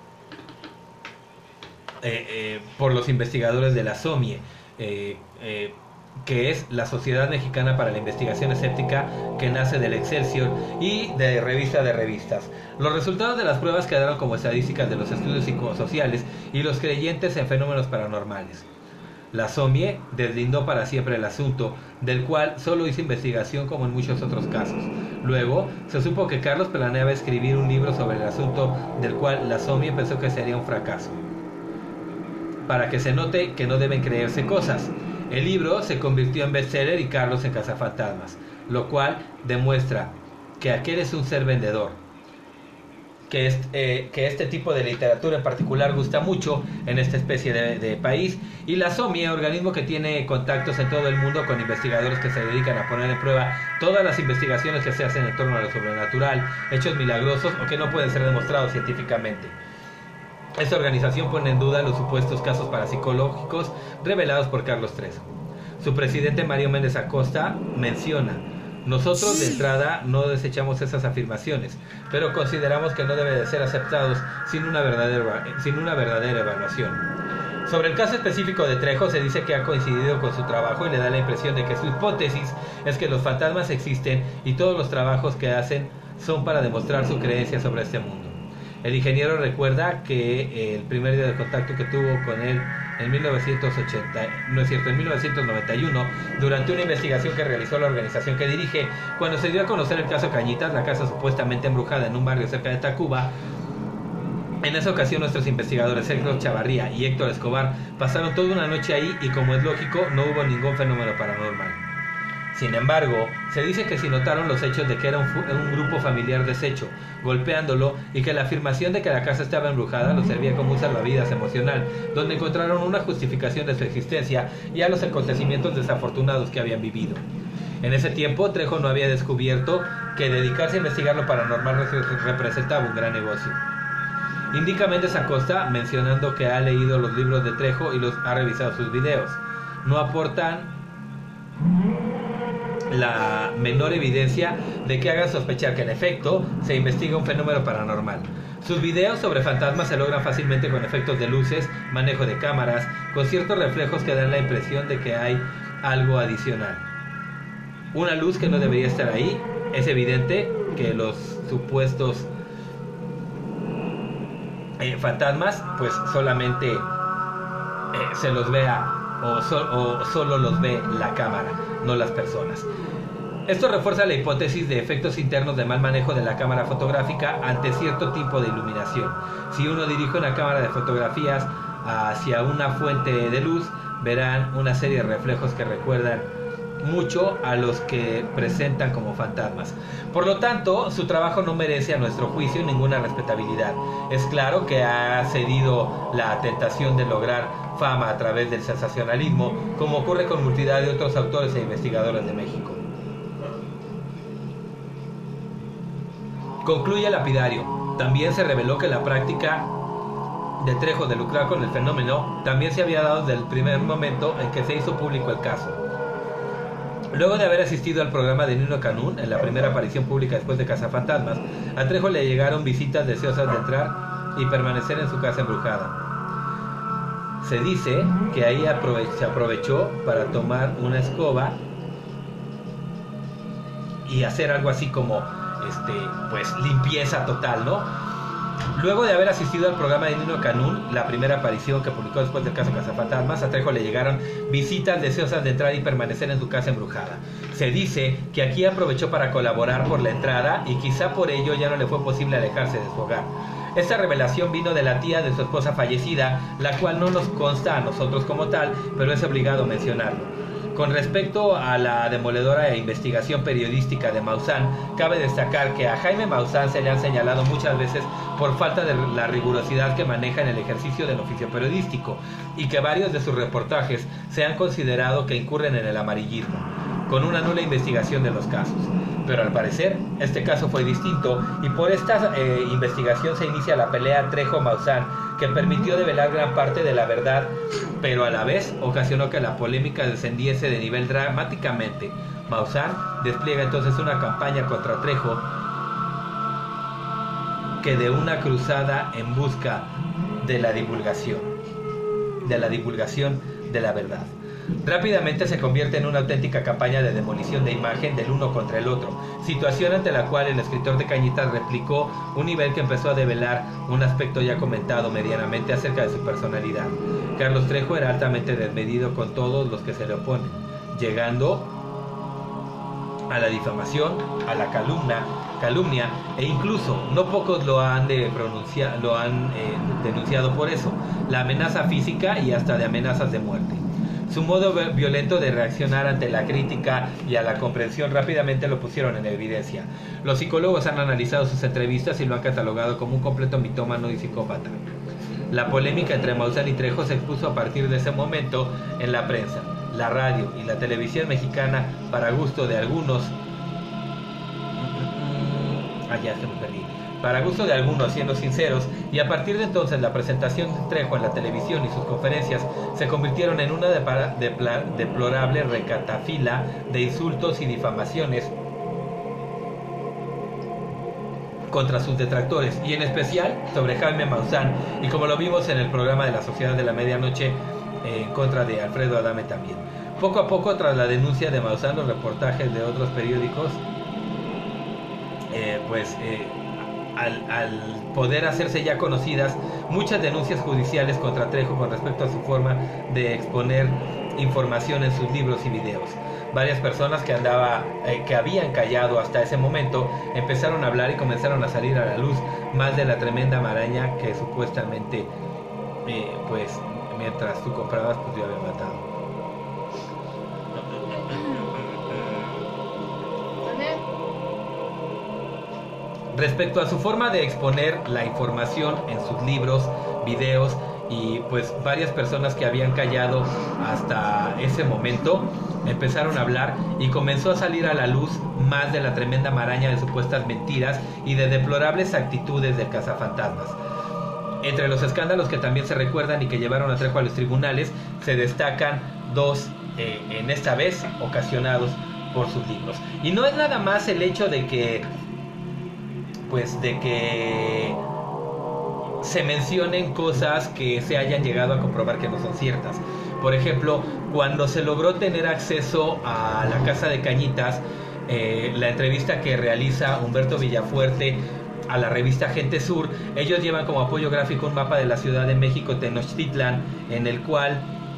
eh, eh, por los investigadores de la SOMIE, eh, eh, que es la Sociedad Mexicana para la Investigación Escéptica, que nace del Excelsior y de Revista de Revistas. Los resultados de las pruebas quedaron como estadísticas de los estudios psicosociales y los creyentes en fenómenos paranormales. La SOMIE deslindó para siempre el asunto, del cual solo hizo investigación como en muchos otros casos. Luego, se supo que Carlos planeaba escribir un libro sobre el asunto, del cual la SOMIE pensó que sería un fracaso. Para que se note que no deben creerse cosas. El libro se convirtió en bestseller y Carlos en cazafantasmas, lo cual demuestra que aquel es un ser vendedor, que, es, eh, que este tipo de literatura en particular gusta mucho en esta especie de, de país, y la SOMIE, organismo que tiene contactos en todo el mundo con investigadores que se dedican a poner en prueba todas las investigaciones que se hacen en torno a lo sobrenatural, hechos milagrosos o que no pueden ser demostrados científicamente. Esta organización pone en duda los supuestos casos parapsicológicos revelados por Carlos Trejo. Su presidente Mario Méndez Acosta menciona: nosotros de entrada no desechamos esas afirmaciones, pero consideramos que no deben de ser aceptados sin una verdadera, sin una verdadera evaluación. Sobre el caso específico de Trejo se dice que ha coincidido con su trabajo y le da la impresión de que su hipótesis es que los fantasmas existen y todos los trabajos que hacen son para demostrar su creencia sobre este mundo. El ingeniero recuerda que el primer día de contacto que tuvo con él en mil novecientos ochenta, no es cierto, en mil novecientos noventa y uno, durante una investigación que realizó la organización que dirige, cuando se dio a conocer el caso Cañitas, la casa supuestamente embrujada en un barrio cerca de Tacuba. En esa ocasión nuestros investigadores Sergio Chavarría y Héctor Escobar pasaron toda una noche ahí y, como es lógico, no hubo ningún fenómeno paranormal. Sin embargo, se dice que sí notaron los hechos de que era un, un grupo familiar deshecho, golpeándolo, y que la afirmación de que la casa estaba embrujada los servía como un salvavidas emocional, donde encontraron una justificación de su existencia y a los acontecimientos desafortunados que habían vivido. En ese tiempo, Trejo no había descubierto que dedicarse a investigar lo paranormal representaba un gran negocio. Indica Méndez Acosta, mencionando que ha leído los libros de Trejo y los ha revisado sus videos. No aportan la menor evidencia de que hagan sospechar que en efecto se investiga un fenómeno paranormal. Sus videos sobre fantasmas se logran fácilmente con efectos de luces, manejo de cámaras, con ciertos reflejos que dan la impresión de que hay algo adicional. Una luz que no debería estar ahí. Es evidente que los supuestos eh, fantasmas pues solamente eh, se los vea O, so, o solo los ve la cámara, no las personas. Esto refuerza la hipótesis de efectos internos de mal manejo de la cámara fotográfica ante cierto tipo de iluminación. Si uno dirige una cámara de fotografías hacia una fuente de luz, verán una serie de reflejos que recuerdan mucho a los que presentan como fantasmas. Por lo tanto, su trabajo no merece a nuestro juicio ninguna respetabilidad. Es claro que ha cedido la tentación de lograr fama a través del sensacionalismo, como ocurre con multitud de otros autores e investigadores de México. Concluye el lapidario. También se reveló que la práctica de Trejo de lucrar con el fenómeno también se había dado desde el primer momento en que se hizo público el caso. Luego de haber asistido al programa de Nino Canún, en la primera aparición pública después de Cazafantasmas, a Trejo le llegaron visitas deseosas de entrar y permanecer en su casa embrujada. Se dice que ahí aprove- se aprovechó para tomar una escoba y hacer algo así como este, pues, limpieza total, ¿no? Luego de haber asistido al programa de Nino Canún, la primera aparición que publicó después del caso Cazafantasmas, a Trejo le llegaron visitas deseosas de entrar y permanecer en su casa embrujada. Se dice que aquí aprovechó para colaborar por la entrada y quizá por ello ya no le fue posible alejarse de su hogar. Esta revelación vino de la tía de su esposa fallecida, la cual no nos consta a nosotros como tal, pero es obligado mencionarlo. Con respecto a la demoledora investigación periodística de Maussan, cabe destacar que a Jaime Maussan se le han señalado muchas veces por falta de la rigurosidad que maneja en el ejercicio del oficio periodístico, y que varios de sus reportajes se han considerado que incurren en el amarillismo, con una nula investigación de los casos. Pero al parecer, este caso fue distinto, y por esta eh, investigación se inicia la pelea Trejo-Maussan, que permitió develar gran parte de la verdad, pero a la vez ocasionó que la polémica descendiese de nivel dramáticamente. Maussan despliega entonces una campaña contra Trejo, que de una cruzada en busca de la divulgación, de la divulgación de la verdad. Rápidamente se convierte en una auténtica campaña de demolición de imagen del uno contra el otro, situación ante la cual el escritor de Cañitas replicó un nivel que empezó a develar un aspecto ya comentado medianamente acerca de su personalidad. Carlos Trejo era altamente desmedido con todos los que se le oponen, llegando a la difamación, a la calumnia, calumnia e incluso, no pocos lo han, de pronunciar, lo han eh, denunciado por eso, la amenaza física y hasta de amenazas de muerte. Su modo violento de reaccionar ante la crítica y a la comprensión rápidamente lo pusieron en evidencia. Los psicólogos han analizado sus entrevistas y lo han catalogado como un completo mitómano y psicópata. La polémica entre Maussan y Trejo se expuso a partir de ese momento en la prensa, la radio y la televisión mexicana para gusto de algunos. Ah, ya se me perdí. Para gusto de algunos, siendo sinceros, y a partir de entonces la presentación de Trejo en la televisión y sus conferencias se convirtieron en una depara- depla- deplorable recatafila de insultos y difamaciones contra sus detractores, y en especial sobre Jaime Maussan, y como lo vimos en el programa de la Sociedad de la Medianoche, eh, en contra de Alfredo Adame también. Poco a poco, tras la denuncia de Maussan, los reportajes de otros periódicos, eh, pues eh, al, al poder hacerse ya conocidas muchas denuncias judiciales contra Trejo con respecto a su forma de exponer información en sus libros y videos. Varias personas que andaba, eh, que habían callado hasta ese momento empezaron a hablar y comenzaron a salir a la luz más de la tremenda maraña que supuestamente, eh, pues, mientras tú comprabas, pues yo había matado. Respecto a su forma de exponer la información en sus libros, videos, y pues varias personas que habían callado hasta ese momento empezaron a hablar y comenzó a salir a la luz más de la tremenda maraña de supuestas mentiras y de deplorables actitudes del cazafantasmas. Entre los escándalos que también se recuerdan y que llevaron a Trejo a los tribunales se destacan dos, eh, en esta vez ocasionados por sus libros. Y no es nada más el hecho de que pues de que se mencionen cosas que se hayan llegado a comprobar que no son ciertas. Por ejemplo, cuando se logró tener acceso a la casa de Cañitas, eh, la entrevista que realiza Humberto Villafuerte a la revista Gente Sur, ellos llevan como apoyo gráfico un mapa de la Ciudad de México, Tenochtitlan, en el cual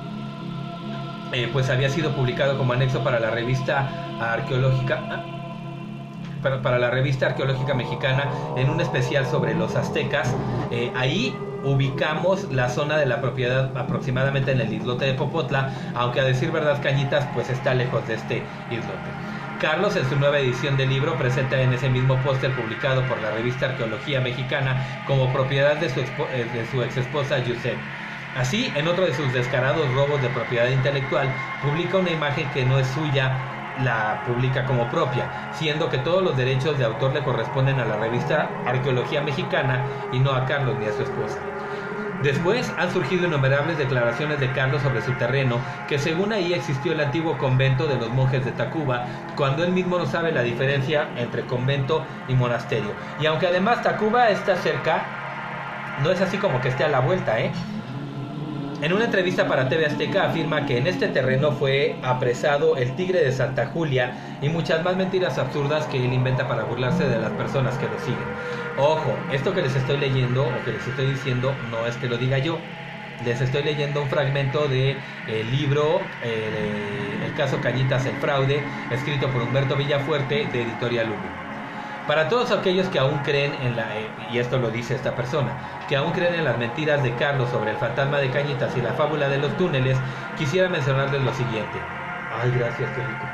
eh, pues había sido publicado como anexo para la revista arqueológica para, para la revista arqueológica mexicana, en un especial sobre los aztecas. Eh, ahí ubicamos la zona de la propiedad aproximadamente en el islote de Popotla, aunque a decir verdad Cañitas pues está lejos de este islote. Carlos, en su nueva edición del libro, presenta en ese mismo póster publicado por la revista Arqueología Mexicana como propiedad de su, expo de su ex esposa Yusef. Así, en otro de sus descarados robos de propiedad intelectual, publica una imagen que no es suya, la publica como propia, siendo que todos los derechos de autor le corresponden a la revista Arqueología Mexicana y no a Carlos ni a su esposa. Después han surgido innumerables declaraciones de Carlos sobre su terreno, que según ahí existió el antiguo convento de los monjes de Tacuba, cuando él mismo no sabe la diferencia entre convento y monasterio. Y aunque además Tacuba está cerca, no es así como que esté a la vuelta, ¿eh? En una entrevista para T V Azteca afirma que en este terreno fue apresado el tigre de Santa Julia y muchas más mentiras absurdas que él inventa para burlarse de las personas que lo siguen. Ojo, esto que les estoy leyendo o que les estoy diciendo no es que lo diga yo. Les estoy leyendo un fragmento del de libro eh, El caso Cañitas, el fraude, escrito por Humberto Villafuerte, de Editorial Lulu. Para todos aquellos que aún creen en la, eh, y esto lo dice esta persona, que aún creen en las mentiras de Carlos sobre el fantasma de Cañitas y la fábula de los túneles, quisiera mencionarles lo siguiente. Ay, gracias, qué rico.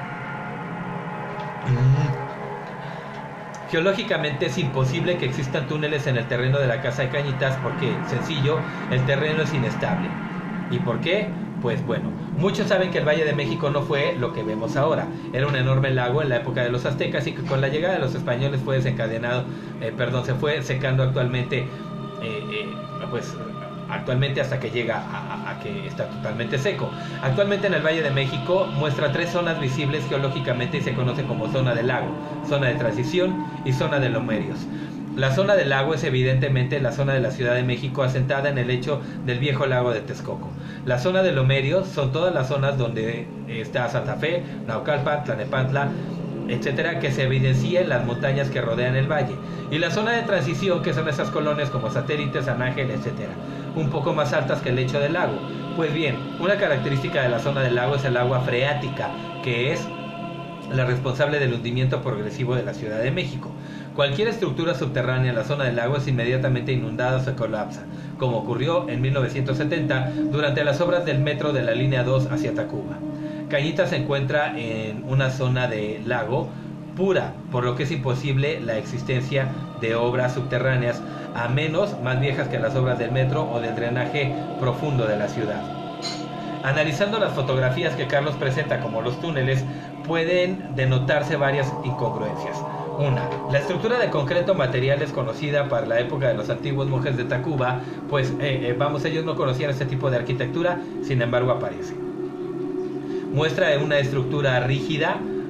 Mm. Geológicamente es imposible que existan túneles en el terreno de la casa de Cañitas porque, sencillo, el terreno es inestable. ¿Y por qué? Pues bueno, muchos saben que el Valle de México no fue lo que vemos ahora. Era un enorme lago en la época de los aztecas y que con la llegada de los españoles fue desencadenado, eh, perdón, se fue secando actualmente, eh, eh, pues actualmente hasta que llega a, a, a que está totalmente seco. Actualmente en el Valle de México muestra tres zonas visibles geológicamente y se conoce como zona del lago, zona de transición y zona de lomerios. La zona del lago es evidentemente la zona de la Ciudad de México asentada en el lecho del viejo lago de Texcoco. La zona de lomerios son todas las zonas donde está Santa Fe, Naucalpan, Tlalnepantla, etcétera, que se evidencia en las montañas que rodean el valle. Y la zona de transición, que son esas colonias como Satélite, San Ángel, etcétera, un poco más altas que el lecho del lago. Pues bien, una característica de la zona del lago es el agua freática, que es la responsable del hundimiento progresivo de la Ciudad de México. Cualquier estructura subterránea en la zona del lago es inmediatamente inundada o se colapsa, como ocurrió en mil novecientos setenta durante las obras del metro de la línea dos hacia Tacuba. Cañitas se encuentra en una zona de lago pura, por lo que es imposible la existencia de obras subterráneas, a menos más viejas que las obras del metro o del drenaje profundo de la ciudad. Analizando las fotografías que Carlos presenta como los túneles, pueden denotarse varias incongruencias. Una, la estructura de concreto material desconocida para la época de los antiguos monjes de Tacuba, pues eh, eh, vamos, ellos no conocían este tipo de arquitectura, sin embargo aparece. Muestra una estructura rígida,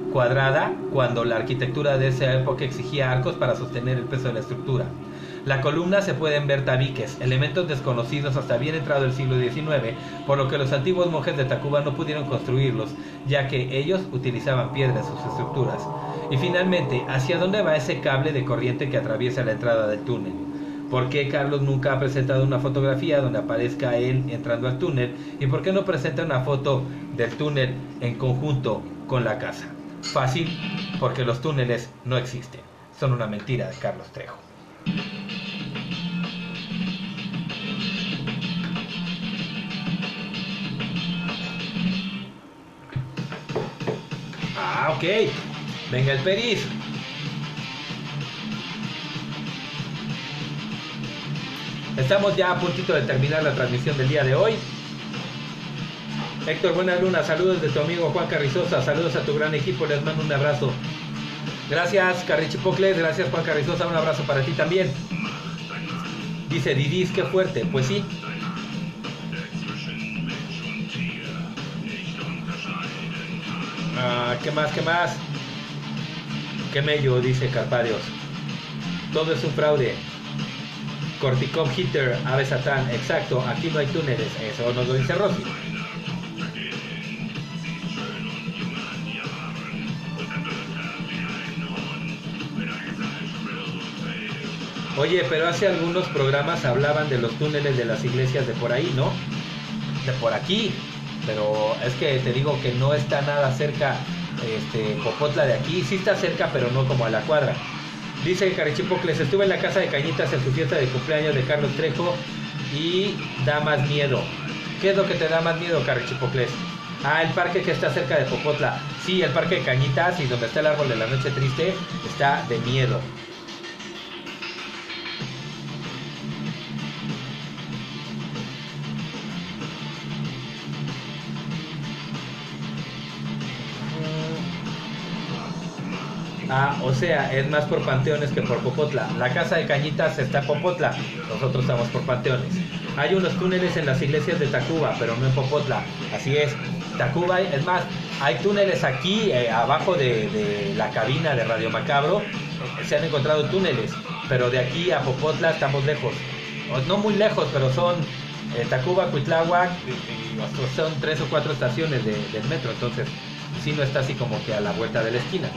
cuadrada cuando la arquitectura de esa época exigía arcos para sostener el peso de la estructura. La columna se pueden ver tabiques, elementos desconocidos hasta bien entrado el siglo diecinueve, por lo que los antiguos monjes de Tacuba no pudieron construirlos, ya que ellos utilizaban piedra en sus estructuras. Y finalmente, ¿hacia dónde va ese cable de corriente que atraviesa la entrada del túnel? ¿Por qué Carlos nunca ha presentado una fotografía donde aparezca él entrando al túnel? ¿Y por qué no presenta una foto del túnel en conjunto con la casa? Fácil, porque los túneles no existen. Son una mentira de Carlos Trejo. Ah, ok. Venga el Peris. Estamos ya a puntito de terminar la transmisión del día de hoy. Héctor Buena Luna, saludos de tu amigo Juan Carrizosa, saludos a tu gran equipo, les mando un abrazo. Gracias Carrichipocles, gracias Juan Carrizosa, un abrazo para ti también. Dice Didis, qué fuerte, pues sí. Ah, ¿qué más, qué más? Qué mello, dice Carparios. Todo es un fraude. Corticom Hitter, Ave Satán, exacto, aquí no hay túneles, eso nos lo dice Rosy. Oye, pero hace algunos programas hablaban de los túneles de las iglesias de por ahí, ¿no? De por aquí, pero es que te digo que no está nada cerca, este, Popotla de aquí, sí está cerca, pero no como a la cuadra. Dice Carichipocles, estuve en la casa de Cañitas en su fiesta de cumpleaños de Carlos Trejo y da más miedo. ¿Qué es lo que te da más miedo, Carichipocles? Ah, el parque que está cerca de Popotla. Sí, el parque de Cañitas y donde está el árbol de la noche triste está de miedo. Ah, o sea, es más por panteones que por Popotla. La casa de Cañitas está en Popotla, nosotros estamos por panteones. Hay unos túneles en las iglesias de Tacuba, pero no en Popotla. Así es, Tacuba, es más, hay túneles aquí, eh, abajo de, de la cabina de Radio Macabro, eh, se han encontrado túneles, pero de aquí a Popotla estamos lejos. O, no muy lejos, pero son eh, Tacuba, Cuitláhuac, y, y, son tres o cuatro estaciones de, del metro, entonces sí no está así como que a la vuelta de la esquina.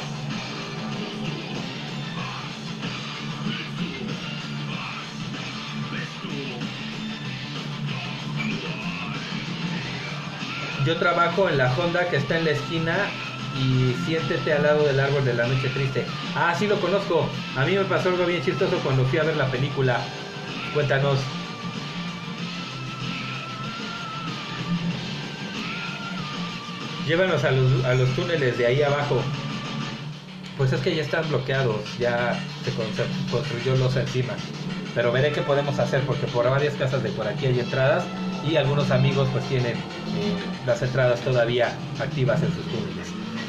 Yo trabajo en la Honda que está en la esquina y siéntete al lado del árbol de la noche triste. Ah, sí lo conozco. A mí me pasó algo bien chistoso cuando fui a ver la película. Cuéntanos. Llévanos a los, a los túneles de ahí abajo. Pues es que ya están bloqueados. Ya se construyó losa encima. Pero veré qué podemos hacer porque por varias casas de por aquí hay entradas. Y algunos amigos pues tienen eh, las entradas todavía activas en sus túneles.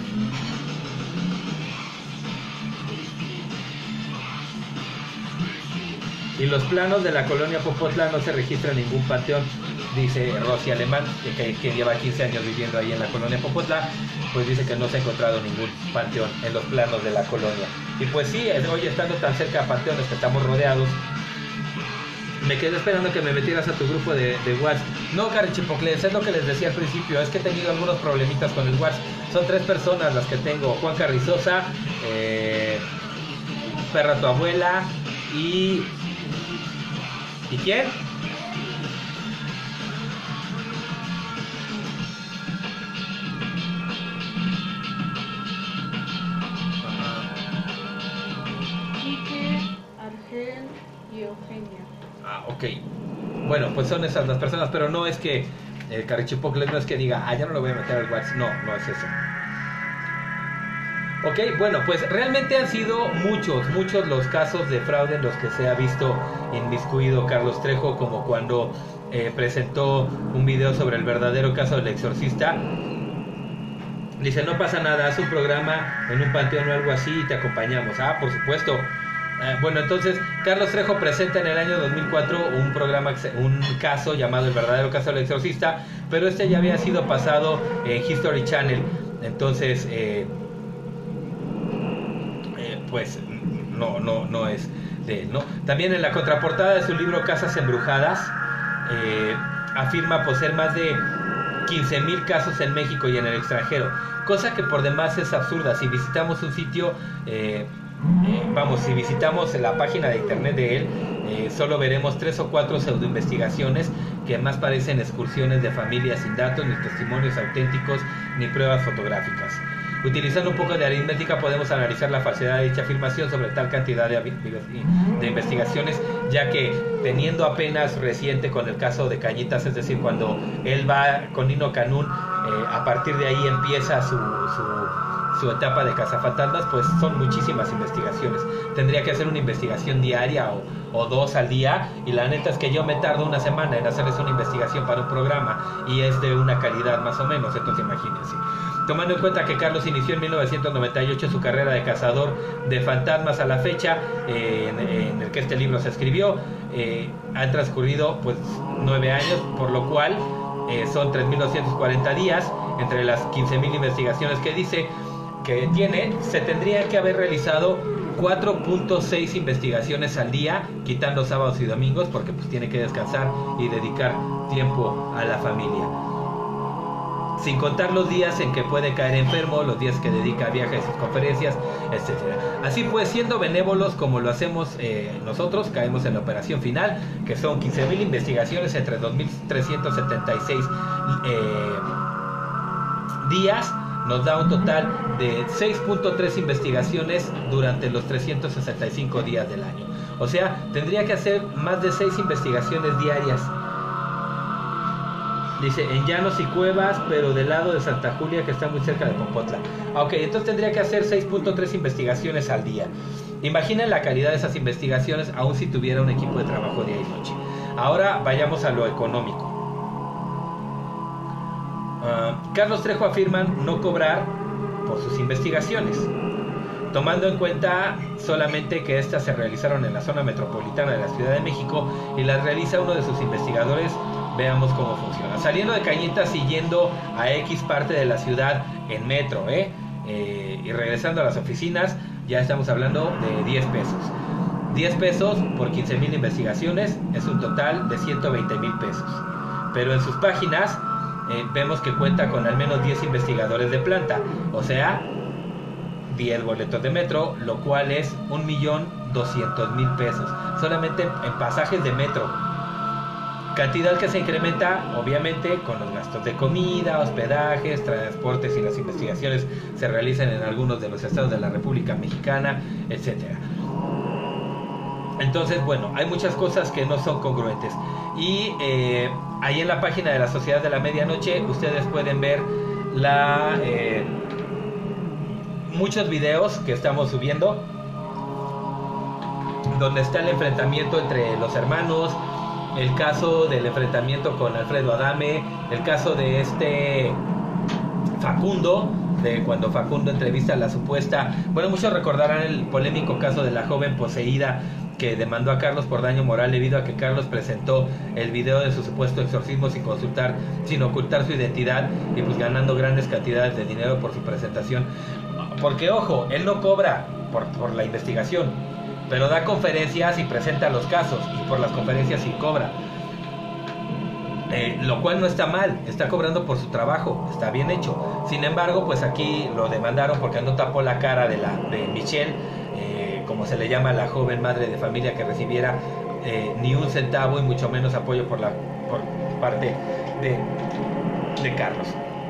Y los planos de la colonia Popotla no se registra en ningún panteón, dice Rosy Alemán, que, que lleva quince años viviendo ahí en la colonia Popotla, pues dice que no se ha encontrado ningún panteón en los planos de la colonia. Y pues sí, hoy estando tan cerca a panteones que estamos rodeados, me quedé esperando que me metieras a tu grupo de, de WhatsApp. No, Carichipocles, es lo que les decía al principio. Es que he tenido algunos problemitas con el WhatsApp. Son tres personas las que tengo. Juan Carrizosa, eh, Perra tu abuela y... ¿Y quién? Quique, Argel y Eugenia. Ah, ok. Bueno, pues son esas las personas, pero no es que el Carichipocles no es que diga, ah, ya no lo voy a meter al WhatsApp. No, no es eso. Ok, bueno, pues realmente han sido muchos, muchos los casos de fraude en los que se ha visto inmiscuido Carlos Trejo, como cuando eh, presentó un video sobre el verdadero caso del exorcista. Dice, no pasa nada, haz un programa en un panteón o algo así y te acompañamos. Ah, por supuesto. Eh, bueno, entonces, Carlos Trejo presenta en el año dos mil cuatro un programa, un caso llamado El verdadero caso del exorcista, pero este ya había sido pasado en History Channel. Entonces, eh, pues no, no, no es de él, ¿no? También en la contraportada de su libro Casas Embrujadas, eh, afirma poseer más de quince mil casos en México y en el extranjero, cosa que por demás es absurda. Si visitamos un sitio, eh, eh, vamos, si visitamos la página de internet de él, eh, solo veremos tres o cuatro pseudoinvestigaciones que más parecen excursiones de familias sin datos, ni testimonios auténticos, ni pruebas fotográficas. Utilizando un poco de aritmética podemos analizar la falsedad de dicha afirmación sobre tal cantidad de, de investigaciones, ya que teniendo apenas reciente con el caso de Cañitas, es decir, cuando él va con Nino Canún, eh, a partir de ahí empieza su, su, su etapa de cazafantasmas, pues son muchísimas investigaciones. Tendría que hacer una investigación diaria o, o dos al día, y la neta es que yo me tardo una semana en hacerles una investigación para un programa, y es de una calidad más o menos, entonces imagínense. Tomando en cuenta que Carlos inició en mil novecientos noventa y ocho su carrera de cazador de fantasmas a la fecha eh, en, en el que este libro se escribió, eh, han transcurrido pues nueve años, por lo cual eh, son tres mil doscientos cuarenta días. Entre las quince mil investigaciones que dice que tiene, se tendría que haber realizado cuatro punto seis investigaciones al día, quitando sábados y domingos, porque pues tiene que descansar y dedicar tiempo a la familia, sin contar los días en que puede caer enfermo, los días que dedica a viajes, sus conferencias, etcétera. Así pues, siendo benévolos como lo hacemos eh, nosotros, caemos en la operación final, que son quince mil investigaciones entre dos mil trescientos setenta y seis eh, días, nos da un total de seis punto tres investigaciones durante los trescientos sesenta y cinco días del año. O sea, tendría que hacer más de seis investigaciones diarias. Dice, en llanos y cuevas, pero del lado de Santa Julia, que está muy cerca de Popotla. Ok, entonces tendría que hacer seis punto tres investigaciones al día. Imaginen la calidad de esas investigaciones, aun si tuviera un equipo de trabajo día y noche. Ahora vayamos a lo económico. Uh, Carlos Trejo afirma no cobrar por sus investigaciones, tomando en cuenta solamente que estas se realizaron en la zona metropolitana de la Ciudad de México y las realiza uno de sus investigadores. Veamos cómo funciona. Saliendo de Cañitas y yendo a X parte de la ciudad en metro, ¿eh? Eh, y regresando a las oficinas, ya estamos hablando de diez pesos. diez pesos por quince mil investigaciones es un total de ciento veinte mil pesos. Pero en sus páginas eh, vemos que cuenta con al menos diez investigadores de planta, o sea, diez boletos de metro, lo cual es un millón doscientos mil pesos, solamente en pasajes de metro. Cantidad que se incrementa obviamente con los gastos de comida, hospedajes, transportes, y las investigaciones se realizan en algunos de los estados de la República Mexicana, etcétera. Entonces, bueno, hay muchas cosas que no son congruentes. Y eh, ahí en la página de la Sociedad de la Medianoche ustedes pueden ver la, eh, muchos videos que estamos subiendo, donde está el enfrentamiento entre los hermanos, el caso del enfrentamiento con Alfredo Adame, el caso de este Facundo, de cuando Facundo entrevista a la supuesta, bueno, muchos recordarán el polémico caso de la joven poseída que demandó a Carlos por daño moral debido a que Carlos presentó el video de su supuesto exorcismo sin consultar, sin ocultar su identidad, y pues ganando grandes cantidades de dinero por su presentación. Porque ojo, él no cobra por, por la investigación, pero da conferencias y presenta los casos, y por las conferencias sí cobra, eh, lo cual no está mal, está cobrando por su trabajo, está bien hecho. Sin embargo, pues aquí lo demandaron porque no tapó la cara de, la, de Michelle, eh, como se le llama a la joven madre de familia, que recibiera eh, ni un centavo y mucho menos apoyo por, la, por parte de, de Carlos.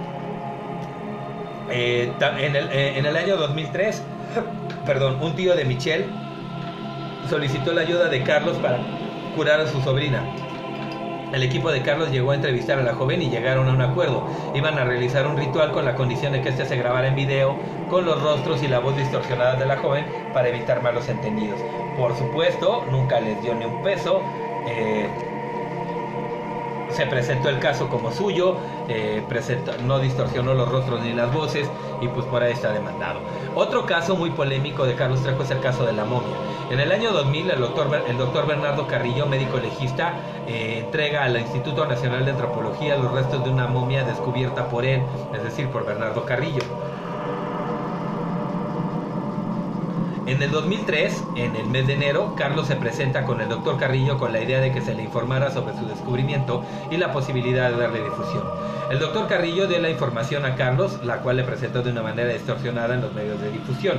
Eh, en, el, eh, en el año dos mil tres, perdón, un tío de Michelle solicitó la ayuda de Carlos para curar a su sobrina. El equipo de Carlos llegó a entrevistar a la joven y llegaron a un acuerdo. Iban a realizar un ritual con la condición de que este se grabara en video con los rostros y la voz distorsionadas de la joven para evitar malos entendidos. Por supuesto, nunca les dio ni un peso. Eh, se presentó el caso como suyo, eh, presentó, no distorsionó los rostros ni las voces, y pues por ahí está demandado. Otro caso muy polémico de Carlos Trejo es el caso de la momia. En el año dos mil, el doctor, el doctor Bernardo Carrillo, médico legista, eh, entrega al Instituto Nacional de Antropología los restos de una momia descubierta por él, es decir, por Bernardo Carrillo. En el dos mil tres, en el mes de enero, Carlos se presenta con el doctor Carrillo con la idea de que se le informara sobre su descubrimiento y la posibilidad de darle difusión. El doctor Carrillo dio la información a Carlos, la cual le presentó de una manera distorsionada en los medios de difusión.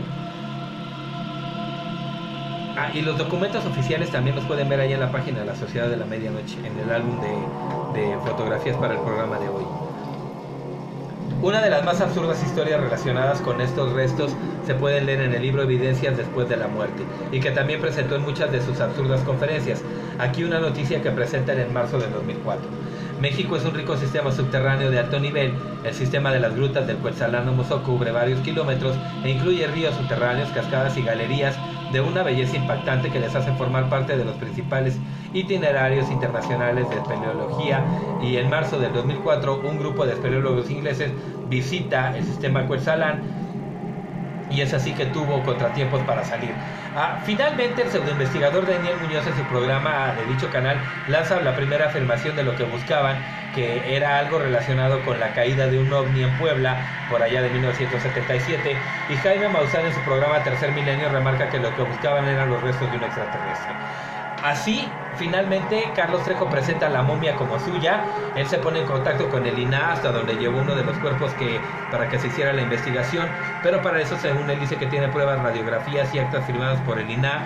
Ah, y los documentos oficiales también los pueden ver ahí en la página de la Sociedad de la Medianoche, en el álbum de, de fotografías para el programa de hoy. Una de las más absurdas historias relacionadas con estos restos se pueden leer en el libro Evidencias después de la muerte, y que también presentó en muchas de sus absurdas conferencias. Aquí una noticia que presentan en marzo del dos mil cuatro. México es un rico sistema subterráneo de alto nivel. El sistema de las grutas del Cuetzalan Omozoc cubre varios kilómetros e incluye ríos subterráneos, cascadas y galerías de una belleza impactante que les hace formar parte de los principales itinerarios internacionales de espeleología. Y en marzo del dos mil cuatro un grupo de espeleólogos ingleses visita el sistema Cuetzalan, y es así que tuvo contratiempos para salir. Ah, finalmente el pseudoinvestigador Daniel Muñoz en su programa de dicho canal lanza la primera afirmación de lo que buscaban, que era algo relacionado con la caída de un ovni en Puebla por allá de mil novecientos setenta y siete, y Jaime Maussan en su programa Tercer Milenio remarca que lo que buscaban eran los restos de un extraterrestre. Así, finalmente, Carlos Trejo presenta la momia como suya. Él se pone en contacto con el I N A H hasta donde llevó uno de los cuerpos que, para que se hiciera la investigación, pero para eso, según él, dice que tiene pruebas, radiografías y actas firmadas por el I N A H.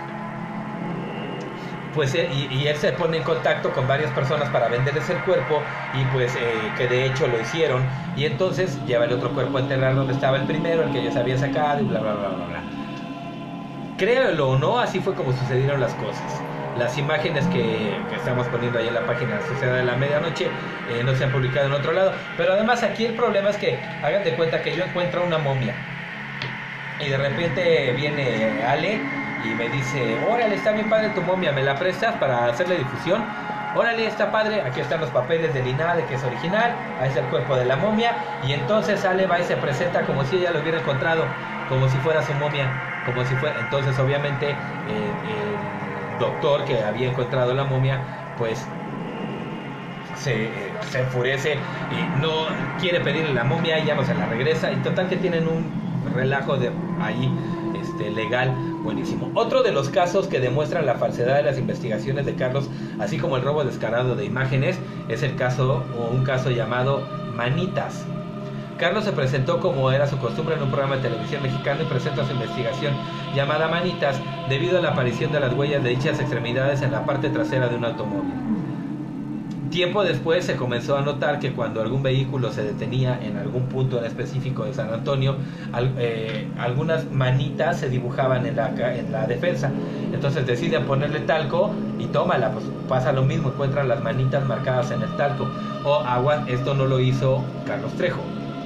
Pues, y, y él se pone en contacto con varias personas para venderles el cuerpo, y pues eh, que de hecho lo hicieron, y entonces lleva el otro cuerpo a enterrar donde estaba el primero, el que ellos habían sacado, y bla bla bla bla bla. Créalo o no, así fue como sucedieron las cosas. Las imágenes que, que estamos poniendo ahí en la página de la Sociedad de la Medianoche eh, no se han publicado en otro lado. Pero además aquí el problema es que hagan de cuenta que yo encuentro una momia y de repente viene Ale y me dice: órale, está bien padre tu momia, ¿me la prestas para hacerle difusión? Órale, está padre, aquí están los papeles del I N A H de que es original, ahí está el cuerpo de la momia. Y entonces Ale va y se presenta como si ella lo hubiera encontrado, como si fuera su momia, como si fuera. Entonces obviamente eh, el doctor que había encontrado la momia pues se, se enfurece y no quiere pedirle la momia, y ya no se la regresa. Y total que tienen un relajo de ahí este, legal buenísimo. Otro de los casos que demuestran la falsedad de las investigaciones de Carlos, así como el robo descarado de imágenes, es el caso o un caso llamado Manitas. Carlos se presentó, como era su costumbre, en un programa de televisión mexicano y presenta su investigación llamada Manitas debido a la aparición de las huellas de dichas extremidades en la parte trasera de un automóvil. Tiempo después se comenzó a notar que cuando algún vehículo se detenía en algún punto en específico de San Antonio, al, eh, algunas manitas se dibujaban en la, en la defensa. Entonces deciden ponerle talco y tómala, pues pasa lo mismo, encuentran las manitas marcadas en el talco. O agua, esto no lo hizo Carlos Trejo.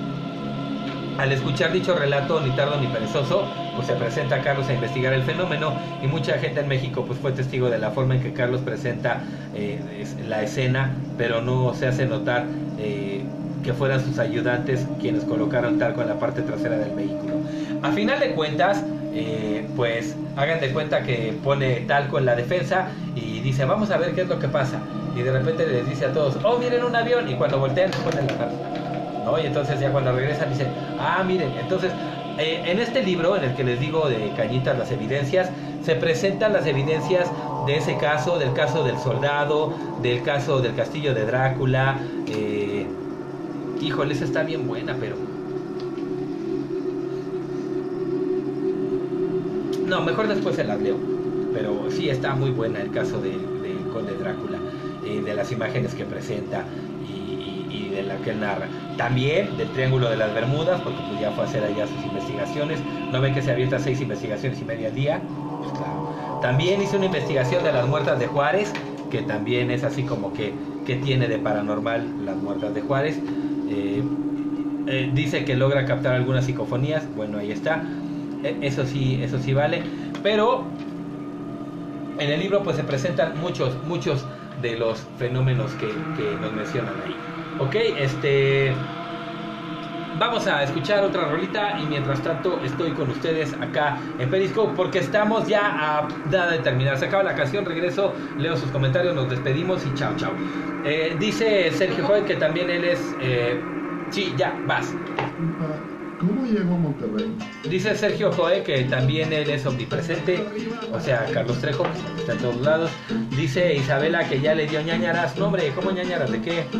Al escuchar dicho relato, ni tardo ni perezoso, pues se presenta a Carlos a investigar el fenómeno, y mucha gente en México pues fue testigo de la forma en que Carlos presenta eh, la escena, pero no se hace notar eh, que fueran sus ayudantes quienes colocaron talco en la parte trasera del vehículo. A final de cuentas, eh, pues hagan de cuenta que pone talco en la defensa y dice: vamos a ver qué es lo que pasa, y de repente les dice a todos: oh, miren un avión, y cuando voltean se ponen la talco, ¿no? Y entonces ya cuando regresan dicen: ah, miren. Entonces eh, en este libro, en el que les digo de Cañitas, las evidencias, se presentan las evidencias de ese caso, del caso del soldado, del caso del castillo de Drácula. eh, híjole, esa está bien buena, pero no, mejor después se las leo. Pero sí está muy buena el caso del de conde Drácula, eh, de las imágenes que presenta y de la que él narra. También del Triángulo de las Bermudas, porque pues ya fue a hacer allá sus investigaciones. ¿No ven que se avienta seis investigaciones y media al día? Pues claro. También hizo una investigación de las muertas de Juárez, que también es así como que, ¿qué tiene de paranormal las muertas de Juárez? Eh, eh, dice que logra captar algunas psicofonías. Bueno, ahí está. Eh, eso sí, eso sí vale. Pero en el libro pues se presentan muchos, muchos de los fenómenos que, que nos mencionan ahí. Ok, este... vamos a escuchar otra rolita, y mientras tanto estoy con ustedes acá en Periscope, porque estamos ya a nada de terminar. Se acaba la canción, regreso, leo sus comentarios, nos despedimos y chao, chao. Eh, dice Sergio Joy que también él es... Eh... Sí, ya, vas. ¿Cómo llegó a Monterrey? Dice Sergio Joe que también él es omnipresente, o sea, Carlos Trejo, que está en todos lados. Dice Isabela que ya le dio ñañaras. No, hombre, ¿cómo ñañaras? ¿De qué?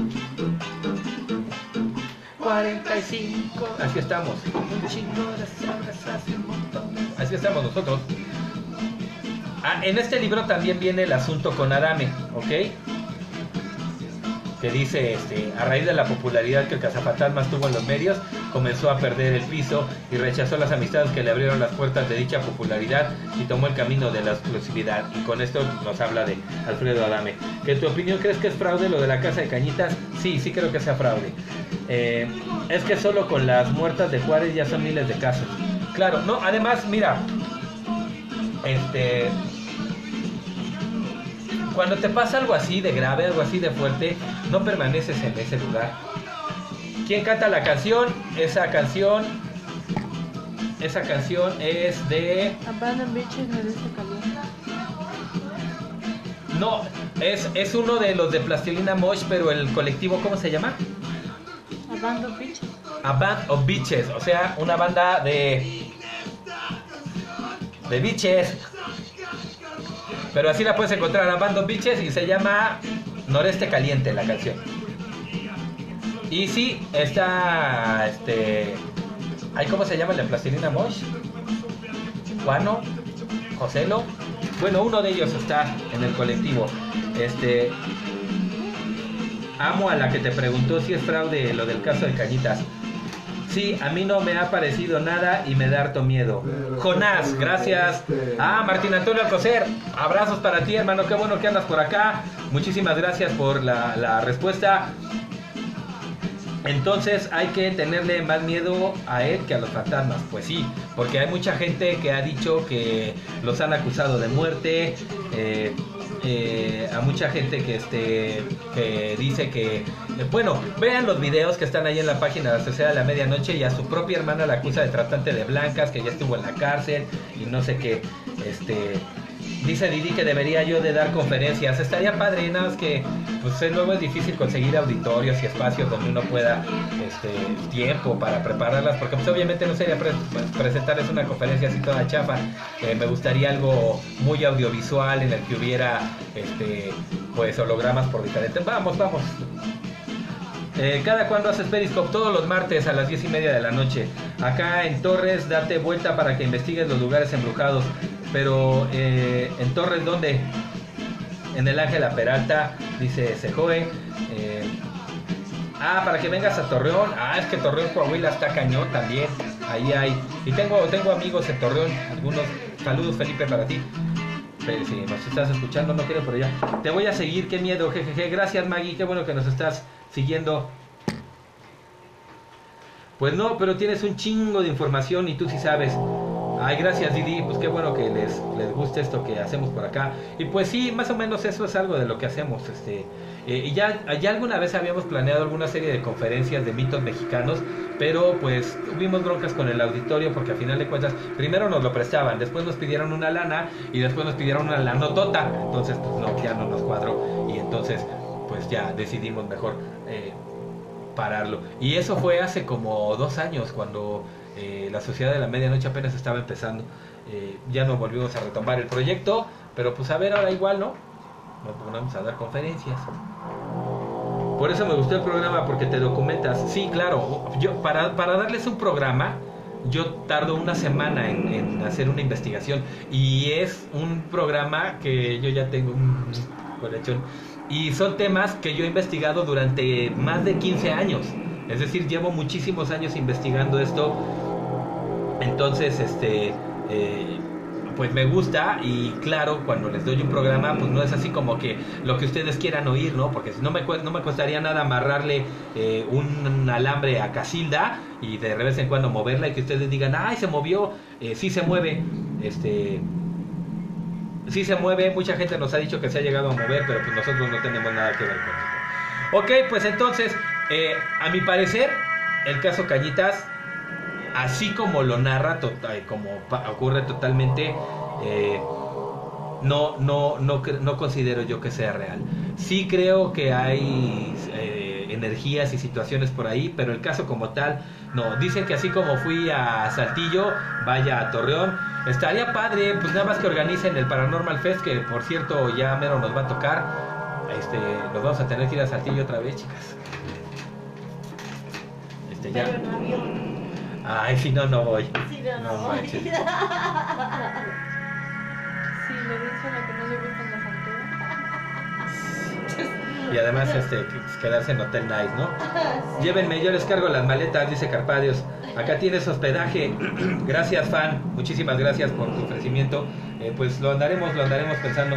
cuarenta y cinco. Así estamos. Un chingo de horas, hace un montón de- Así estamos nosotros. Ah, en este libro también viene el asunto con Adame, ¿ok? Que dice, este, a raíz de la popularidad que el cazafantasmas tuvo en los medios, comenzó a perder el piso y rechazó las amistades que le abrieron las puertas de dicha popularidad y tomó el camino de la exclusividad. Y con esto nos habla de Alfredo Adame. ¿Que tu opinión crees que es fraude lo de la casa de Cañitas? Sí, sí creo que sea fraude. Eh, es que solo con las muertas de Juárez ya son miles de casos. Claro, no, además, mira, este... cuando te pasa algo así de grave, algo así de fuerte, no permaneces en ese lugar. ¿Quién canta la canción? Esa canción, esa canción es de... Abandon Beaches, Noreste Caliente. No, es, es uno de los de Plastilina Mosh, pero el colectivo, ¿cómo se llama? Abandon Beaches. A Band of Bitches, o sea, una banda de... de bitches. Pero así la puedes encontrar, a Band of Bitches, y se llama Noreste Caliente la canción. Y sí, está, este... ¿Ay, cómo se llama el de Plastilina Mosh? Juano, Joselo. Bueno, uno de ellos está en el colectivo. Este... Amo a la que te preguntó si es fraude lo del caso de Cañitas. Sí, a mí no me ha parecido nada y me da harto miedo. Jonás, gracias. Ah, Martín Antonio Alcocer, abrazos para ti, hermano. Qué bueno que andas por acá. Muchísimas gracias por la, la respuesta. Entonces hay que tenerle más miedo a él que a los fantasmas. Pues sí, porque hay mucha gente que ha dicho que los han acusado de muerte. Eh, eh, a mucha gente que este que dice que eh, bueno, vean los videos que están ahí en la página de la Sociedad de la Medianoche, y a su propia hermana la acusa de tratante de blancas, que ya estuvo en la cárcel y no sé qué. Este dice Didi que debería yo de dar conferencias. Estaría padre, nada más que pues luego es difícil conseguir auditorios y espacios donde uno pueda este tiempo para prepararlas, porque pues obviamente no sería pre pues, presentarles una conferencia así toda chafa. Eh, me gustaría algo muy audiovisual en el que hubiera este pues hologramas por diferentes. Vamos, vamos. Eh, ¿Cada cuándo haces Periscope? Todos los martes a las diez y media de la noche. Acá en Torres, date vuelta para que investigues los lugares embrujados. Pero eh, en Torres, ¿dónde? En el Ángela Peralta, dice Sejoe. Eh, ah, para que vengas a Torreón. Ah, es que Torreón, Coahuila está cañón también. Ahí hay. Y tengo, tengo amigos en Torreón. Algunos. Saludos, Felipe, para ti. Pero si nos estás escuchando, no quiero, pero ya. Te voy a seguir, qué miedo, jejeje. Gracias, Maggie, qué bueno que nos estás siguiendo. Pues no, pero tienes un chingo de información y tú sí sabes. Ay, gracias, Didi, pues qué bueno que les, les guste esto que hacemos por acá. Y pues sí, más o menos eso es algo de lo que hacemos. Este, eh, y ya, ya alguna vez habíamos planeado alguna serie de conferencias de mitos mexicanos, pero pues tuvimos broncas con el auditorio porque a final de cuentas, primero nos lo prestaban, después nos pidieron una lana y después nos pidieron una lanotota. Entonces, pues no, ya no nos cuadró y entonces, pues ya decidimos mejor eh, pararlo. Y eso fue hace como dos años cuando... Eh, la Sociedad de la Medianoche apenas estaba empezando. eh, Ya no volvimos a retomar el proyecto, pero pues a ver, ahora igual, ¿no? Nos ponemos a dar conferencias. Por eso me gustó el programa, porque te documentas. Sí, claro, yo para, para darles un programa, yo tardo una semana en, en hacer una investigación. Y es un programa que yo ya tengo un colechón. Y son temas que yo he investigado durante más de quince años. Es decir, llevo muchísimos años investigando esto. Entonces, este, eh, pues me gusta. Y claro, cuando les doy un programa, pues no es así como que lo que ustedes quieran oír, ¿no? Porque si no me, no me costaría nada amarrarle eh, un alambre a Casilda y de vez en cuando moverla y que ustedes digan, ¡ay, se movió! Eh, sí se mueve, este... Sí se mueve, mucha gente nos ha dicho que se ha llegado a mover, pero pues nosotros no tenemos nada que ver con eso. Ok, pues entonces... Eh, a mi parecer, el caso Cañitas, así como lo narra, total, como ocurre totalmente, eh, no, no, no, no considero yo que sea real. Sí creo que hay eh, energías y situaciones por ahí, pero el caso como tal, no. Dicen que así como fui a Saltillo, vaya a Torreón. Estaría padre, pues nada más que organicen el Paranormal Fest, que por cierto ya mero nos va a tocar. Este, nos vamos a tener que ir a Saltillo otra vez, chicas. Este, ya. Pero no avión. Ay, si no, no voy. Sí, no, No no. manches. Sí, le dice a la que no le gustan las alturas. Y además este, quedarse en Hotel Nice, ¿no? Llévenme, yo les cargo las maletas, dice Carpadios. Acá tienes hospedaje. Gracias, fan. Muchísimas gracias por tu ofrecimiento. Eh, pues lo andaremos, lo andaremos pensando.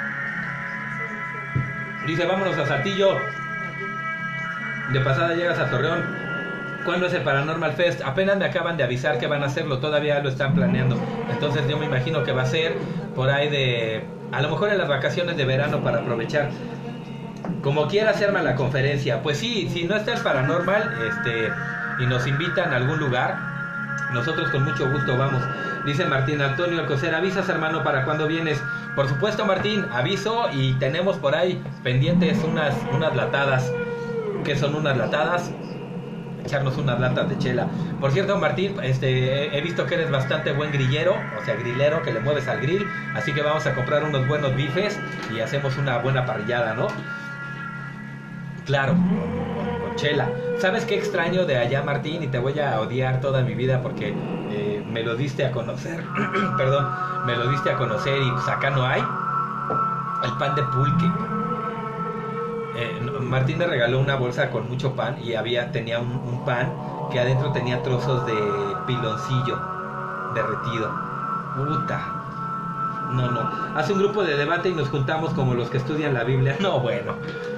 Dice, vámonos a Saltillo. De pasada llegas a Torreón. ¿Cuándo es el Paranormal Fest? Apenas me acaban de avisar que van a hacerlo, todavía lo están planeando. Entonces yo me imagino que va a ser por ahí de... A lo mejor en las vacaciones de verano para aprovechar. Como quiera hacerme la conferencia. Pues sí, si no está el Paranormal este, y nos invitan a algún lugar, nosotros con mucho gusto vamos. Dice Martín Antonio Alcocer, avisas hermano para cuando vienes. Por supuesto Martín, aviso y tenemos por ahí pendientes unas, unas latadas. ¿Qué son unas latadas? Echarnos unas latas de chela. Por cierto, Martín, este, he visto que eres bastante buen grillero, o sea, grillero, que le mueves al grill, así que vamos a comprar unos buenos bifes y hacemos una buena parrillada, ¿no? Claro, con, con chela. ¿Sabes qué extraño de allá, Martín? Y te voy a odiar toda mi vida porque eh, me lo diste a conocer, perdón, me lo diste a conocer y pues acá no hay el pan de pulque. Eh, Martín me regaló una bolsa con mucho pan y había tenía un, un pan que adentro tenía trozos de piloncillo derretido. Puta. No, no. Hace un grupo de debate y nos juntamos como los que estudian la Biblia. No, bueno.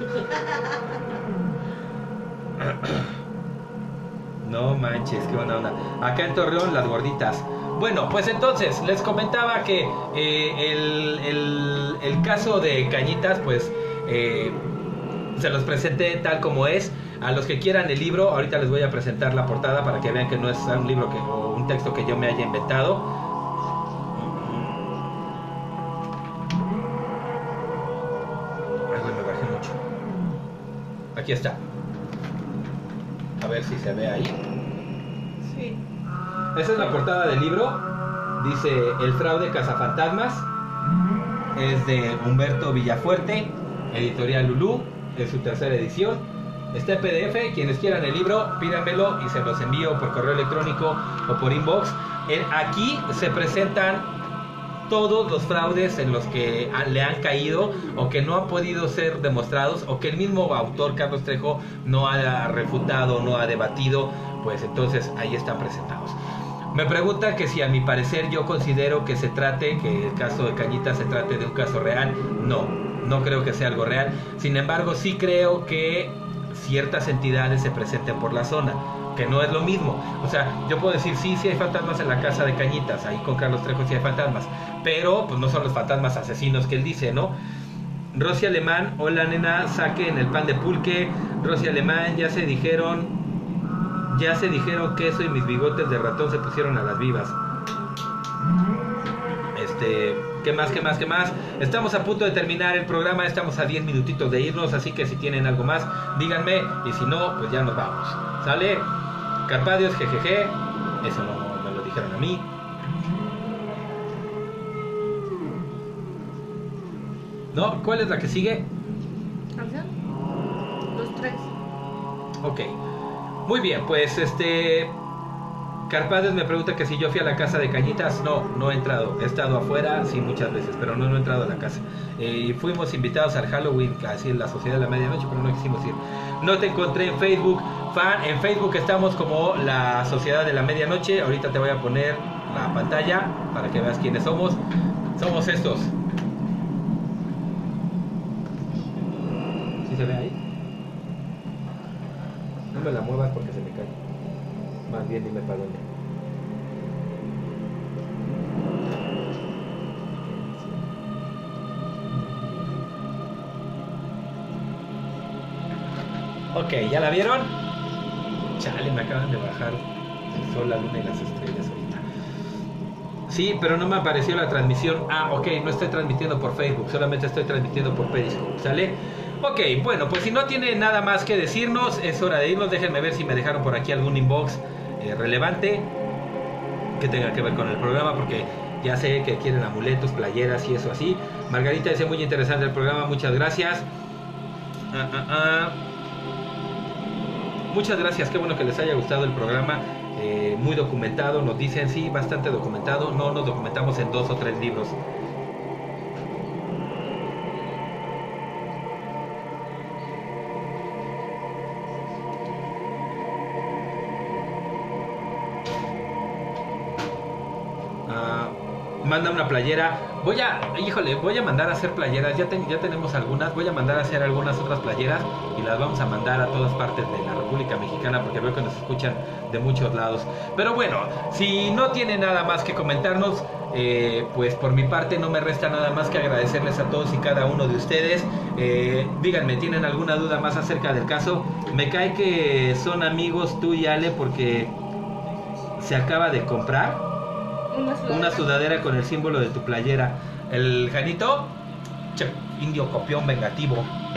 No manches, qué buena onda. Acá en Torreón, las gorditas. Bueno, pues entonces, les comentaba que eh, el, el, el caso de Cañitas, pues... Eh, se los presenté tal como es. A los que quieran el libro, ahorita les voy a presentar la portada para que vean que no es un libro que, o un texto que yo me haya inventado. Ay, güey, me bajé mucho. Aquí está. A ver si se ve ahí. Sí. Esa es la portada del libro. Dice El fraude cazafantasmas. Es de Humberto Villafuerte, editorial Lulú. Es su tercera edición. Está en P D F. Quienes quieran el libro, pídanmelo y se los envío por correo electrónico o por inbox. En, aquí se presentan todos los fraudes en los que le han caído o que no han podido ser demostrados o que el mismo autor Carlos Trejo no ha refutado, no ha debatido. Pues entonces ahí están presentados. Me preguntan que si a mi parecer yo considero que se trate, que el caso de Cañitas se trate de un caso real. No, no creo que sea algo real. Sin embargo, sí creo que ciertas entidades se presenten por la zona, que no es lo mismo. O sea, yo puedo decir, sí, sí hay fantasmas en la casa de Cañitas, ahí con Carlos Trejo sí hay fantasmas, pero pues no son los fantasmas asesinos que él dice, ¿no? Rosy Alemán, hola nena, saquen el pan de pulque. Rosy Alemán, ya se dijeron... Ya se dijeron queso y mis bigotes de ratón se pusieron a las vivas. Este, ¿qué más, qué más, qué más? Estamos a punto de terminar el programa, estamos a diez minutitos de irnos, así que si tienen algo más, díganme, y si no, pues ya nos vamos. ¿Sale? Carpadios, jejeje. Eso no me lo dijeron a mí. ¿No? ¿Cuál es la que sigue? ¿Canción? Los tres. Ok. Muy bien, pues este... Carpades me pregunta que si yo fui a la casa de Cañitas. No, no he entrado. He estado afuera, sí, muchas veces, pero no, no he entrado a la casa. Eh, y fuimos invitados al Halloween, así en la Sociedad de la Medianoche, pero no quisimos ir. No te encontré en Facebook. Fan, en Facebook estamos como la Sociedad de la Medianoche. Ahorita te voy a poner la pantalla para que veas quiénes somos. Somos estos. ¿Sí se ve ahí? No me la muevas porque se me cae. Más bien dime para dónde. Ok, ¿ya la vieron? Chale, me acaban de bajar el sol, la luna y las estrellas ahorita. Sí, pero no me apareció la transmisión. Ah, ok, no estoy transmitiendo por Facebook, solamente estoy transmitiendo por Periscope, ¿sale? Ok, bueno, pues si no tiene nada más que decirnos, es hora de irnos. Déjenme ver si me dejaron por aquí algún inbox eh, relevante que tenga que ver con el programa, porque ya sé que quieren amuletos, playeras y eso así. Margarita dice muy interesante el programa, muchas gracias. Ah, ah, ah. Muchas gracias, qué bueno que les haya gustado el programa. Eh, muy documentado, nos dicen, sí, bastante documentado. No nos documentamos en dos o tres libros. Manda una playera. Voy a, híjole, voy a mandar a hacer playeras. Ya, ten, ya tenemos algunas. Voy a mandar a hacer algunas otras playeras y las vamos a mandar a todas partes de la República Mexicana, porque veo que nos escuchan de muchos lados. Pero bueno, si no tiene nada más que comentarnos, eh, pues por mi parte no me resta nada más que agradecerles a todos y cada uno de ustedes. Eh, díganme, ¿tienen alguna duda más acerca del caso? Me cae que son amigos tú y Ale, porque se acaba de comprar Una sudadera. una sudadera con el símbolo de tu playera. El Janito, che, indio copión vengativo.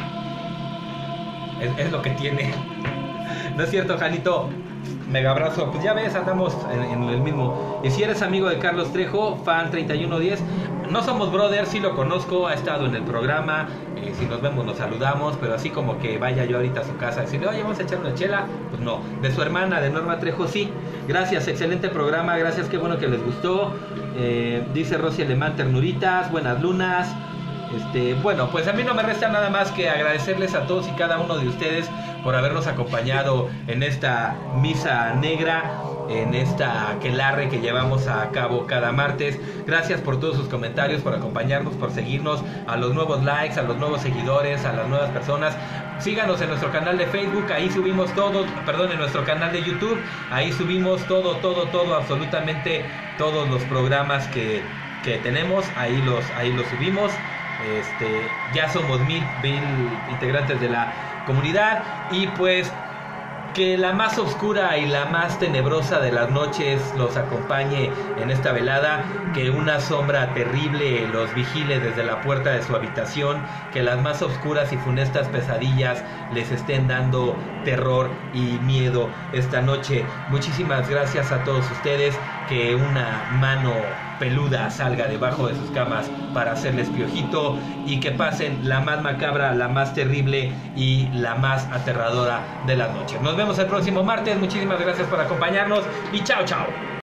Es, es lo que tiene. No es cierto, Janito. Mega abrazo. Pues ya ves, andamos en, en el mismo. Y si eres amigo de Carlos Trejo, fan treinta y uno diez, no somos brothers, sí lo conozco, ha estado en el programa. Eh, si nos vemos nos saludamos, pero así como que vaya yo ahorita a su casa y decirle, oye, vamos a echar una chela, pues no. De su hermana, de Norma Trejo, sí. Gracias, excelente programa, gracias, qué bueno que les gustó. Eh, dice Rosy Alemán, ternuritas, buenas lunas. Este, bueno, pues a mí no me resta nada más que agradecerles a todos y cada uno de ustedes por habernos acompañado en esta misa negra, en esta aquelarre que llevamos a cabo cada martes. Gracias por todos sus comentarios, por acompañarnos, por seguirnos, a los nuevos likes, a los nuevos seguidores, a las nuevas personas. Síganos en nuestro canal de Facebook, ahí subimos todo, perdón, en nuestro canal de YouTube, ahí subimos todo, todo, todo, absolutamente todos los programas que, que tenemos, ahí los, ahí los subimos. Este, ya somos mil, mil integrantes de la comunidad, y pues que la más oscura y la más tenebrosa de las noches los acompañe en esta velada, que una sombra terrible los vigile desde la puerta de su habitación, que las más oscuras y funestas pesadillas les estén dando terror y miedo esta noche. Muchísimas gracias a todos ustedes, que una mano peluda salga debajo de sus camas para hacerles piojito, y que pasen la más macabra, la más terrible y la más aterradora de las noches. Nos vemos el próximo martes, muchísimas gracias por acompañarnos y chao chao.